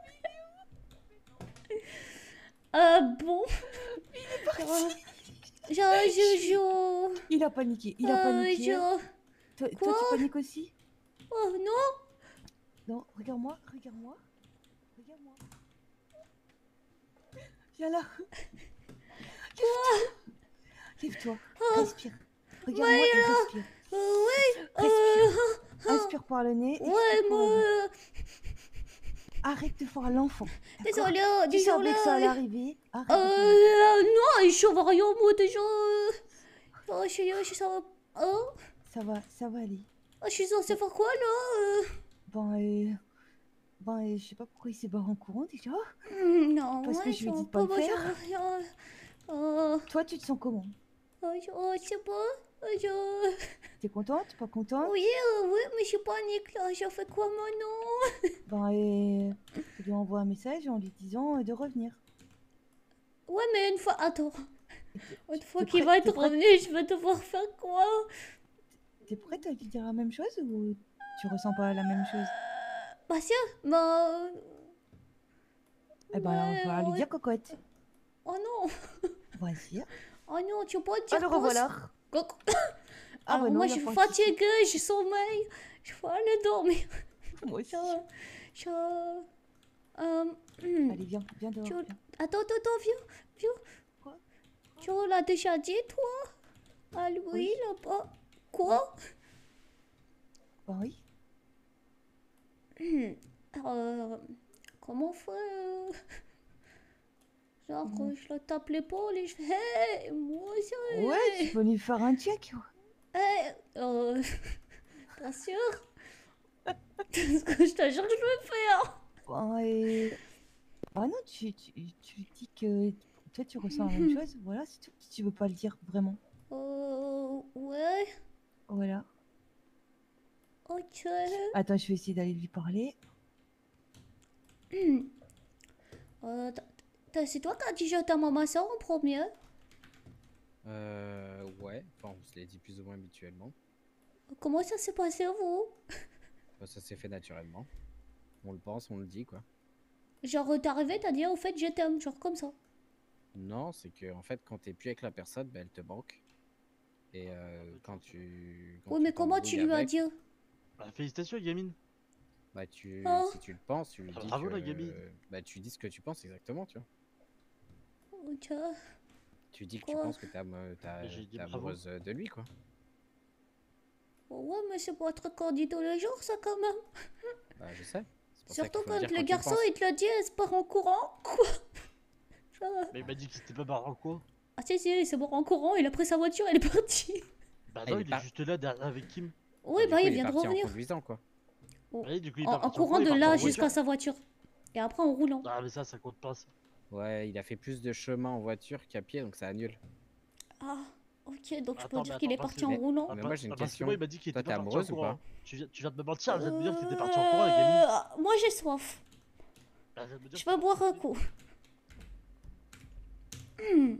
Euh, bon. Il est parti. Je, je, je... Il a paniqué, il a Euh, paniqué. je- Toi, toi, Quoi? tu paniques aussi? Oh non! Non, regarde-moi, regarde-moi. Regarde-moi. Viens là. Quoi? Lève-toi. Oh. Respire. Regarde-moi Ouais, et là. respire. Euh, ouais. Respire. Euh... Inspire par le nez. Ouais, expire par la moi... bouche. Arrête de faire l'enfant. d'accord? Désolé, Tu savais désolé. que ça allait arriver. Arrête Euh, de faire l'enfant. euh, non, je suis rien, moi, déjà. Oh, je suis... Je suis... Ça va... Oh, Ça va, ça va aller. je suis censée faire quoi, là? Euh... Bon, euh... Bon, euh, je sais pas pourquoi il s'est barré en courant déjà. Hmm, Non, Parce que ouais, je lui ai ça dit va de pas le moi, faire. je- rien. Euh... Toi, tu te sens comment? Oh, je... oh, je sais pas. Euh, Je... T'es contente? Pas contente? Oui, euh, oui, mais je suis panique, là. Je fais quoi, maintenant? Ben, euh... tu lui envoies un message en lui disant euh, de revenir. Ouais, mais une fois... Attends. Une fois t'es qu'il prête- va être t'es prête revenu, je vais devoir faire quoi? T'es prête à lui dire la même chose ou tu ressens pas la même chose? Bah, si, bah... Eh ben, alors, Ouais, on va lui ouais. dire cocotte. Oh non! Vas-y. Oh non, tu peux pas dire Alors, quoi, revoilà. ça- Coco- Ah, Alors, bah non, moi, y a je suis pas de souci. fatiguée, j'ai sommeil. Je vais aller dormir. Moi aussi. Je... je... Euh... hmm. Allez, viens, viens dehors. Tu... viens. Attends, attends, attends, viens, viens. Quoi? Tu l'as déjà dit, toi? Ah, lui, Oui. là-bas. Quoi? Bah oui. Hmm. Euh... Comment faire? euh, Genre, Comment? je la tape l'épaule et je fais hey, moi, ça. Ouais, hey. tu peux lui faire un check. Hey, euh... T'es sûr? Parce que je te jure que je le fais, hein. Bon, et... Ah non, tu, tu, tu lui dis que toi, tu ressens la même chose. Voilà, c'est tout. Si tu veux pas le dire vraiment. Euh... Ouais, Voilà. ok. Attends, je vais essayer d'aller lui parler. Euh, t'as- t'as- c'est toi qui as dit je t'aime à ma soeur en premier? Euh, ouais, enfin, on se l'est dit plus ou moins habituellement. Comment ça s'est passé, vous? Enfin, ça s'est fait naturellement. On le pense, on le dit, quoi. Genre, t'es arrivé, t'as dit au fait je t'aime, genre comme ça. Non, c'est que, en fait, quand t'es plus avec la personne, ben, elle te manque. Et euh, quand tu. quand Oui, tu mais comment tu t'embrouilles lui as avec- dit? Bah, félicitations, gamine. Bah, tu, Oh. si tu le penses, tu lui Ah, dis bravo, que... la gamine. Bah, tu dis ce que tu penses exactement, tu vois. Ok. Tu dis que tu Quoi? penses que t'es amou- t'as- Mais j'ai dit t'es bravo. amoureuse de lui, quoi. Ouais, mais c'est pas très cordial tous les jours, ça, quand même. Bah, je sais. C'est pour ça Surtout qu'il faut quand dire le tu garçon, penses. il te le dit, elle se part en courant. Quoi? Ça- Mais il m'a dit que c'était pas marrant, quoi. Ah si, si, il s'est barré en courant, il a pris sa voiture, il est parti. Bah Ah, non, il il est est pas- juste là derrière avec Kim. Oui, Du bah coup, il est vient de parti revenir. en conduisant, quoi. Oh. Oui, du coup, il est En, pas en parti en courant courant, il de est parti là en jusqu'à voiture. sa voiture. Et après en roulant. Ah, mais ça, ça compte pas, ça. Ouais, il a fait plus de chemin en voiture qu'à pied, donc ça annule. Ah, ok, donc je peux Attends, dire mais qu'il est attends, parce parti que- en Mais- roulant. mais Ah, moi, pas- j'ai une ah, parce que question. moi, il m'a dit qu'il Toi, était t'es pas parti en amoureuse ou courant. pas? Tu viens, tu viens de me mentir, je viens de me dire que t'étais parti en courant, la gamine. Euh, moi j'ai soif. Bah, je viens de me dire Je que vais boire un coup. Hmm.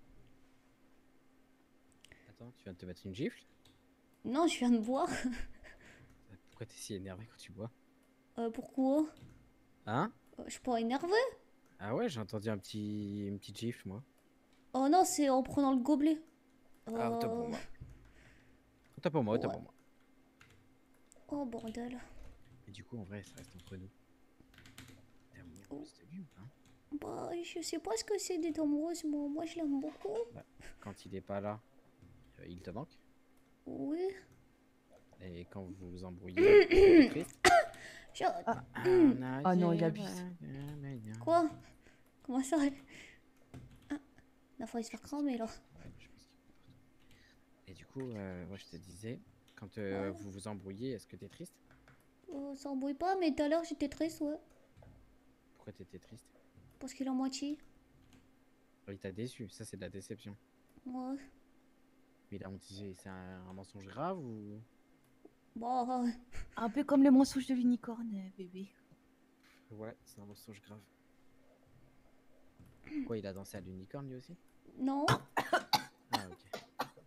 Attends, tu viens de te mettre une gifle? Non, je viens de boire. Pourquoi t'es si énervé quand tu bois? Euh, pourquoi? Hein? Euh, Je suis pas énervée. Ah ouais, j'ai entendu un petit... une petite gifle, moi. Oh non, c'est en prenant le gobelet. Ah, autant pour Euh, moi. Autant pour moi, autant ouais. pour moi. Oh bordel. Et du coup, en vrai, ça reste entre nous. T'es amoureuse de lui ou pas? Bah, je sais pas ce que c'est d'être amoureuse, moi. Moi, je l'aime beaucoup. Bah, quand il est pas là, euh, il te manque. Oui. Et quand vous vous embrouillez, t'es triste. Je- Ah, Hmm. ah non, il abuse. Quoi? Comment ça? Ah, la fois il se faire cramer là. Et du coup, euh, moi je te disais, quand euh, vous vous embrouillez, est-ce que t'es triste? Euh, ça embrouille pas, mais tout à l'heure j'étais triste, ouais. Pourquoi t'étais triste? Parce qu'il a moitié. Il t'a déçu, ça c'est de la déception. Ouais. Mais il a menti, c'est un, un mensonge grave ou... Bah, euh, Un peu comme le mensonge de l'unicorne, euh, bébé. Ouais, c'est un mensonge grave. Quoi, il a dansé à l'unicorne lui aussi? non. Ah ok.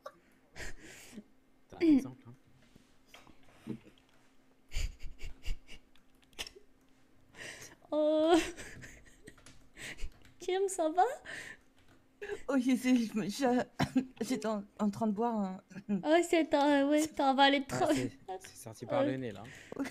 T'as un exemple, hein? Euh... Kim, ça va? Oh, je sais, je me- je- j'étais en, en train de boire un... Ah, c'est t'as ouais, t'as avalé trop. Ah, c'est c'est sorti par le nez là.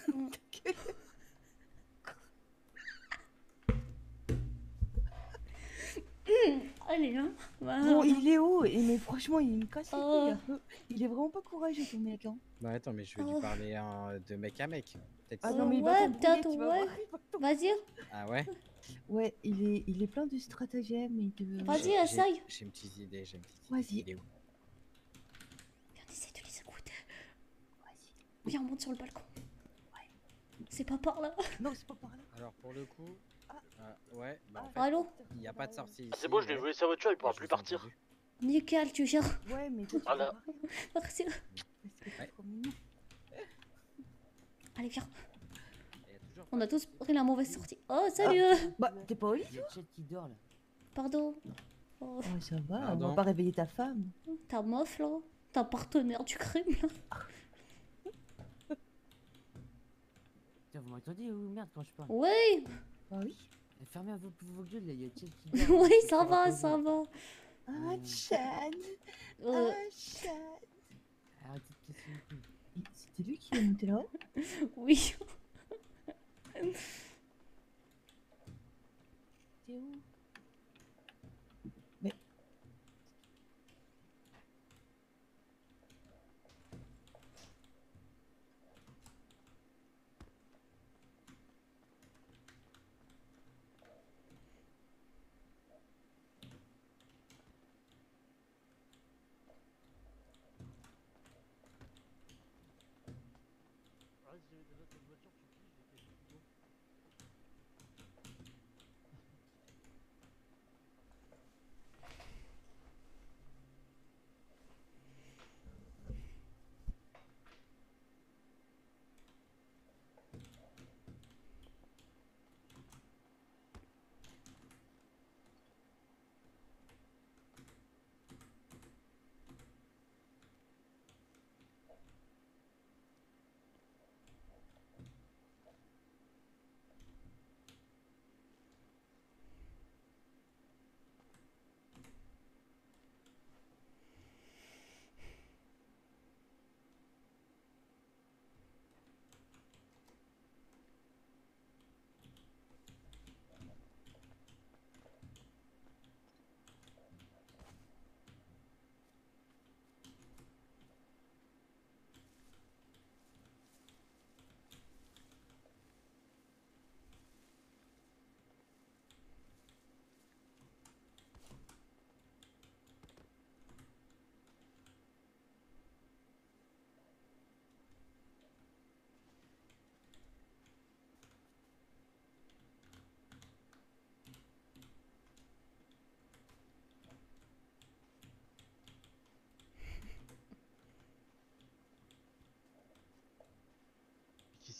Allez, hein. Bah, Bon, il est haut, et mais franchement, il me casse les Oh. couilles, un peu. Il est vraiment pas courageux, ton mec. Hein. Bah attends, mais je vais Oh. lui parler hein, de mec à mec. Peut-être Ah que- non, mais il va ouais, t'embrouiller, peut-être, tu vas ouais. voir. Vas-y, Ah ouais? Ouais, il est, il est plein de stratagèmes et de... Vas-y, J'ai- essaye. j'ai- J'ai une petite idée, j'ai une petite idée. Vas-y. Il est où? viens, essaie de les écouter. Viens, on monte sur le balcon. C'est pas par là. Non, c'est pas par là. Alors pour le coup, euh, ouais, bah en fait, Allô? il n'y a pas de sortie ici. Ah, c'est bon, je lui ai ouais. volé sa voiture, il pourra Je plus vous ai partir. entendu. Nickel, tu gères. Ouais, mais toi, tu Ah vas là. voir. Merci. Parce que t'es trop mignon. Allez, viens. Il y a toujours On pas a de tous sortie. pris la mauvaise sortie. Oh, salut. Bah, t'es pas au lit? Il y a Chet qui dort là. Pardon. Oh, Ouais, ça va, on Pardon. va pas réveiller ta femme. ta meuf là. Ta partenaire du crime là. Putain, vous m'entendez ou merde quand je parle? Oui. Bah oui. Fermez vos, vos gueules là, il y a Chet qui dort. Oui, Il ça faut va, reposer. ça va. Ah, Chad. Euh, Ah, Chad. Arrêtez de casser les couilles. Et C'était lui qui est monté là-haut? oui. T'es où? Mais... Ouais, si j'avais déjà cette voiture, tu piges, j'étais plus beau.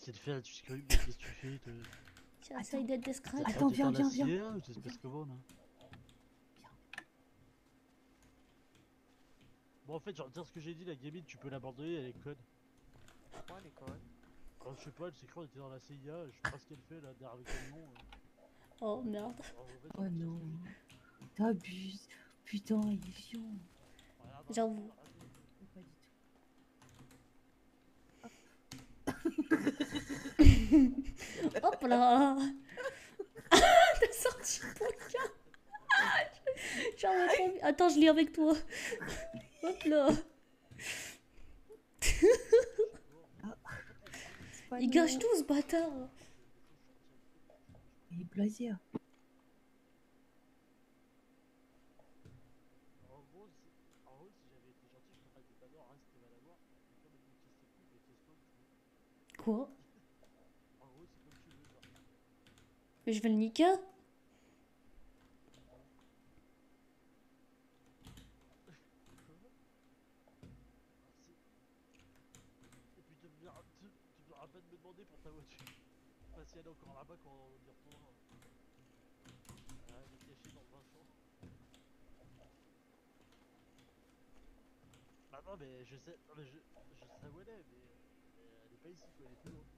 essaie de faire, tu sais que- mais qu'est-ce que tu fais te- J'essaye d'être discrète. Attends, t'es viens, dans la viens, viens. C I A ou ça se passe comment là? Bon, en fait, genre, dire ce que j'ai dit, la gamine, tu peux l'abandonner, elle est conne. Pourquoi les connes? Quand je sais pas, elle s'est cru, elle était dans la C I A, je sais pas ce qu'elle fait là, derrière le camion. euh. Oh merde. Alors, en fait, Oh genre, non. T'abuses. Putain, il est chiant. J'avoue. Hop là. T'as sorti ton gars. J'en ai pas envie. Attends, je lis avec toi. Hop là. Il gâche tout ce bâtard. Il est blasé. hein. En gros, si, en gros, si j'avais été gentil, je ferais des banners, hein, c'était mal à voir. Mais comme elle me casse les couilles, mais casse-toi, tu veux. Quoi? En gros, c'est comme tu veux, genre. Mais je vais le niquer. Et puis tu me viendras tu, tu viendras pas de me demander pour ta voiture. Enfin, si elle est encore là-bas quand on y retournera. Ah, elle est cachée dans un champ. Bah non, mais je sais, non, mais je, je sais où elle est, mais, mais elle est pas ici, quoi, elle est plus loin.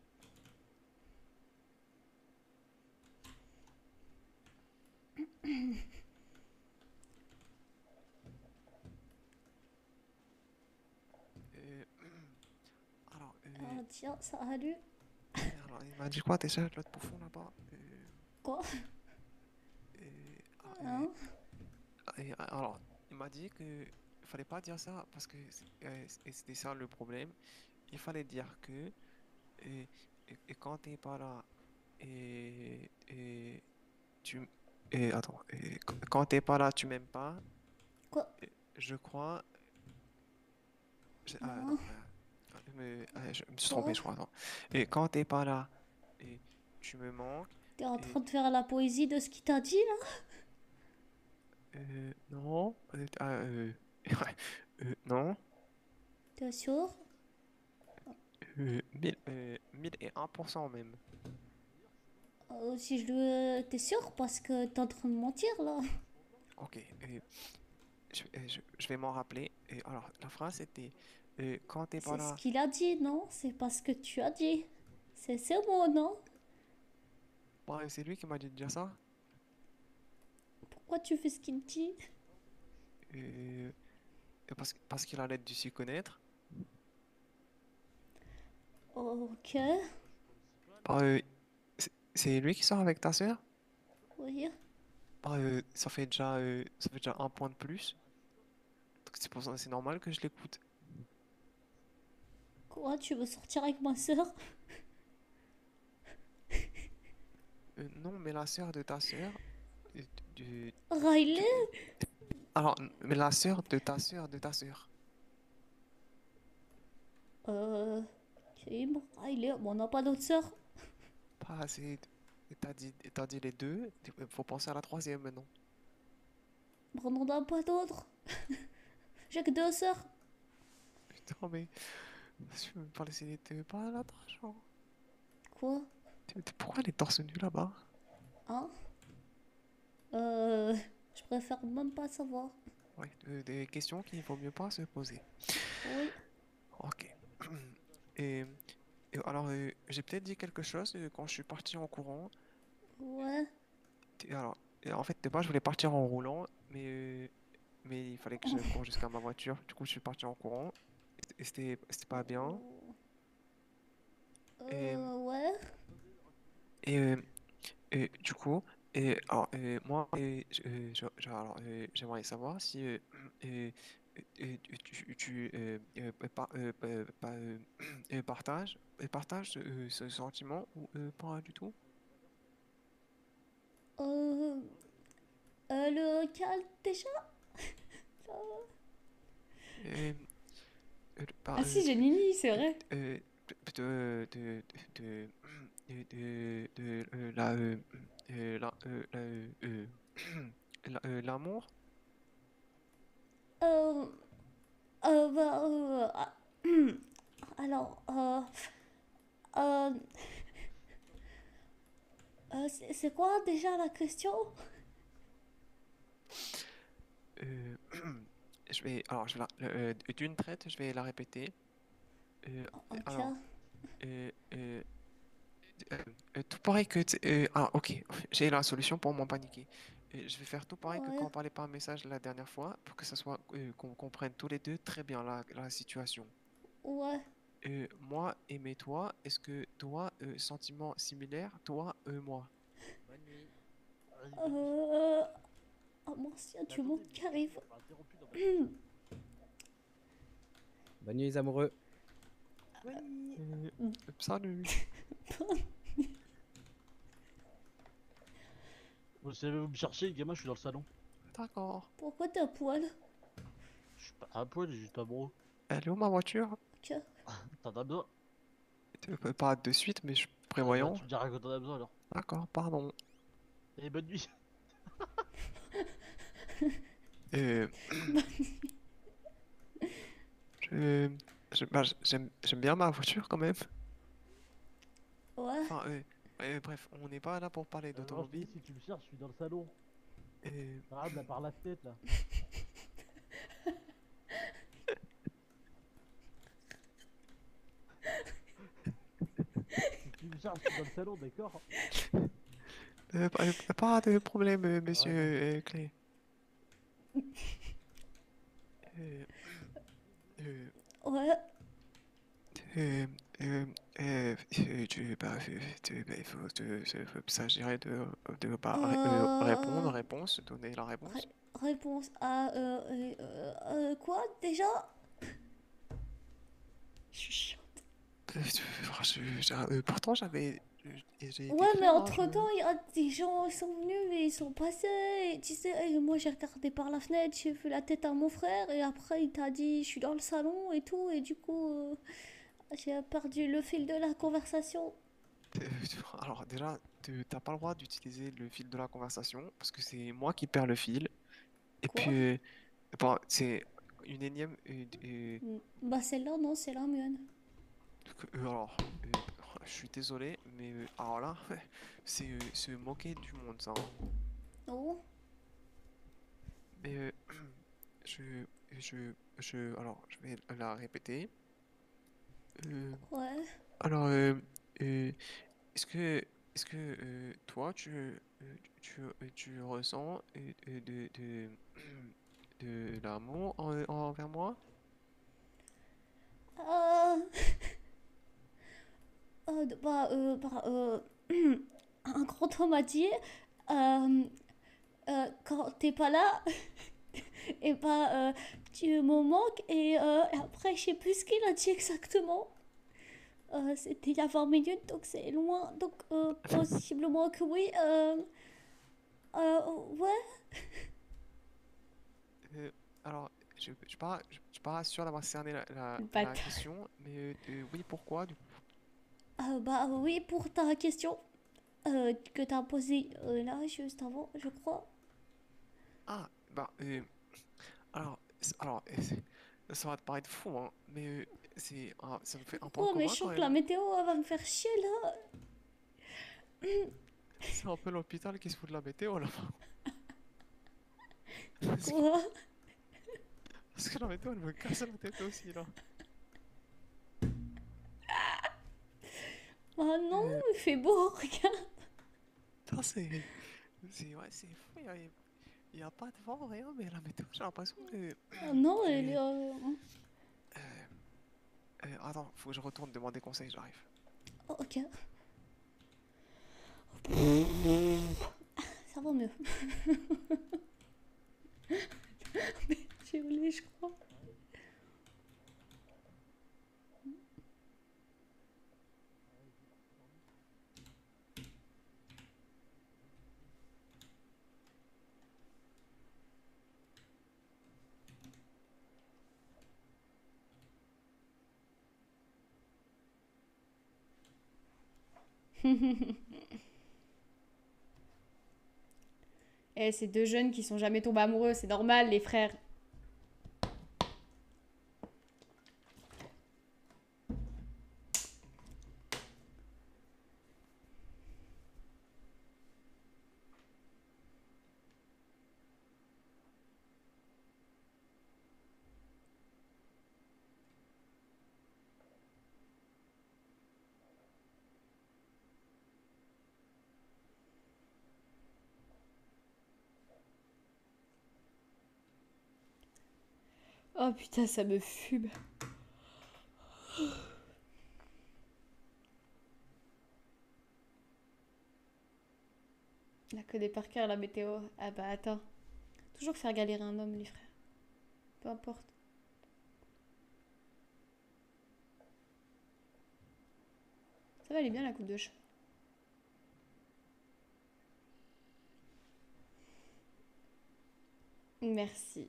Euh, alors, euh, Ah tiens, ça a lu. alors, il m'a dit quoi déjà, l'autre bouffon là-bas? Euh, Quoi? euh, ah, Hein? euh, et, alors, il m'a dit que il fallait pas dire ça parce que c'est- euh, et c'était ça le problème. Il fallait dire que et, et, et quand t'es pas là et, et tu et attends et qu- quand t'es pas là tu m'aimes pas. Quoi? Et je crois. je- ah, Non. non, euh, mais, euh, je me suis Quoi? trompé, je crois. Attends. Et quand t'es pas là et tu me manques. T'es en et- train de faire la poésie de ce qu'il t'a dit là? Euh, non. Euh, ah, euh, euh, non. T'es sûr? Euh, mille, euh, mille et un pour cent même. Euh, si je le... T'es sûr? Parce que t'es en train de mentir là. Ok. euh, je, euh, je- je vais m'en rappeler. Et alors, la phrase c'était euh, quand t'es pas C'est ce là. qu'il a dit, non? C'est pas ce que tu as dit. C'est ce mot, non? Ouais, c'est lui qui m'a dit de dire ça. Pourquoi tu fais ce qu'il dit? Euh, et parce, parce qu'il a l'air de s'y connaître. Ok. Bah, euh, c'est c'est lui qui sort avec ta sœur? Oui. Bah, euh, ça fait déjà, euh, ça fait déjà un point de plus. Donc c'est pour ça, c'est normal que je l'écoute. Quoi? Tu veux sortir avec ma soeur? Euh, non, mais la sœur de ta sœur. euh, du- Riley? Alors, n- mais la sœur de ta sœur de ta sœur. Euh... Kim, Riley, bon, on n'a pas d'autre soeur. Pas assez. T'as dit, t'as dit les deux. Il faut penser à la troisième maintenant. Bon, on n'en a pas d'autre. J'ai que deux sœurs. Putain, mais. Je peux pas laisser les pas là genre. Quoi? T'es- t'es- Pourquoi elle est torse nu là-bas? Hein? Euh... Je préfère même pas savoir. Ouais, euh, des questions qu'il vaut mieux pas se poser. Oui. Ok. Et, et alors, euh, j'ai peut-être dit quelque chose euh, quand je suis parti en courant. Ouais. Et alors, et en fait, de base, je voulais partir en roulant, mais, euh, mais il fallait que je cours jusqu'à ma voiture. Du coup, je suis parti en courant. Et c'était c'était pas bien. Et, Euh... Ouais. et, euh, et du coup, et, alors, euh, moi, euh, je- euh, je- je- alors, euh, j'aimerais savoir si euh, euh, euh, tu, tu euh, euh, par- euh, euh, pa- euh, euh, partages, euh, partages euh, ce sentiment ou euh, pas du tout? Euh... euh lequel déjà? Ça- Euh, euh, par- Ah si, euh, j'ai Nini, c'est vrai. euh, de, de, de, de, de, de, euh, la, euh, euh, la, euh, la, euh, euh, la- euh, l'amour? Euh... Euh... Bah... euh, ah, Alors... Euh... Euh... euh, c'est c'est quoi déjà la question? Euh, je vais, alors, je vais la- euh, d'une traite, je vais la répéter. Euh, Ok. alors, euh, euh, euh, euh, tout pareil que... t- euh, ah, ok, j'ai la solution pour m'en paniquer. Euh, je vais faire tout pareil que Ouais. quand on parlait par message la dernière fois, pour que ça soit, euh, qu'on comprenne tous les deux très bien la, la situation. Ouais. Euh, moi, aimer toi, est-ce que toi, euh, sentiment similaire, toi, euh, moi? Bonne nuit. Euh... Oh mon Dieu, du monde qui arrive. Bonne nuit les amoureux. Euh, salut. Vous savez, vous me cherchez, les gamins, je suis dans le salon. D'accord. Pourquoi t'es à poil? Je suis pas à poil, j'ai juste amoureux. Elle est où ma voiture? Ok. T'en as besoin? Euh, Pas de suite, mais je suis Ah, bah, prévoyant. tu me diras quand t'en as besoin alors. D'accord, pardon. Et bonne nuit. Euh, je, je- bah, j'aime, j'aime bien ma voiture quand même. Ouais. Enfin, euh, euh, bref, on n'est pas là pour parler Euh, non, je te d'automobile. dis, si tu me cherches, je suis dans le salon. Euh, Regarde là par la fenêtre là. Si tu me cherches, je suis dans le salon, d'accord? euh, pas, euh, pas de problème, euh, monsieur euh, Clé. Euh, euh, Ouais. euh, euh, euh, euh, tu, bah, euh, tu- bah, il faut, te- se- faut s'agirait de, de bah, ré- euh, répondre, Euh... réponse, donner la réponse. Ré- réponse à... Euh, euh, euh, euh, quoi déjà? Je suis chiante. Euh, je- je- euh, pourtant, j'avais. J'ai été Ouais, mais clair, hein, entre je- temps, il y a des gens qui sont venus et ils sont passés. Et tu sais, et moi j'ai regardé par la fenêtre, j'ai vu la tête à mon frère. Et après, il t'a dit, je suis dans le salon et tout. Et du coup, euh, j'ai perdu le fil de la conversation. Euh, Alors, déjà, tu- t'as pas le droit d'utiliser le fil de la conversation parce que c'est moi qui perds le fil. Et Quoi? puis, euh, bon, c'est une énième. euh, euh, Mm. Bah, celle-là, non, c'est la mienne. que- euh, alors, euh, je suis désolé, mais euh, alors là, c'est euh, se moquer du monde, ça, hein. Oh. Mais euh, je, je, je, alors, je vais la répéter. Euh, Ouais. alors, euh, euh, est-ce que, est-ce que euh, toi, tu, euh, tu, tu, tu ressens euh, euh, de, de, de l'amour en- envers moi? Euh... euh, bah, euh, bah, euh... un grand homme a dit, euh, euh, quand t'es pas là, et bah, euh, tu me manques, et, euh, et après, je sais plus ce qu'il a dit exactement. Euh, c'était il y a vingt minutes, donc c'est loin, donc euh, possiblement que oui. Euh, euh, ouais. Euh, alors, je, je suis pas, je, je suis pas sûr d'avoir cerné la, la, Le la bâtard. question, mais euh, euh, oui, pourquoi, du coup? Euh, bah oui, pour ta question euh, que t'as posée euh, là, juste avant, je crois. Ah, bah, euh, alors, c'est- alors, euh, c'est- ça va te paraître fou, hein, mais euh, c'est, un- ça me fait un point Oh, mais commun je quand sens que la même. météo elle va me faire chier là. C'est un peu l'hôpital qui se fout de la météo, là. Quoi? Parce que la météo, elle me casse la tête aussi, là. Ah non, Euh, il fait beau, regarde. putain, c'est, c'est, ouais, c'est fou, il y a, y a pas de vent, rien, mais la météo, j'ai l'impression que... Ah non, elle est... Euh, euh, euh, attends, faut que je retourne demander conseil, j'arrive. oh, ok. Ça va mieux. Mais j'ai roulé, je crois. Eh, c'est deux jeunes qui sont jamais tombés amoureux, c'est normal, les frères. Oh putain, ça me fume. La connaît par cœur la météo. Ah bah attends. Toujours faire galérer un homme, les frères. Peu importe. Ça va aller bien la coupe de cheveux. Merci.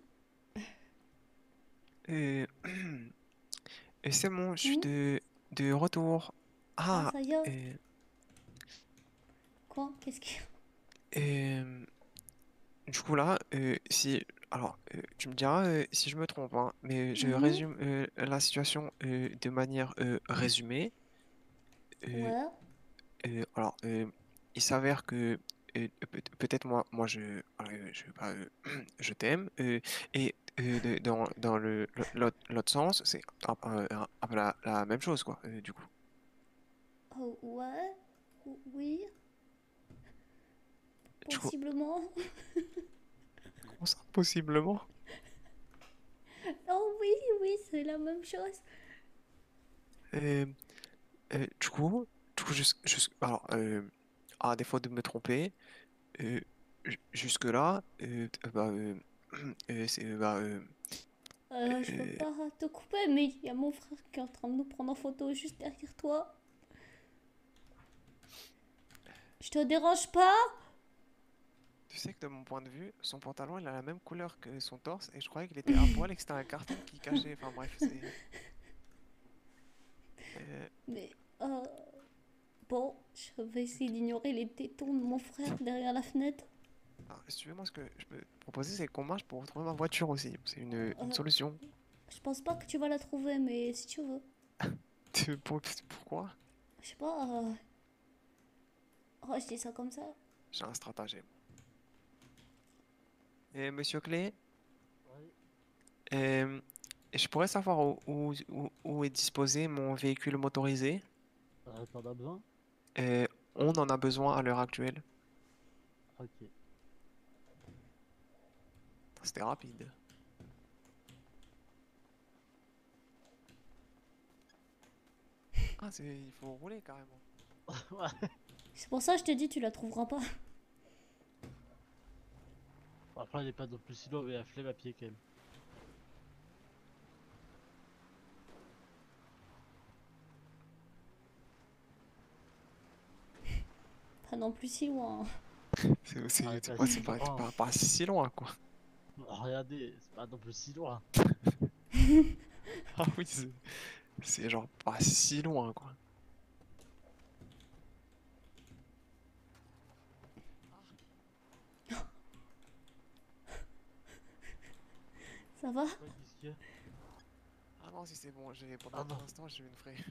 Euh, et c'est bon, je suis de, de retour. Ah, Ah, ça y est. euh, Quoi? Qu'est-ce qu'il y a? euh, du coup là, euh, si, alors, euh, tu me diras euh, si je me trompe, hein, mais je Mhm. résume euh, la situation euh, de manière euh, résumée. Euh, Ouais. euh, alors, euh, il s'avère que euh, peut- peut-être moi, moi je, euh, je, bah, euh, je t'aime, euh, et euh, de- dans, dans le le- l'autre l'autre sens, c'est un, un- un- un peu la, la même chose, quoi, euh, du coup. Oh, ouais. O- Oui. Du coup, Possiblement. comment ça, possiblement? Oh oui, oui, c'est la même chose. Euh, euh, du coup, du coup, jus- jus- alors, euh, à défaut de me tromper, euh, ju- jusque-là, euh, bah, euh, euh, c'est, bah, euh, Euh, je peux euh, pas te couper, mais il y a mon frère qui est en train de nous prendre en photo juste derrière toi. Je te dérange pas? tu sais que de mon point de vue, son pantalon, il a la même couleur que son torse, et je croyais qu'il était à poil et que c'était un carton qui cachait. Enfin bref, c'est. Euh, Mais, euh, bon, je vais essayer d'ignorer les tétons de mon frère derrière la fenêtre. alors, si tu veux, moi, ce que je peux te proposer, c'est qu'on marche pour retrouver ma voiture aussi. C'est une, une Euh, solution. Je pense pas que tu vas la trouver, mais si tu veux. Tu- pour- Pourquoi? Je sais pas. euh, Oh, je dis ça comme ça. J'ai un stratagème. Et Monsieur Clé, euh, je pourrais savoir où, où, où- où est disposé mon véhicule motorisé. Euh, T'en as besoin? Euh, on en a besoin à l'heure actuelle. Ok. C'était rapide. Ah, c'est, il faut rouler carrément. Ouais. C'est pour ça que je te dis, tu la trouveras pas. Après, elle est pas non plus si loin, mais la flemme à pied quand même. Pas non plus si loin. C'est c'est- Ah, c'est t'as pas, dit c'est pas, loin. pas, pas si loin, quoi. Bon, regardez, c'est pas non plus si loin. Ah oui, c'est c'est genre pas si loin, quoi. Ça va? Ouais, qu'est-ce qu'il y a? Ah non, si c'est bon, j'ai pendant Ah non. un instant, j'ai eu une fraie.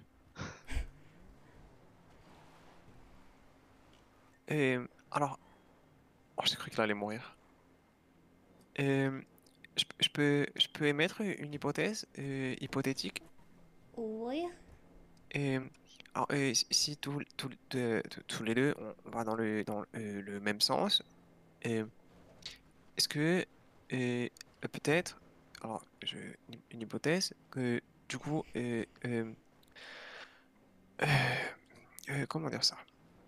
Et alors, oh, j'ai cru qu'il allait mourir. Euh, je, je peux, je peux émettre une hypothèse euh, hypothétique. Oui. Et, alors, euh, si si tous tous deux- tous- tous les deux on va dans le, dans euh, le même sens, euh, est-ce que euh, peut-être, alors je, une une hypothèse, que du coup, euh, euh, euh, euh, comment dire ça?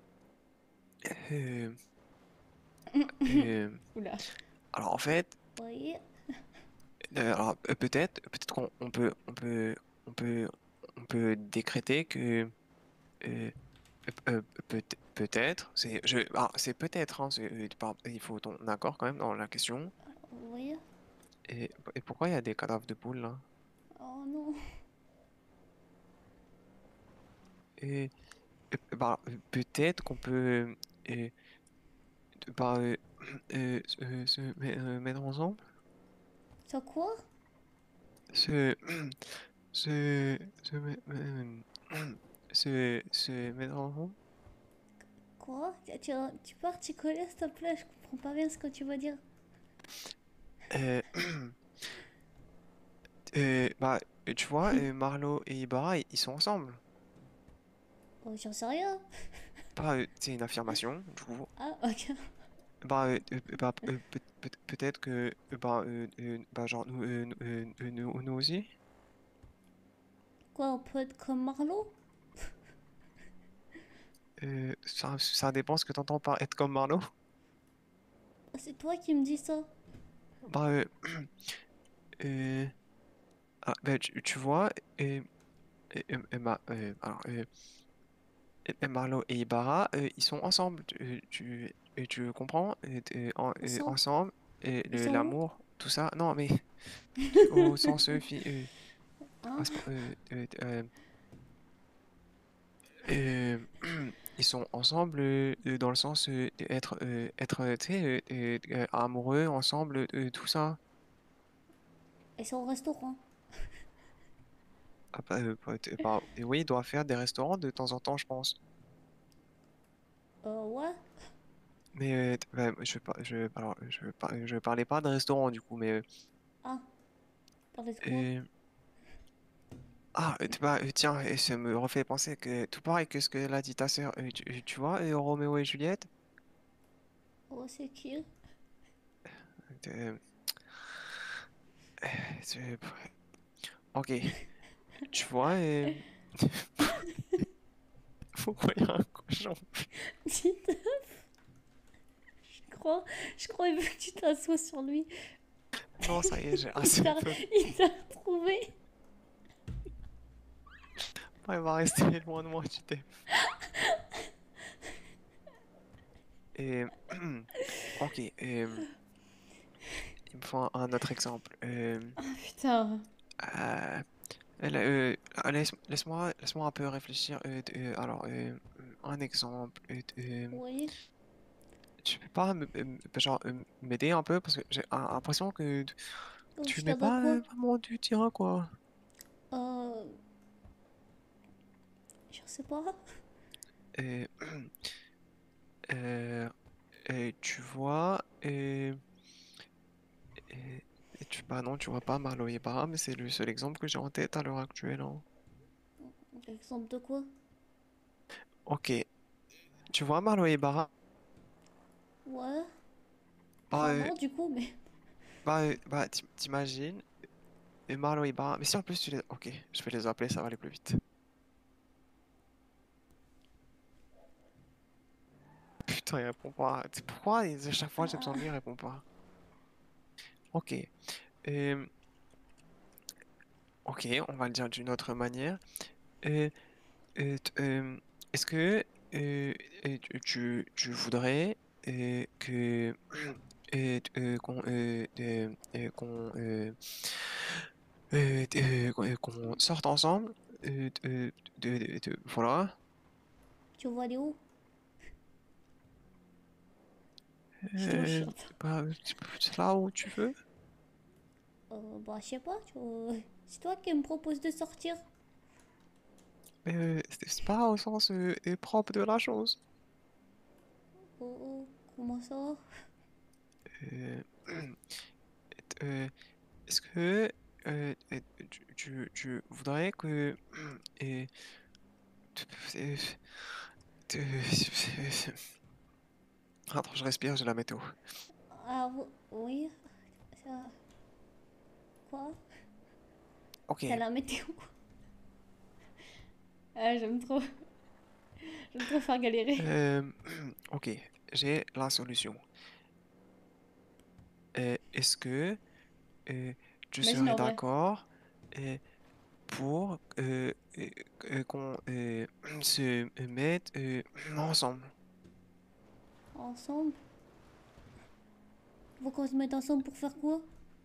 Euh, euh, Oula. alors en fait, Oui. Euh, alors, euh, peut-être, peut-être qu'on on peut, on peut, on peut, on peut décréter que euh, euh, peut, peut-être, c'est, je, ah, c'est peut-être, hein, c'est, euh, par- il faut ton accord quand même dans la question. Oui. Et, et pourquoi il y a des cadavres de poules là? Oh non. Et, euh, bah, euh, peut-être qu'on peut, euh, bah, euh, euh, se, se met- euh, mettre ensemble, Ça quoi? se, se, se, met- euh, se, se mettre ensemble. Quoi? Tu, tu, tu peux articuler s'il te plaît? Je comprends pas bien ce que tu veux dire. Euh, euh, bah, euh, tu vois, euh, Marlo et Ibarra, ils ils sont ensemble. Oh, j'en sais rien. Pas, euh, c'est une affirmation, du coup. Ah, ok. bah, euh, euh, bah, euh, peut- peut- peut-être que, euh, bah, euh, euh, bah, genre, nous, euh, nous, euh, euh, nous, nous aussi. Quoi, on peut être comme Marlo? Euh, ça, ça dépend ce que t'entends par être comme Marlowe. Ah, c'est toi qui me dis ça. Bah, euh, euh, ah, bah, tu, tu vois, et, et, et- et Ma- euh, alors, euh, et- et Marlowe et Ibarra, euh, ils sont ensemble. Tu, tu, et tu comprends? Et, et en- Ils et sont, ensemble, et ils le- sont où? l'amour, tout ça. Non, mais au sens euh, fi- euh, Hein? ah, c'est pas- euh, euh, euh, euh, ils sont ensemble euh, euh, dans le sens euh, être, euh, être, euh, tu sais, euh, euh, euh, amoureux ensemble, euh, tout ça. Ils sont au restaurant. Ah, bah, euh, bah, t- bah, et oui, il doit faire des restaurants de temps en temps, je pense. Euh, ouais. Mais euh, t- bah, je, par- je, alors, je, par- je parlais pas de restaurant du coup, mais euh, Ah, parlez de quoi? euh, ah, euh, t- bah, euh, tiens, et ça me refait penser que tout pareil que ce que l'a dit ta sœur. Euh, tu, tu vois, euh, Roméo et Juliette. Oh, c'est qui? euh, c'est- ok, tu vois, euh, pourquoi il y a un cochon? Titeuf. Je crois, je crois il veut que tu t'assoies sur lui. Non, ça y est, j'ai Il assez t'a, peu. il t'a retrouvé. Ouais, il va rester loin de moi, tu t'es. Et ok, euh, il me faut un, un autre exemple. Euh, Ah putain. euh, elle, euh, ah, laisse, laisse-moi, laisse-moi un peu réfléchir. Euh, d- euh, alors, euh, un exemple. Euh, d- euh, Oui. tu peux pas me, me- genre, euh, m'aider un peu parce que j'ai un- l'impression que t- Oh, tu je mets t'aide à pas quoi? euh, vraiment du tien, quoi. Euh, je sais pas. Et, euh, et tu vois, et, et- et tu, bah non, tu vois pas Marlo et Bara, mais c'est le seul exemple que j'ai en tête à l'heure actuelle, hein. Exemple de quoi? Ok, tu vois Marlo et Bara, Ouais. bah, Enfin euh, non du coup, mais... bah, euh, bah t'im- t'imagines, et Marlo et Bara, mais si en plus tu les... Ok, je vais les appeler, ça va aller plus vite. Putain, il répond pas. Tu sais pourquoi à chaque fois j'ai besoin de lui, il répond pas. Ok, euh, ok, on va le dire d'une autre manière. Euh, euh, t- euh, est-ce que euh, euh, tu, tu tu voudrais euh, que euh, t- euh, qu'on euh, euh, euh, qu'on euh, euh, t- euh, qu'on euh, qu'on sorte ensemble euh, t- euh, de, de- de- voilà. Tu vas aller où? Je te Euh, chante. bah, tu peux- c'est là où tu veux. Euh, bah je sais pas, tu vois. C'est toi qui me propose de sortir. Mais euh, c'est c'est pas au sens euh, euh, propre de la chose. Oh, oh, comment ça? Euh, euh, est-ce que euh, euh, tu, tu, tu voudrais que et, euh, euh, attends, je respire, j'ai la météo. Ah ou- oui. Ça... Quoi? Ok. T'as la météo? Ah, j'aime trop. J'aime trop faire galérer. Euh, ok, j'ai la solution. Euh, est-ce que euh, tu Imagine serais en vrai. d'accord euh, pour euh, euh, euh, qu'on euh, se mette euh, ensemble? Ensemble? Faut qu'on se mette ensemble pour faire quoi?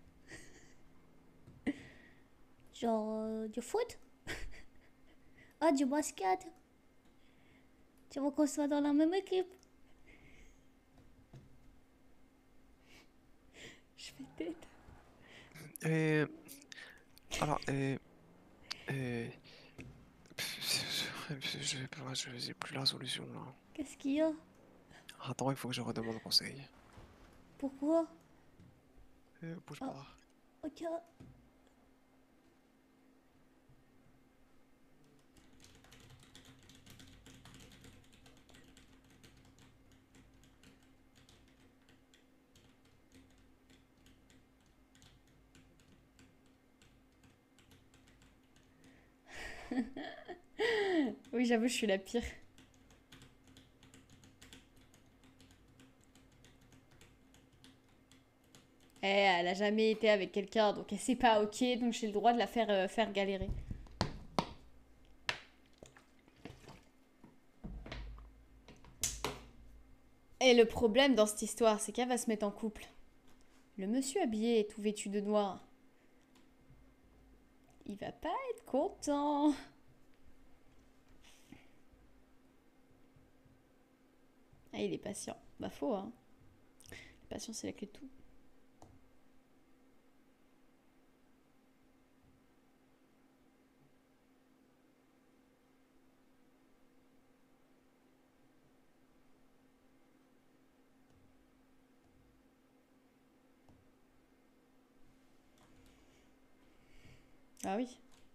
Genre euh, du foot? Ah, du basket? Tu veux qu'on soit dans la même équipe? Je fais tête. Euh, alors, euh, euh, je, je, je, je sais plus la solution là. Qu'est-ce qu'il y a? Attends, il faut que je redemande conseil. Pourquoi? Euh, bouge Ah, pas. ok. Oui, j'avoue, je suis la pire. Eh, elle a jamais été avec quelqu'un, donc elle sait pas ok, donc j'ai le droit de la faire, euh, faire galérer. Et le problème dans cette histoire, c'est qu'elle va se mettre en couple. Le monsieur habillé et tout vêtu de noir. Il va pas être content. Ah, il est patient. Bah, faut, hein. La patience, c'est la clé de tout. Ah oui.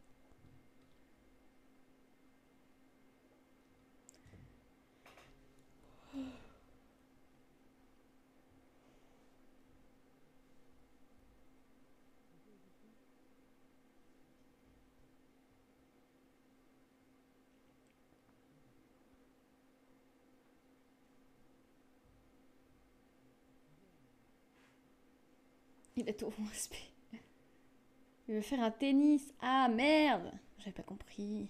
Il a tout mon respect. Il veut faire un tennis. Ah merde, j'avais pas compris.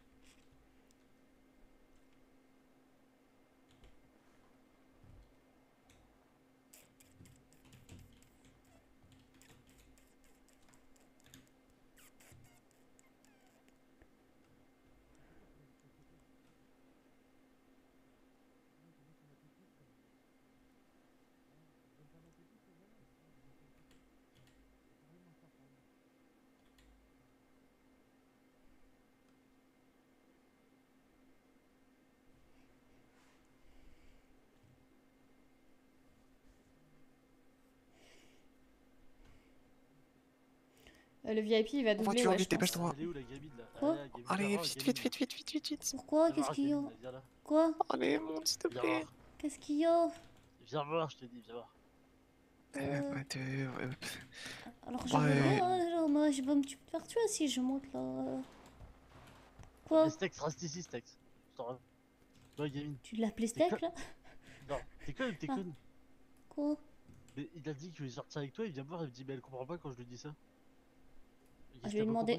Euh, le V I P il va doubler. voiture, Ouais, vite, je pense. dépêche-toi. Elle est où la gamine là? Quoi? Allez, vite, vite, vite, vite, vite, vite, vite. Pourquoi? Viens Qu'est-ce voir, qu'il y a? gamine, là, viens là. Quoi? Allez, monte, s'il te Viens plaît. voir. Qu'est-ce qu'il y a? Viens voir, je te dis, viens voir. Euh, bah, t'es- euh, Alors je bah, veux euh, bien, genre, moi je vais me faire tuer si je monte là. Quoi? Mais Stex, reste ici, Stex. Je t'en rends. Toi, gamine. Tu l'appelais T'es steak con- là? Non, t'es conne ou t'es Ah. conne? Quoi? Mais il a dit qu'il voulait sortir avec toi, il vient me voir, il me dit, mais elle comprend pas quand je lui dis ça. Ah, je vais lui demander.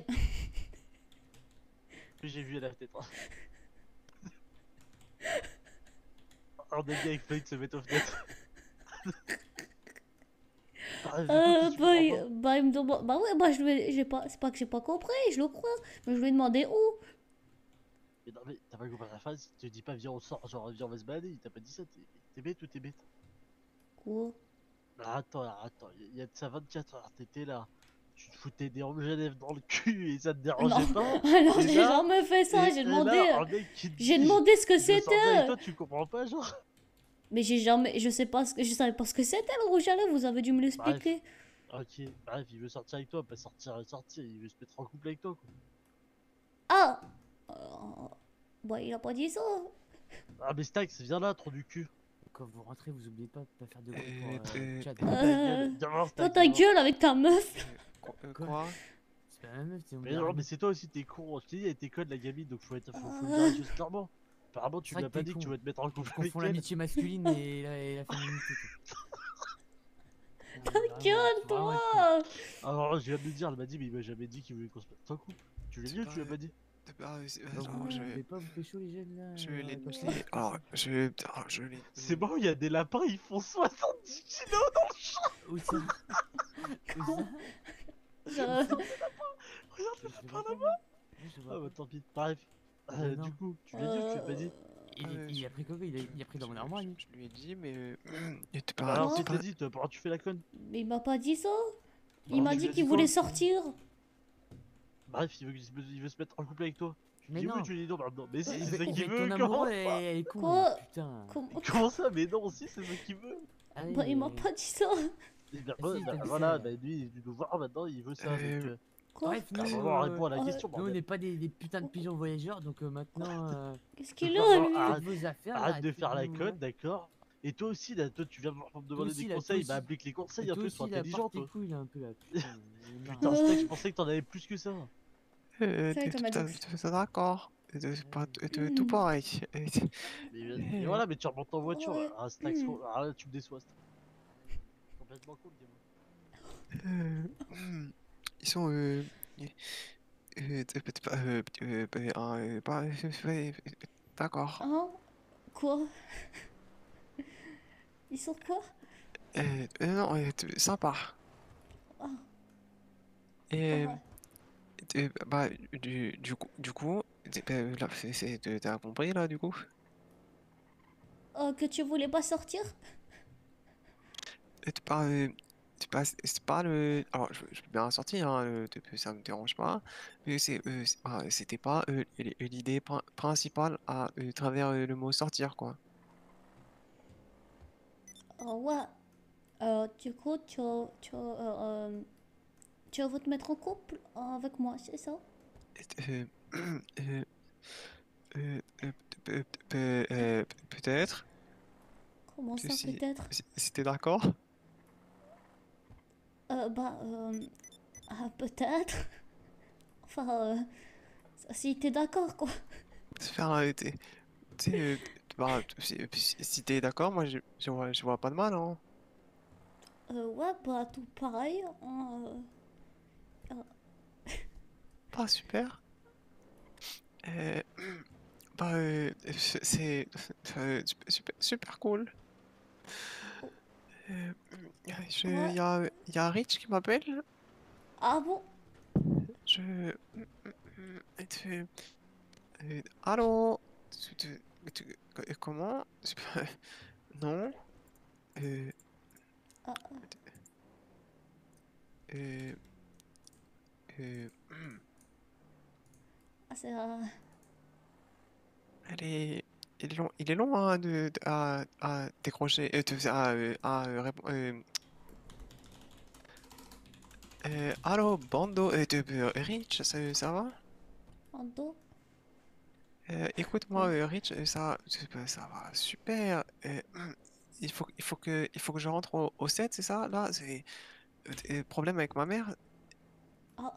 Oui, j'ai vu, elle a la tête. On a bien avec Floyd se mettre aux fenêtres. Bref, du coup, Euh, qu'est-ce que tu bah, comprends il- bah, il me demande. Bah, ouais, bah, je lui ai- j'ai pas. C'est pas que j'ai pas compris, je le crois. Mais je lui ai demandé où. Mais non, mais t'as pas compris la phrase, il te dit pas viens on sort, genre viens on va se balader, il t'a pas dit ça, t'es t'es bête ou t'es bête? Quoi? Ah, attends, là, attends, il y a de ça vingt-quatre heures, t'étais là, tu te foutais des hommes Genève dans le cul et ça te dérangeait Non, pas? alors Et j'ai là- jamais fait ça, et- j'ai et demandé. là, un mec qui te J'ai dit, demandé ce que il veut sortir avec c'était. toi, tu comprends pas, genre? Mais j'ai jamais. Je sais pas ce que. Je savais pas ce que c'était le rouge à lèvres, vous avez dû me l'expliquer. Ok, bref, il veut sortir avec toi, pas sortir et sortir, il veut se mettre en couple avec toi, quoi. Ah! Euh, Bah, il a pas dit ça. Ah, mais Stax, viens là, trop du cul. Quand vous rentrez, vous oubliez pas de pas faire de bruit Euh, pour t'es- euh, Chad. Euh, Viens voir, Toi, Stax, ta viens voir. gueule avec ta meuf. Quoi, euh, quoi? C'est pas la meuf, c'est mon Mais non, meilleur mais ami. c'est toi aussi, t'es con. Je t'ai dit, elle était conne la gamine, donc faut, être, faut, faut Ah. dire les choses clairement. Apparemment, tu C'est vrai m'as que pas t'es dit que tu con. vas te mettre en couple Je avec confonds elle. l'amitié masculine et la, et la féminité. Ta gueule, toi. Alors, je viens de lui dire, elle m'a dit, mais il m'a jamais dit qu'il voulait qu'on se mette en couple. Tu l'as dit ou tu l'as pas dit? Ah, c'est- Bah, attends, vous je voulez vais. pas vous pécho les jeunes là Je euh, l'ai comme ça dit. Alors, je. Alors, je l'ai. C'est bon, il y a des lapins, ils font soixante-dix kilos dans le champ. Où ça? Où ça? Je- Regarde le lapin là-bas. Ah bah tant pis, bref. Euh, non. du coup, tu l'as dit ou tu l'as pas dit? Il, Ouais, il a pris quoi? Il a, il a pris dans mon armoire, lui. Je lui ai dit, mais. euh, il était Bah pas. alors, c'est si pas- t'as dit, toi, pourquoi tu fais la conne? Mais il m'a pas dit ça. Il Alors, m'a tu dit lui as qu'il dit voulait quoi? sortir. Bref, il veut, il veut- il veut se mettre en couple avec toi. Tu Mais dis oui non. ou tu dis non maintenant? Mais si, Il c'est veut- ça il qu'il veut veut, ton comment amoureux ça? et elle est con. Quoi? Putain. Comment- Comment ça? Mais non, si, c'est ça qu'il veut. Ah Bah, il m'a oui. pas dit ça. Et ben, Ah ouais, si, bah, t'as dit voilà, ça. bah, lui, il veut voir maintenant, il veut ça. Euh, Donc, euh, Quoi? Bref, nous, bah, vraiment, euh, réponds à la euh, question, nous on bordel. n'est pas des, des putains de pigeons voyageurs, donc euh, maintenant. euh, Qu'est-ce qu'il Non, a, non, lui? arrête. Faites vos affaires. Arrête de arrêtez faire la nous, conne, hein. d'accord? Et toi aussi, là, toi, tu viens me demander aussi, des là, toi conseils, aussi. bah applique les conseils Et un toi peu, sois aussi, là, intelligent, porte tes toi. couilles là un peu là. Putain, il est marrant. Putain, Steak, je pensais que t'en avais plus que ça. Euh, C'est vrai t'es- qu'on m'a dit t'as- que t'as- t'as d'accord. Euh, c'est pas t- t- tout Hmm. pareil. Euh, Mais, mais voilà, mais tu remontes en voiture. Ouais. Ah, Stax, Hmm. ah, là, tu me déçois. Stax. Complètement cool, gamin. euh, hmm, Ils sont. Euh, euh, t- t- pas- euh, euh, euh, ah, euh, pas- euh, ouais, euh, d'accord. Hein? Quoi? Ils sont quoi? Euh, euh, non, euh, t- sympa. Ah, Et ouais. euh, bah, du, du coup, du coup, c'est- euh, là, c'est, c'est- t'as compris là, du coup? Oh, que tu voulais pas sortir? C'est pas, euh, c'est pas, c'est pas le. Alors, je, je peux bien sortir, hein, euh, de- ça me dérange pas. Mais c'est, euh, c'est pas- c'était pas euh, l- l'idée prin- principale à euh, travers euh, le mot sortir, quoi. Oh, ouais. Euh, du coup, tu, tu, euh, euh, tu veux te mettre en couple avec moi, c'est ça? Euh, euh, euh, euh, pe- pe- euh, peut-être. Comment que ça, Si, peut-être? si, si t'es d'accord. Euh, bah, euh, ah, peut-être. Enfin, euh, si t'es d'accord, quoi. Faire, euh, t'es- t'sais, euh, bah, si, si- si t'es d'accord, moi je, je vois, je vois pas de mal, hein. Euh, ouais, bah, tout pareil. Hein, euh, Pas super. Euh, bah, euh, c'est c'est, euh, super, super super cool. Euh, je, Ouais. y a, y a Rich qui m'appelle. Ah bon? Je. tu- euh, Allô? Tu- tu- tu- euh, Comment? C'est pas- Non. Euh, Ah, euh, euh, ah, c'est... euh, Elle est. Il est long, il est long hein, de, de- à, à décrocher. Euh, de- à, euh, à, euh, répondre. Euh, euh, allô, Bando. Euh, de, euh, Rich, ça, ça va? Ando? Euh, écoute-moi, euh, Rich, euh, ça, ça ça va super. Euh, il faut, il faut que, il faut que je rentre au, au set, c'est ça? Là, c'est euh, euh, problème avec ma mère. Ah,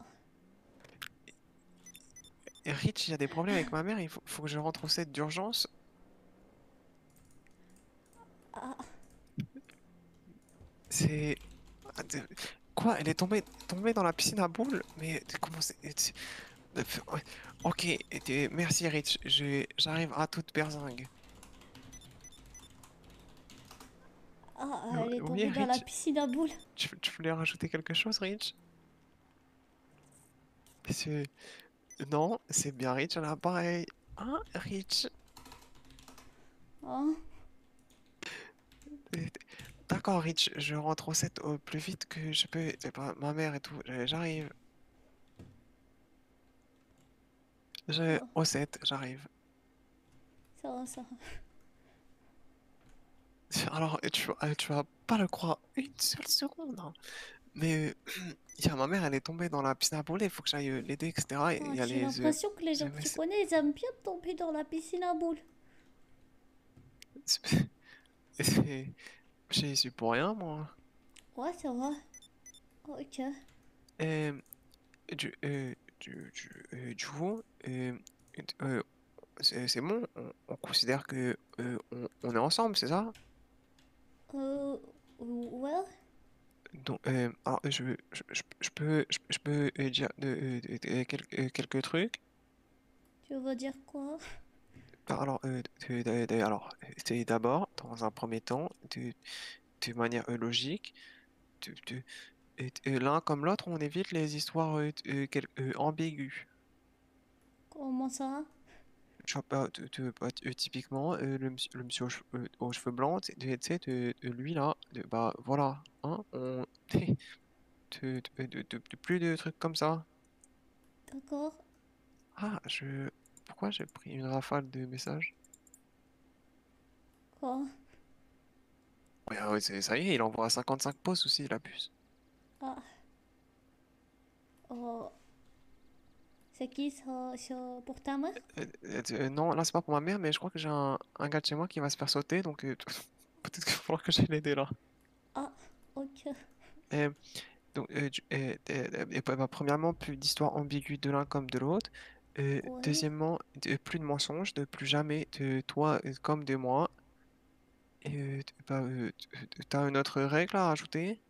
Et Rich, il y a des problèmes avec ma mère. Il faut, faut que je rentre au set d'urgence. ah, C'est ah, de- quoi? Elle est tombée, tombée dans la piscine à boules. Mais comment c'est? c'est- euh, ouais. Ok, et, euh, merci Rich. Je, j'arrive à toute berzingue. ah, Oui, elle est oui, tombée dans la Rich. piscine à boules. Tu, tu voulais rajouter quelque chose, Rich? C'est- Non, c'est bien Rich à l'appareil. Hein, Rich? Hein? Euh, D'accord, Rich, je rentre au set au plus vite que je peux. C'est pas ma mère et tout. euh, J'arrive. Je... Au set, j'arrive. Ça va, ça va. Alors, euh, tu, vas- euh, tu vas pas le croire une seule seconde, hein. Mais euh, il y a ma mère, elle est tombée dans la piscine à boules. Il faut que j'aille euh, l'aider, et cetera. Et Ah, il y a j'ai les. euh, l'impression que les gens euh, que mais tu c'est- connais, ils aiment bien tomber dans la piscine à boules. c'est- c'est- J'y suis pour rien, moi. Ouais, ça va. Ok. Euh, du, euh, du, du, euh, du coup, euh, euh, c'est c'est bon, on, on considère que euh, on, on est ensemble, c'est ça? Euh, ouais. Donc, euh, alors, je, je, je, je peux, je, je peux euh, dire de, euh, de- de- quelques, euh, quelques trucs. Tu veux dire quoi? Alors, euh, de- de- de- alors, euh, c'est d'abord, dans un premier temps, de, de manière euh, logique, de, de- et- et l'un comme l'autre, on évite les histoires euh, euh, quel- euh, ambiguës. Comment ça? Tu vois pas, de- de- bah, euh, typiquement, euh, le, monsieur le monsieur aux cheveux, euh, aux cheveux blancs, tu sais, tu sais, de, de lui là, de- bah voilà, hein, on, de, de, de- de- de- plus de trucs comme ça. D'accord. Ah, je, pourquoi j'ai pris une rafale de messages? Quoi? Ouais, ah ouais, c'est- ça y est, il envoie cinquante-cinq posts aussi, la puce. Ah. Oh. C'est qui ça? C'est pour ta mère? Euh, euh, euh, non, là c'est pas pour ma mère, mais je crois que j'ai un, un gars de chez moi qui va se faire sauter, donc euh, peut-être qu'il va falloir que j'aille l'aider là. Ah, ok. Euh, donc, euh, tu- euh, euh, euh, bah, bah, premièrement, plus d'histoires ambiguës de l'un comme de l'autre. Euh, Ouais. deuxièmement, de- plus de mensonges, de plus jamais de toi euh, comme de moi. Et euh, t- bah, euh, t- t- t'as une autre règle à rajouter?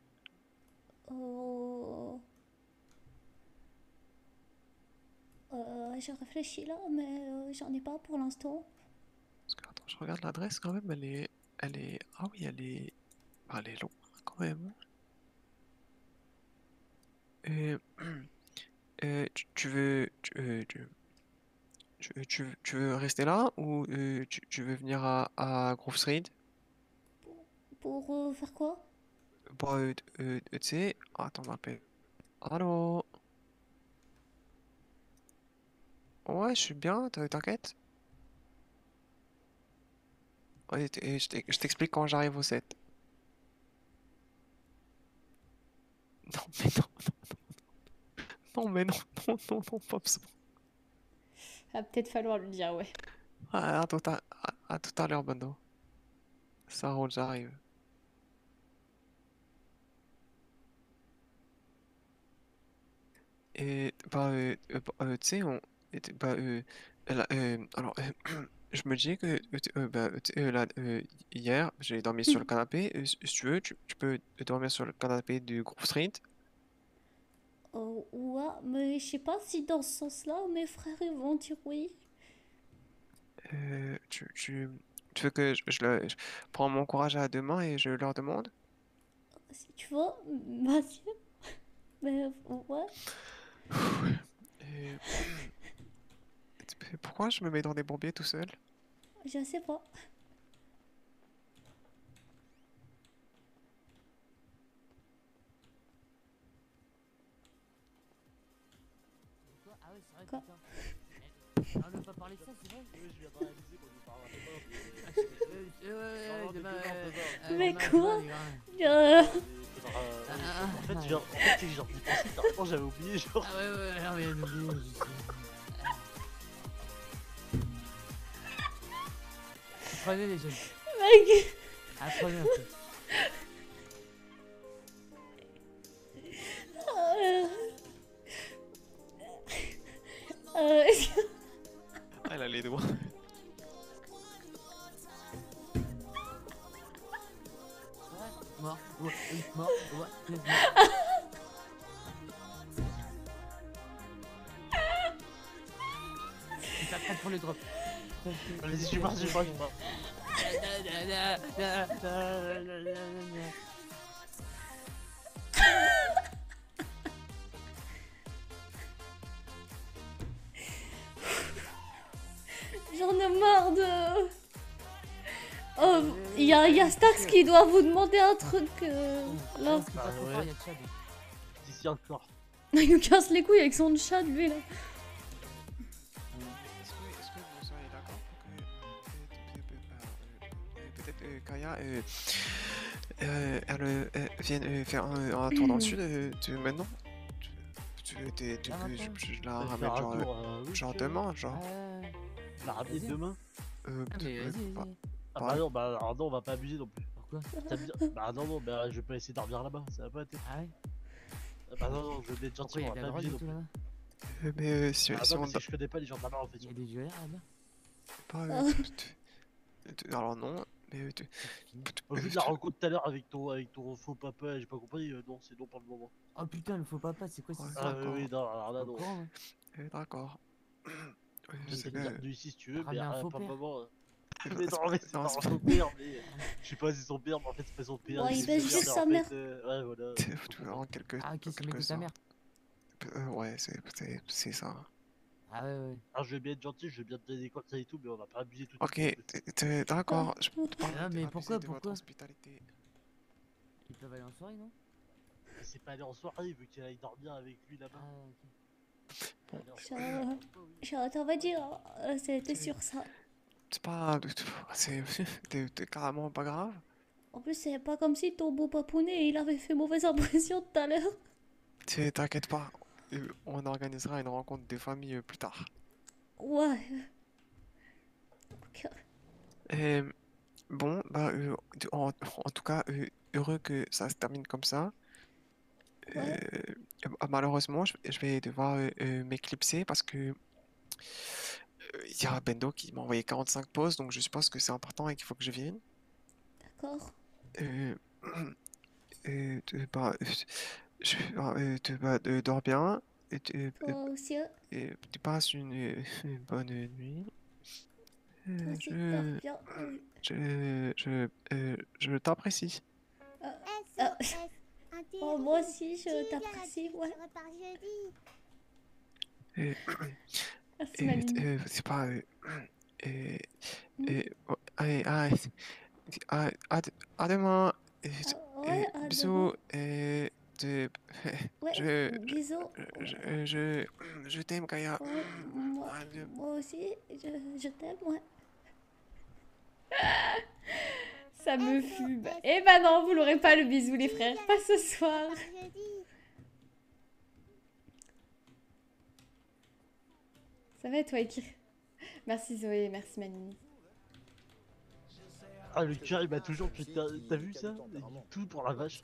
Euh, euh, je réfléchis là, mais euh, j'en ai pas pour l'instant. Parce que, attends, je regarde l'adresse quand même, elle est, elle est, ah oui, elle est, bah, elle est loin quand même. Euh, euh, tu, tu veux, tu, euh, tu, tu, tu veux tu veux rester là ou euh, tu, tu veux venir à, à Grove Street? Pour euh, faire quoi? Bah, euh, t- euh, tu sais, attends, on m'appelle. Allô? Ouais, je suis bien, t- t'inquiète. Ouais, t- et je t'ex- je t'explique quand j'arrive au set. Non, mais non, non, mais non, non, non, non, pas besoin. Va peut-être falloir le dire, ouais. Ah, à tout à, à, à tout à l'heure, Bando. Ça roule, j'arrive. Et bah, euh, euh, bah, euh, tu sais, on, et t- bah, euh, là, euh, alors, euh, je me dis que euh, t- euh, bah, tu sais, euh, là, euh, hier, j'ai dormi sur le canapé. Euh, si si tu veux, tu, tu peux dormir sur le canapé du Grove Street. Euh, ouais, mais je sais pas si dans ce sens-là, mes frères ils vont dire oui. Euh, tu, tu, tu veux que je, je, le- je prends mon courage à deux mains et je leur demande? Si tu veux, vas-y. Mais ouais. Et, pourquoi je me mets dans des bourbiers tout seul? Je sais pas. Ah ouais, c'est vrai, Quoi? putain. Eh, on n'a pas parlé de ça, c'est vrai? Oui, je viens de réaliser qu'on ne parlera pas. Ah, je- euh, euh, ouais, ouais, Non, demain, mais euh, demain, euh, Mais demain, quoi? demain, les gars. Euh, Euh, En fait, je viens- en fait, c'est que genre, d'y penser, carrément, j'avais oublié, genre. Ah ouais, ouais, non, mais j'ai oublié, je sais. Apprenez les jeunes. Mec. Apprenez un peu. Euh... Euh... est-ce que- Ah, elle a les doigts. Mort, ouais, oui, mort, ouais, oui, mort. Tu t'apprêtes pour les drops. Vas-y, je suis parti, je suis parti, je suis parti. J'en ai marre de... Oh, il y a, y a Stax qui doit vous demander un truc euh, là. Ah ouais. D'ici encore. Il nous casse les couilles avec son chat, lui là. Est-ce que, est-ce que vous seriez d'accord pour que euh, euh, peut-être euh, Kaya euh, euh, elle euh, euh, vienne euh, faire un, un tour dans le sud euh, tu- maintenant? Tu, tu, t'es- tu- Ah, que je, maintenant je la Faire ramène un genre, tour, euh, euh, oui, genre tu veux. demain, genre. Ouais. La ramener Vas-y. demain? Euh, Ah, mais euh, vas-y, bah, vas-y. Ah bah non, bah alors non, on va pas abuser non plus. Pourquoi? T'as bien... Bah non, non, bah je vais pas essayer de dormir là-bas, ça va pas être. Ah ouais? Ah bah non, non, je vais être Pourquoi gentil, il y on a de va la pas drogue abuser et non tout plus. là-bas? euh, mais euh, si, Ah si non, on parce que je connais pas les gens de là-bas en fait. Il y a des violeurs là-bas? pas, euh, tu- tu- tu- alors non, mais euh, tu- Au vu de la rencontre tout à l'heure avec ton, avec ton faux papa, j'ai pas compris, euh, non, c'est non pour le moment. Oh putain, le faux papa, c'est quoi cette Ouais, histoire? Ah oui, oui, non, alors là, Au non. courant, hein. euh, d'accord. Ouais, je sais J'essaie de bien, bienvenue ici si tu veux, mais Ramener un euh, faux pas père. maman. euh. c'est Mais pas- non, mais c'est non, pas c'est son père, mais. Je sais pas si c'est son père, mais en fait, c'est pas son père. Ouais, il c'est baisse son juste père, sa en mère. fait, euh, Ouais, voilà. tu veux en quelque, Ah, en qui se met quelque de ta sorte. mère? Euh, ouais, c'est c'est- c'est ça. Ah ouais, ouais. Alors, je vais bien être gentil, je vais bien te donner des conseils et tout, mais on va pas abuser tout de Ok, suite. t'es- t'es- d'accord. Je te parle Ah, mais d'abuser pourquoi, de votre pourquoi? hospitalité. Ils peuvent aller en soirée, non? Mais c'est pas aller en soirée, il veut qu'il aille dormir avec lui là-bas. Ah, ok. Bon, Charlotte, Charlotte, on va dire, euh, c'était sur ça. c'est pas, c'est t'es- t'es carrément pas grave. En plus, c'est pas comme si ton beau papounet, il avait fait mauvaise impression tout à l'heure. Tu- T'inquiète pas, euh, on organisera une rencontre des familles euh, plus tard. Ouais. Ok. Et, bon, bah, euh, en, en tout cas, euh, heureux que ça se termine comme ça. Ouais. euh, euh, malheureusement, je, je vais devoir euh, euh, m'éclipser parce que euh, il y a Bendo qui m'a envoyé quarante-cinq pauses, donc je suppose que c'est important et qu'il faut que je vienne. D'accord. Euh, euh, de- bah, euh, je, bah, euh, de- bah, de- dors bien. Et de- Toi euh, aussi, hein. et tu passes une, euh, une bonne nuit. Euh, Toi aussi, je, dors bien. Oui. je, je, euh, je t'apprécie. Ah, ah. Oh, moi aussi, je t'apprécie, ouais. Tu repars jeudi. Euh, Merci, euh, Manini. euh, c'est pas. Euh, euh, Mm. euh, oh, allez, allez, à, à, à demain. Euh, Ah, euh, ouais, à bisous. demain. Euh, de, Ouais, je, bisous. je, je, je t'aime, Kaya. Ouais, moi, Adieu. moi aussi, je, je t'aime, ouais. Ça me fume. Eh ben non, vous l'aurez pas le bisou, les frères. Pas ce soir. Ça va, toi, Ekir? Merci, Zoé. Merci, Manini. Ah, le cœur il m'a toujours putain. T'as vu ça? Tout pour la vache.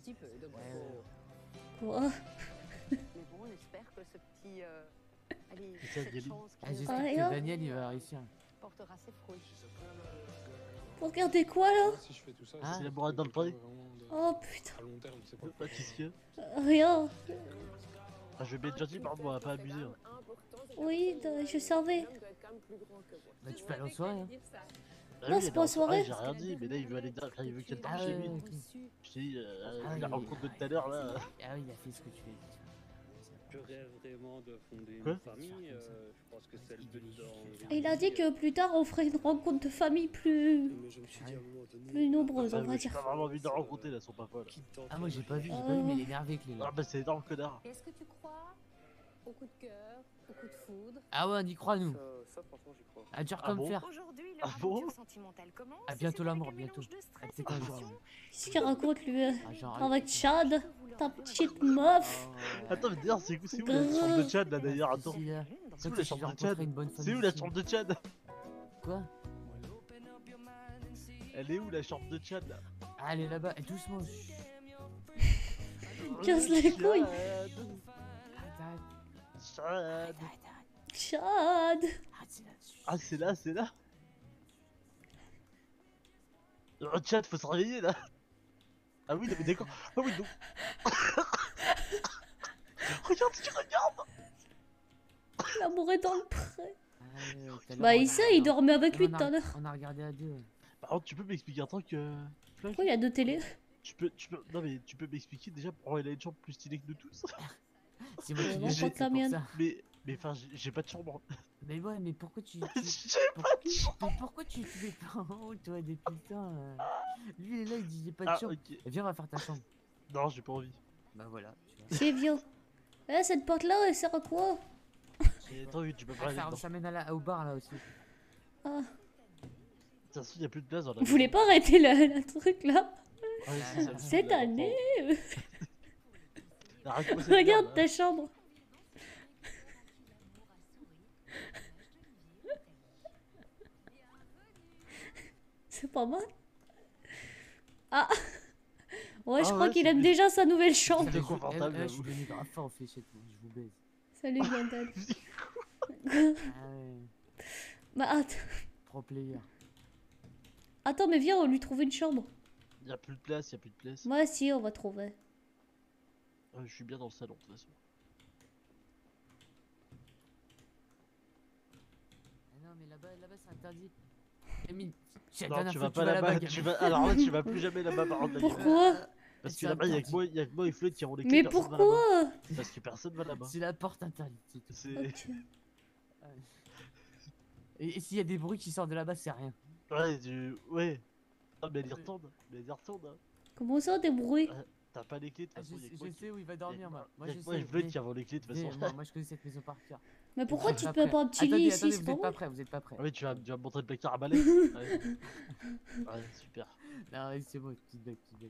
Quoi? Mais bon, on espère que ce petit. Euh... Allez, C'est ça, cette Gabi. chance Ah, qui nous j'espère Ah, que et oh. Daniel il va réussir. portera ses fruits. Vous regardez quoi, là? Ah, C'est la bourrade dans le pré. Oh, putain. Bah, qu'est-ce qu'il y a? Rien. Ah, je vais être gentil, pardon, on va pas abuser. Hein. Oui, de- je savais. bah tu peux aller en soirée. Hein. Bah Non, oui, c'est elle pas est en soirée. J'ai rien dit, mais là il veut aller dire, il veut qu'elle dorme Ah chez ouais, lui. ok. Je t'ai dit, euh, Ah la oui. rencontre de tout à l'heure là. Ah oui, il a fait ce que tu veux. Je rêve vraiment de fonder Quoi une famille. euh, je pense que c'est le but dans. Et il a dit que plus tard, on ferait une rencontre de famille plus, Mais je me suis dit à un moment donné. plus nombreuse, Ah, on mais va j'ai dire. pas vraiment envie de la rencontrer là, elles sont pas folles. Ah, moi j'ai pas vu, j'ai pas vu, mais il est énervé avec les Ah, là. bah c'est énorme, connard. Est-ce que tu crois au coup de cœur, au coup de foudre? Ah ouais, on y croit nous. Ça, ça, franchement, j'y crois. À dur Ah comme bon fer. Aujourd'hui, Ah leur bon aventure sentimentale commence. À bientôt et c'est la avec mort, un bientôt. mélange de Ah, stress tu sais et quand d'émotion. genre. Qu'est-ce qu'il raconte, lui, euh, Ah, genre. avec Chad, ta petite meuf. Attends, mais d'ailleurs, c'est où, c'est où la Grrr. chambre de Chad là d'ailleurs? Attends, Si, là. c'est où Quand la tu chambre de rencontreras Chad? une bonne femme C'est où la ici. chambre de Chad? Quoi? Elle est où la chambre de Chad là? Ah, elle est là-bas, et doucement. Casse les couilles. Chad. Chad. Ah, c'est là, c'est là. Oh, Chad, faut se réveiller là. Ah oui, non, mais d'accord. Ah oui, non. Regarde, tu regardes. L'amour est dans le pré. Ah, ouais, tout à l'heure, Bah, on il a- sait, il dormait avec lui on a- tout à l'heure. On a regardé à deux. Par contre, tu peux m'expliquer un truc euh... Flag Pourquoi il y a deux télés? Tu peux, tu peux, non mais tu peux m'expliquer déjà pourquoi il a une chambre plus stylée que nous tous. C'est moi qui Euh, l'ai non, fait, pas c'est que la pour mienne. ça. Mais, mais enfin, j'ai j'ai pas de chambre. Mais ouais, mais pourquoi tu. tu- J'ai pour- pas de chambre. Mais pourquoi tu te mets pas en haut, toi, depuis le temps euh Lui, il est là, il dit j'ai pas de Ah, chambre. ok. Eh, viens, on va faire ta chambre. Non, j'ai pas envie. Bah voilà. tu vois. C'est vieux. Eh, cette porte-là, elle sert à quoi? Et attends, oui, tu peux pas Ah, aller ça dedans. ça mène à la- au bar là aussi. Ah. Tiens, si, y a plus de place dans la Vous voulez pas arrêter le, le truc là? Ouais, si, ça me Cette saoule, là, année. Arrête-moi cette Regarde merde, ta chambre. C'est pas mal. Ah. Ouais, je Ah crois ouais, qu'il c'est aime bien. déjà sa nouvelle chambre. C'était Eh, confortable, eh, je j'avoue. suis devenu grave fort en fléchette, moi, je vous baise. Salut Gwendolen. Ah ouais, Bah attends. pro player. Attends, mais viens, on lui trouve une chambre. Y a plus de place, y a plus de place. Moi si, on va trouver. Ah, je suis bien dans le salon de toute façon. Ah non, mais là-bas, là-bas c'est interdit. Emile, c'est la Non, dernière tu fois vas que pas vas là-bas, gamin. tu vas. Alors là, tu vas plus jamais là-bas par contre. Pourquoi? Parce que C'est là-bas, y'a que interdit. moi, y a que moi et Floyd qui avons les clés. Mais personne va pourquoi? là-bas. Parce que personne va là-bas. C'est la porte interdite. c'est tout. C'est. Ok. Et, et s'il y a des bruits qui sortent de là-bas, c'est rien. Ouais, du. Ouais. Ah, mais elle y retourne. Mais elle y retourne. hein. Comment ça, des bruits? Ah, T'as pas les clés de toute Ah, façon. je Y'a que je moi qui- sais où il va dormir, moi. Moi, Y'a je que moi et sais. Floyd mais- qui avons les clés de toute mais façon. moi, moi, je connais cette maison par cœur. Mais pourquoi Vous tu êtes te mets prêts pas un petit Attendez, lit ici? attendez, C'est vous pas êtes pas vrai. prêts, vous êtes pas prêts. Ah oui, tu vas, tu vas me montrer le placard à balai. Ouais. Ouais, super. Non, ouais, c'est bon, petite blague, petite blague.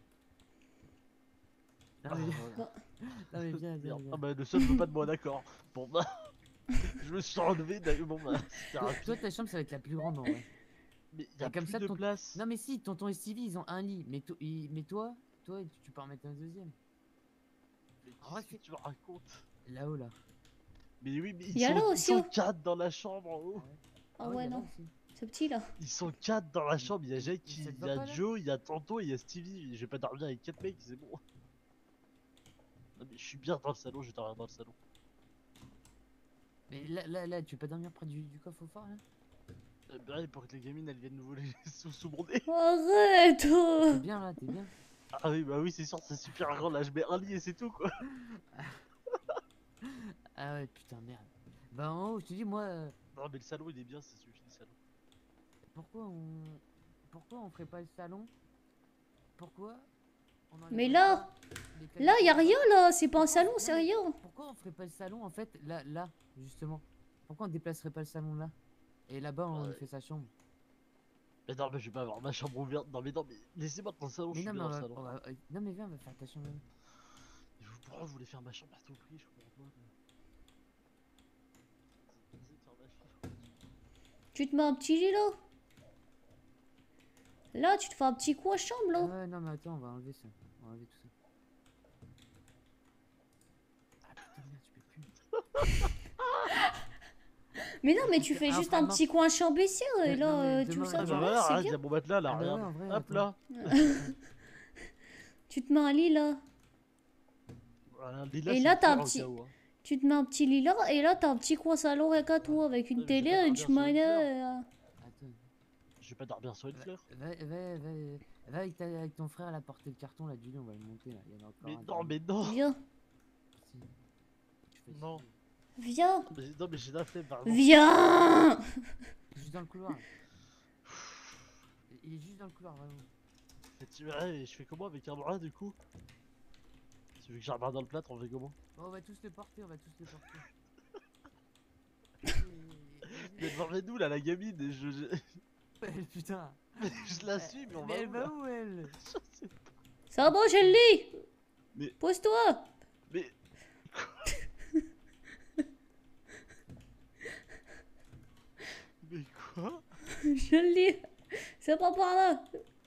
Non, Ah, mais, voilà. non, mais viens, viens, Merde. viens. Ah bah le seul veut pas de moi, d'accord. Bon bah. Je me suis enlevé, d'ailleurs, bon bah. c'était Toi, rapide. toi, ta chambre, ça va être la plus grande, en vrai. Mais y'a Et comme plus ça, de ton- place. Non, mais si, tonton et Stevie, ils ont un lit. Mais, to- il- mais toi, toi, tu peux en mettre un deuxième. Mais En vrai, Qu'est-ce que c'est tu me racontes? là-haut là. Mais oui, mais ils Il y a sont, là ils aussi, sont oh. quatre dans la chambre en haut. Ah ouais, ouais, il y a là non. aussi. C'est petit là. Ils sont quatre dans la chambre. Il y a Jake, ça te il va y a pas, là Joe, il y a Tonto et il y a Stevie. Je vais pas dormir avec quatre mecs, c'est bon. Non mais je suis bien dans le salon, je vais dormir dans le salon. Mais là, là, là, tu veux pas dormir près du, du coffre fort là? Euh, bah, ouais, pour que les gamines elles viennent nous voler les sous sous mon nez. Arrête oh. T'es bien là, t'es bien. Ah oui, bah oui, c'est sûr, c'est super grand. Là, je mets un lit et c'est tout quoi. Ah ouais, putain, merde. Bah en haut, je te dis, moi, euh, Non, mais le salon il est bien, ça suffit le salon. pourquoi on... Pourquoi on ferait pas le salon? Pourquoi on enlèverait Mais là, pas les là, y a canapés rien là-bas? là. C'est pas un Pourquoi- salon, non, c'est mais rien. Pourquoi on ferait pas le salon en fait là, là, justement? Pourquoi on déplacerait pas le salon là? Et là-bas on Ouais. fait sa chambre. Mais non, mais je vais pas avoir ma chambre ouverte. Non, mais non, mais laissez-moi dans le salon, Mais je non, suis mais bien on dans le va, salon. on va- euh, non mais viens, on va faire ta chambre. Et vous, pourquoi vous voulez faire ma chambre à tout prix? Je comprends pas. mais- Vous essayez de faire ma chambre. Tu te mets un petit lit là. Là, tu te fais un petit coin chambre là. Ouais, non mais attends, on va enlever ça. On va enlever tout ça. Ah putain, merde, tu peux plus. Mais non, mais tu fais Ah, juste un vraiment. petit coin chambre ici et Mais là, non, mais euh, tout demain- ça, Ah tu bah vois, voilà, c'est regarde, il y bien. a mon matelas là, Ah bah ouais, regarde. en vrai, Hop attends. là. Tu te mets un lit là. Voilà, les là, Et c'est là, une t'as un fleur au petit. cas où, hein. Tu te mets un petit lit là et là, t'as un petit coin salon rien qu'à toi avec une Ouais, mais je vais télé, pas une dormir sur une cheminée. fleur. euh, Attends. Je vais pas dormir sur une fleur. Va, va, va, va, va avec, ta- avec ton frère là porter le carton là du lit, on va le monter là. Il y en a encore Mais un non, derrière. mais non. Viens, Si. Tu fais Non. chier. viens, Mais, non, mais j'ai la flemme, pardon. viens. Juste dans le couloir. là. Il est juste dans le couloir vraiment. Mais tu verras, et je fais comment avec un bras du coup? Tu veux que j'ai un bras dans le plâtre, on fait comment? Bon, on va tous le porter, on va tous le porter. Mais devant nous là, la gamine, et je, je... Ouais, putain. je la suis, mais on Mais va elle où va là? où elle? Je sais pas. Ça va, bon, j'ai le lit. Mais- Pose-toi. Mais... Mais quoi? J'ai le lit. C'est pas par là.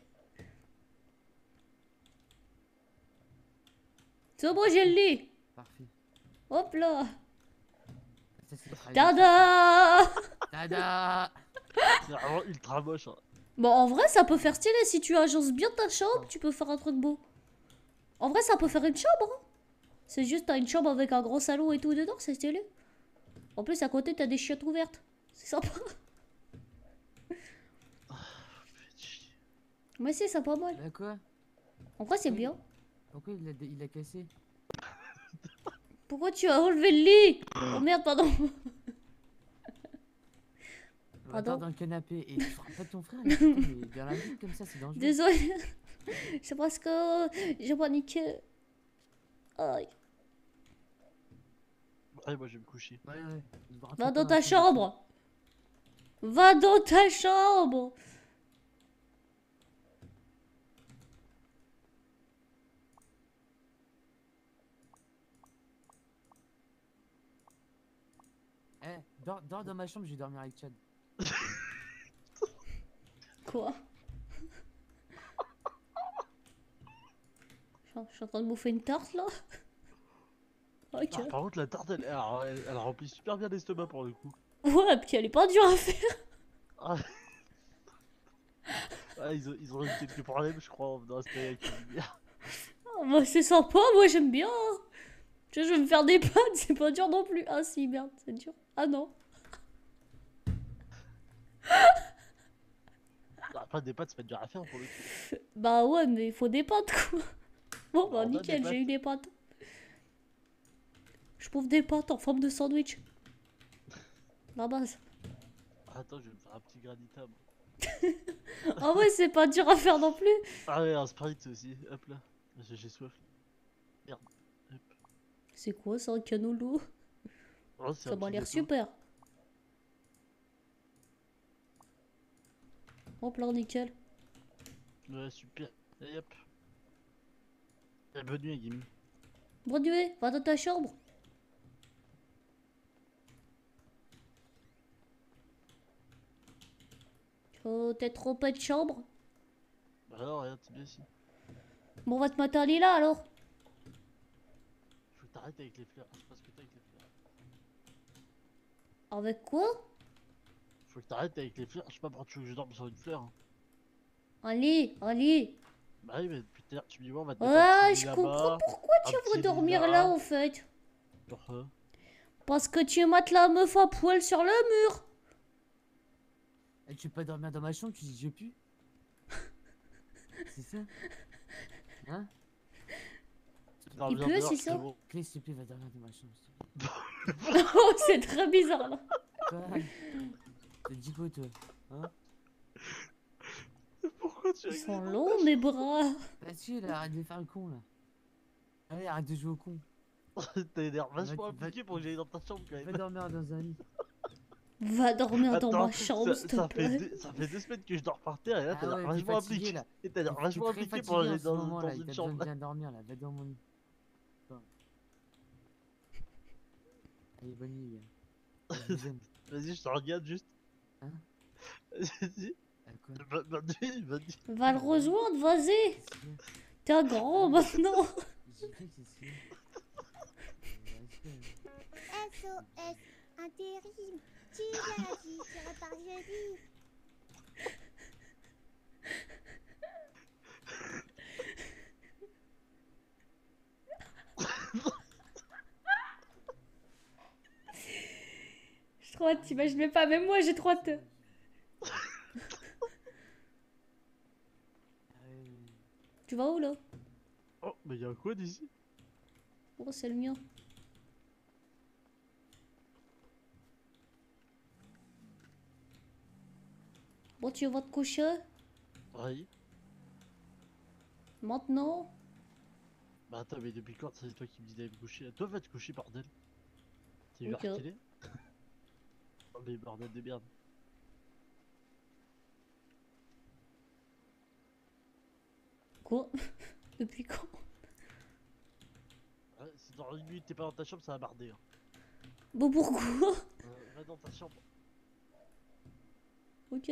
C'est bon, j'ai le lit. Parfait. Hop là. Ça, c'est le travail. Tada. Tada. C'est vraiment ultra moche. Hein. Bon, en vrai, ça peut faire stylé. Si tu agences bien ta chambre, tu peux faire un truc beau. En vrai, ça peut faire une chambre. Hein. C'est juste, t'as une chambre avec un gros salon et tout dedans, c'est stylé. En plus, à côté, t'as des chiottes ouvertes. C'est sympa. Mais si, c'est pas mal. Bah quoi? En vrai, c'est Oui. bien. Pourquoi il a, il a cassé? Pourquoi tu as enlevé le lit? Oh merde, pardon. On va Pardon. dormir dans le canapé et tu frappes pas ton frère là, putain, mais dans la vie comme ça c'est dangereux. Désolé. C'est parce que j'ai paniqué. Aïe. Ouais, moi je vais me coucher. Ouais, ouais. Va dans ta chambre. Va dans ta chambre. Eh, dors, dors dans ma chambre, je vais dormir avec Chad. Quoi? Je suis en train de bouffer une tarte là. Ok. Ah, par contre, la tarte elle, elle, elle- elle remplit super bien l'estomac pour le coup. Ouais, puis elle est pas dure à faire. Ah. Ah, ils, ont, ils ont eu quelques problèmes, je crois, en venant installer avec la lumière. Ah, moi c'est sympa, moi j'aime bien. Tu sais, je vais me faire des pâtes, c'est pas dur non plus. Ah si, merde, c'est dur. Ah non. Après, des pâtes, c'est pas dur à faire pour le coup. Bah ouais, mais il faut des pâtes quoi. Bon bah On a des nickel, pâtes. j'ai eu des pâtes. Je bouffe des pâtes en forme de sandwich. La base. Attends, je vais me faire un petit granita. moi. Ah ouais, c'est pas dur à faire non plus. Ah ouais, un sprite aussi. Hop là. J'ai j'ai soif. Merde. Hop. C'est quoi ça, un canolo? Oh, c'est Ça un m'a petit l'air gâteau. super. Hop là, nickel. Ouais, super. Et hop. Et bonne nuit, Gimmy. Bonne nuit, va dans ta chambre. Oh, t'es trompé de chambre? Bah non, regarde, c'est bien ici. Bon, on va te mettre un lit là alors. Faut que t'arrêtes avec les fleurs. Je sais pas ce que t'as avec les fleurs. Avec quoi? Faut que t'arrêtes avec les fleurs. Je sais pas pourquoi tu veux que je dorme sur une fleur. Hein. Allez, allez. Bah oui, mais depuis tout à l'heure, tu me dis, ouais, on va te mettre Ah, un petit je lit comprends là-bas, pourquoi un tu petit veux lit dormir là, là. en fait. Pourquoi? Parce que tu mates la meuf à poil sur le mur. Et tu veux pas dormir dans ma chambre, tu dis je pue. C'est ça? Hein? Il pleut, c'est ça? Clé, s'il te plaît, va dormir dans ma chambre. s'il te plaît. Oh, c'est très bizarre là. Quoi? T'as dit quoi, toi? Hein? Pourquoi tu Ils sont longs, mes bras. Vas-y, là, arrête de faire le con, là. Allez, arrête de jouer au con. T'as l'air vachement Va- impliqué pour que j'aille dans ta chambre quand même. Va dormir dans un lit. Va dormir dans Attends, ma chambre, ça, s'il te ça fait plaît. deux, ça fait deux semaines que je dors par terre et là Ah t'as l'air ouais, t'es vachement fatigué, impliqué. là. Et t'as l'air T'es- vachement t'es très impliqué pour fatigué aller en ce dans, moment, dans là, il une t'a chambre. besoin de bien dormir, là. Va dans mon lit. Bon. Allez, bonne nuit, gars. Je vous aime. Vas-y, je te regarde juste. Hein? Vas-y. À quoi? Bonne bonne nuit, bonne nuit. Va le rejoindre, vas-y. T'es grand maintenant. J'ai fait que c'est ce qu'il y a. S O S intérim. Tu l'as dit, tu repars jeudi. J'ai trop hâte, t'imagines même pas, même moi j'ai trop hâte. Tu vas où là? Oh, mais y'a un quad ici? Oh, c'est le mien. Bon, tu vas te coucher Oui. maintenant? Bah attends, mais depuis quand c'est toi qui me dis d'aller me coucher? Toi va te coucher, bordel. T'as vu Ok. l'heure qu'il est? Oh mais bordel de merde. Quoi? Depuis quand? Ouais, si dans une minute t'es pas dans ta chambre, ça va barder. Hein. Bon, pourquoi? Euh, va dans ta chambre. Ok.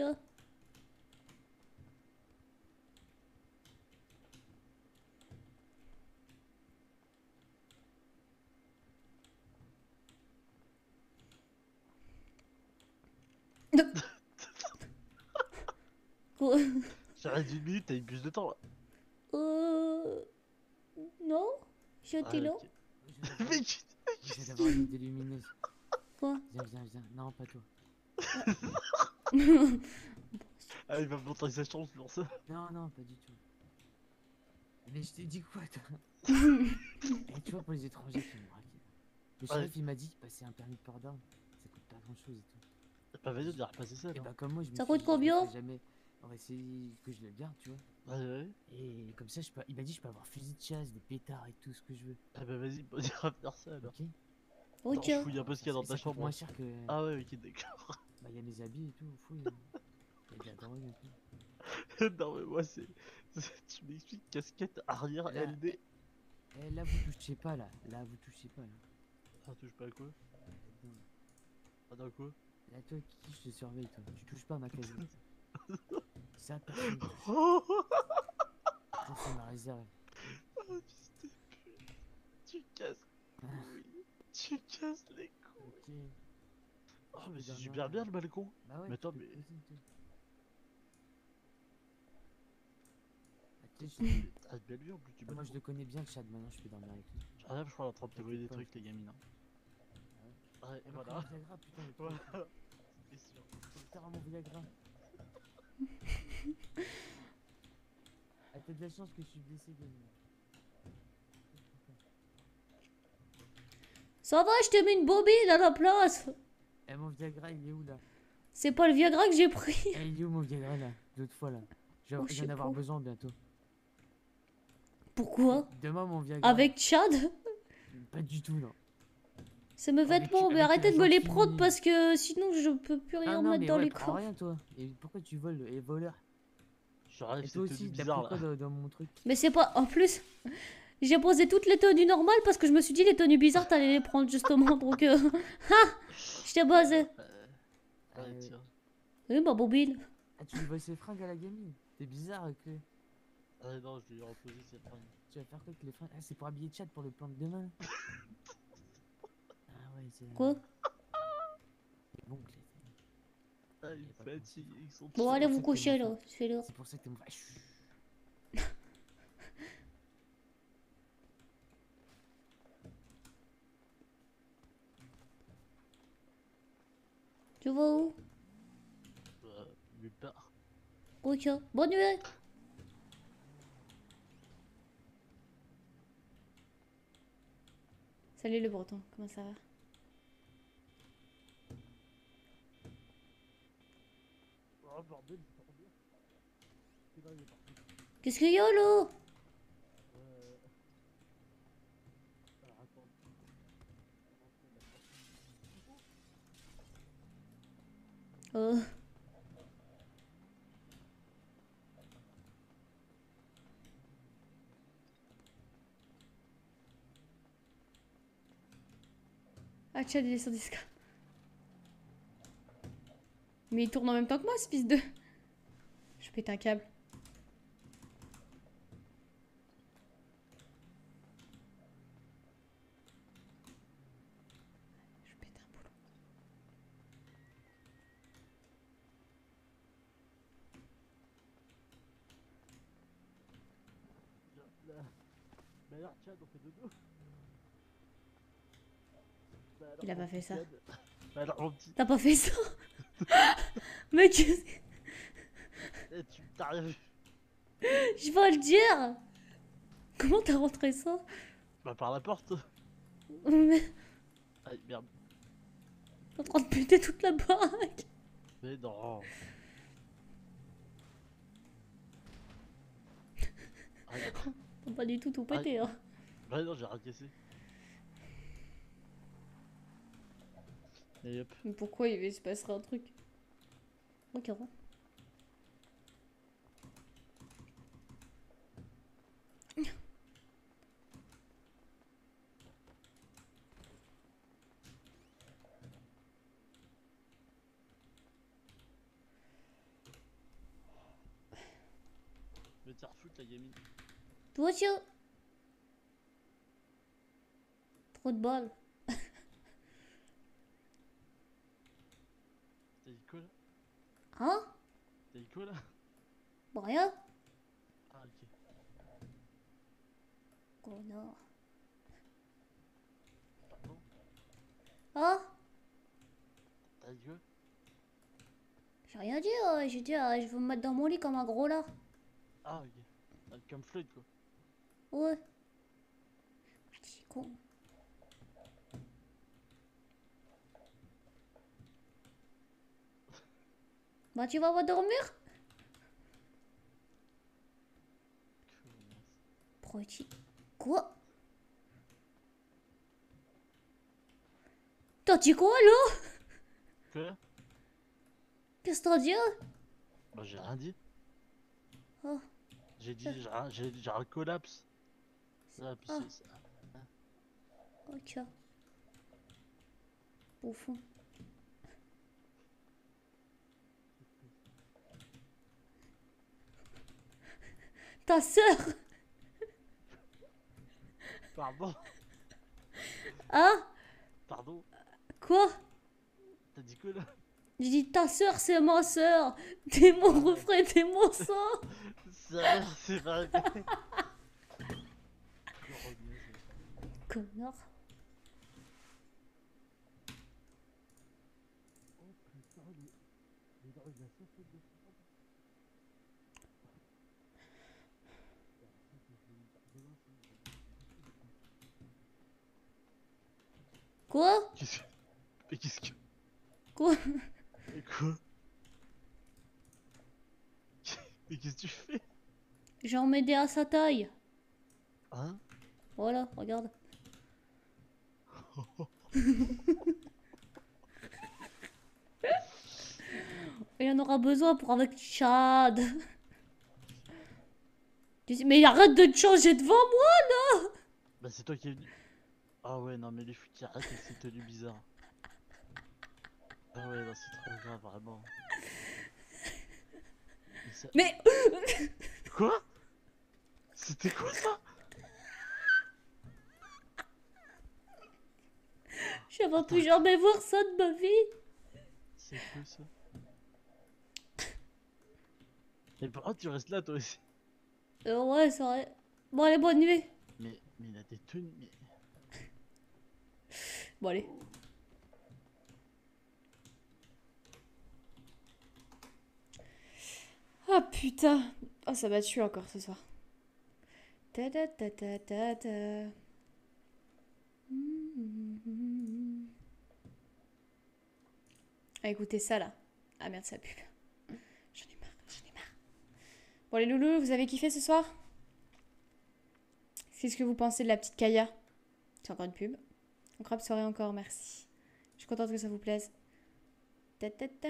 Quoi? J'arrête une minute, t'as eu plus de temps là. Euh... Non? J'étais Ah, là. ok. Mais je viens d'avoir une idée lumineuse. Quoi? Viens, viens, viens. Non, pas toi. Ah, il va me montrer sa chance pour ça. Non, non, pas du tout. Mais je t'ai dit quoi, toi? Et tu vois, pour les étrangers qui me braquent. Le Ouais. chef, il m'a dit, passer un permis de port d'armes, ça coûte pas grand chose et tout. Bah vas-y, on dirait repasser ça Et alors. bah, comme moi, je me Ça suis coûte dit, je le combien? ferai jamais. On va essayer que je le garde, tu vois. Ouais, ouais. Et comme ça, je peux... il m'a dit, je peux avoir fusil de chasse, des pétards et tout ce que je veux. Ah bah vas-y, on dirait faire ça alors. Ok? Attends, Ok. je fouille un peu ce qu'il y a dans Ça ta coûte chambre. moins hein. cher que... Ah ouais, ok, d'accord. Bah, il y a mes habits et tout, fouille. hein. Il y a de la drogue et tout. Non mais moi c'est... c'est- Tu m'expliques, casquette arrière Là. L D. Eh, là, vous touchez pas, là. Là, vous touchez pas, là. Ah, touche pas à quoi? Non. Ah, dans quoi? Là, toi, qui je te surveille, toi. Tu touches pas à ma casquette. Ça, personne. Ça, c'est ma réserve. Oh, fils de pute. Tu casses les couilles. Tu casses les couilles. Ok. Oh, mais c'est Dernière- super bien le balcon. Bah ouais. Mais attends, tu mais. peux poser, toi. Ah, tu sais, je- T'as une belle vue en plus du Moi, balcon. je le connais bien, le chat. Maintenant, je peux dormir avec lui. J'arrive, je crois, en train de te voler des T'inquiète pas. trucs, les gamines. Hein. Ouais, et Ah, voilà. mon Viagra, putain, le truc. Voilà. C'est sûr. Putain, mon Viagra. Ah, t'as de la chance que je suis blessé, gamine. Ça va, je t'ai mis une bobine à la place. Eh, mon Viagra, il est où, là? C'est pas le Viagra que j'ai pris. Eh, il est où, mon Viagra, là? L'autre fois, là. Je Oh, je je viens sais d'avoir pas. besoin bientôt. Pourquoi? Demain, mon Viagra. Avec Chad? Pas du tout, non. C'est mes Avec- vêtements, mais avec arrêtez de la me les gentille- prendre parce que sinon je peux plus rien Ah non, mettre mais dans ouais, les prends coffres. rien, toi. Et pourquoi tu voles, les voleurs? J'arrive, Et c'est toi tout aussi, t'as bizarre pris quoi là. dans, dans mon truc? Mais c'est pas. En plus, j'ai posé toutes les tenues normales parce que je me suis dit les tenues bizarres, t'allais les prendre justement. Donc. Euh... Ha! Je t'ai basé. Ouais, Euh, tiens. Oui, ma bobine. Ah, tu lui voles ses fringues à la gamine? C'est bizarre, ok. Ah non, je lui ai reposé cette fringue. Tu vas faire quoi avec les fringues? Ah, c'est pour habiller Chad pour le plan de demain. Ah ouais, c'est. Quoi? C'est bon, Clé. Ah, ils sont fatigués, ils sont Bon, C'est allez pour vous ça que t'es coucher mon là, frère. c'est l'heure. C'est pour ça que t'es mon frère. Chut. Tu vas où? Euh, nulle part. Ok, bonne nuit. Salut le breton, comment ça va? Oh bordel, bordel. C'est là, il est parti. Qu'est-ce qu'il y a là? Euh... Alors attends. Oh. Ah, Chad, il est sur Discord. Mais il tourne en même temps que moi, ce fils de... Je pète un câble. Je pète un boulon. Là. Bah alors, Chad, on fait dodo. Bah alors, Il a mon pas fait petit ça. Chad. Bah alors, mon petit. T'as pas fait ça? Mec, qu'est-ce que- Eh, tu t'as rien vu. je vais le dire. Comment t'as rentré ça? Bah par la porte. Mais Aïe, merde. t'es en train de péter toute la baraque. Mais non. Aïe. T'as pas du tout tout pété, hein. Bah non, j'ai rien cassé. Et hop. Mais pourquoi il se passerait un truc? Ok, bon. Je vais te faire foutre la gamine. Toi aussi. Trop de balles. T'as dit quoi là? Hein? T'as dit quoi là? Bah rien. Ah ok. Connard. Pardon? Hein? T'as dit quoi? J'ai rien dit, euh, j'ai dit euh, je vais me mettre dans mon lit comme un gros lard. Ah ok. Ah, comme Floyd quoi. Ouais. Petit con. Bah tu vas pas dormir? Petit. Quoi? T'as dit quoi là? Quoi? Qu'est-ce que t'as dit? Bah j'ai rien dit. Oh. J'ai dit j'ai un- j'ai j'ai un collapse. Ah, puis Ah. c'est ça. Ok. Bouffon. Ta sœur? Pardon. Hein? Pardon. Quoi? T'as dit quoi là? J'ai dit ta sœur c'est ma sœur. T'es mon refrain, t'es mon sang. Ça, c'est vrai. Connard. Oh putain, mais... mais non, il a ça fait de femme. Quoi? Qu'est-ce que... Mais qu'est-ce que... Quoi? Mais quoi? Mais qu'est-ce que tu fais? J'ai emmédé à sa taille. Hein? Voilà, regarde. Il en aura besoin pour avec Chad. Mais arrête de te changer devant moi là. Bah c'est toi qui es venu. Ah ouais, non mais les flics arrête avec ces tenues bizarres. Ah ouais, non c'est trop grave vraiment. Mais... ça- Mais... Quoi? C'était quoi ça? J'aimerais plus jamais voir ça de ma vie. C'est quoi ça? Et pourquoi tu restes là toi aussi? Euh, ouais, c'est vrai. Bon, allez, bonne nuit. Mais, mais il a des tenues. Mais... Bon, allez. Ah putain. Oh, ça m'a tué encore ce soir. Ta ta ta ta ta ta. Ah, écoutez ça là. Ah merde, ça pue. J'en ai marre, j'en ai marre. Bon les loulous, vous avez kiffé ce soir? Qu'est-ce que vous pensez de la petite Kaya? C'est encore une pub. Incroyable soirée encore, merci. Je suis contente que ça vous plaise. Ta ta ta.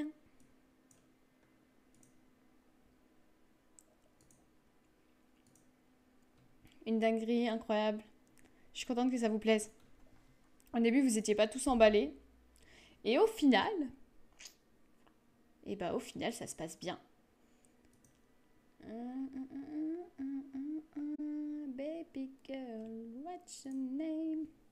Une dinguerie incroyable. Je suis contente que ça vous plaise. Au début, vous étiez pas tous emballés. Et au final... Et bah au final, ça se passe bien. Baby girl, what's your name?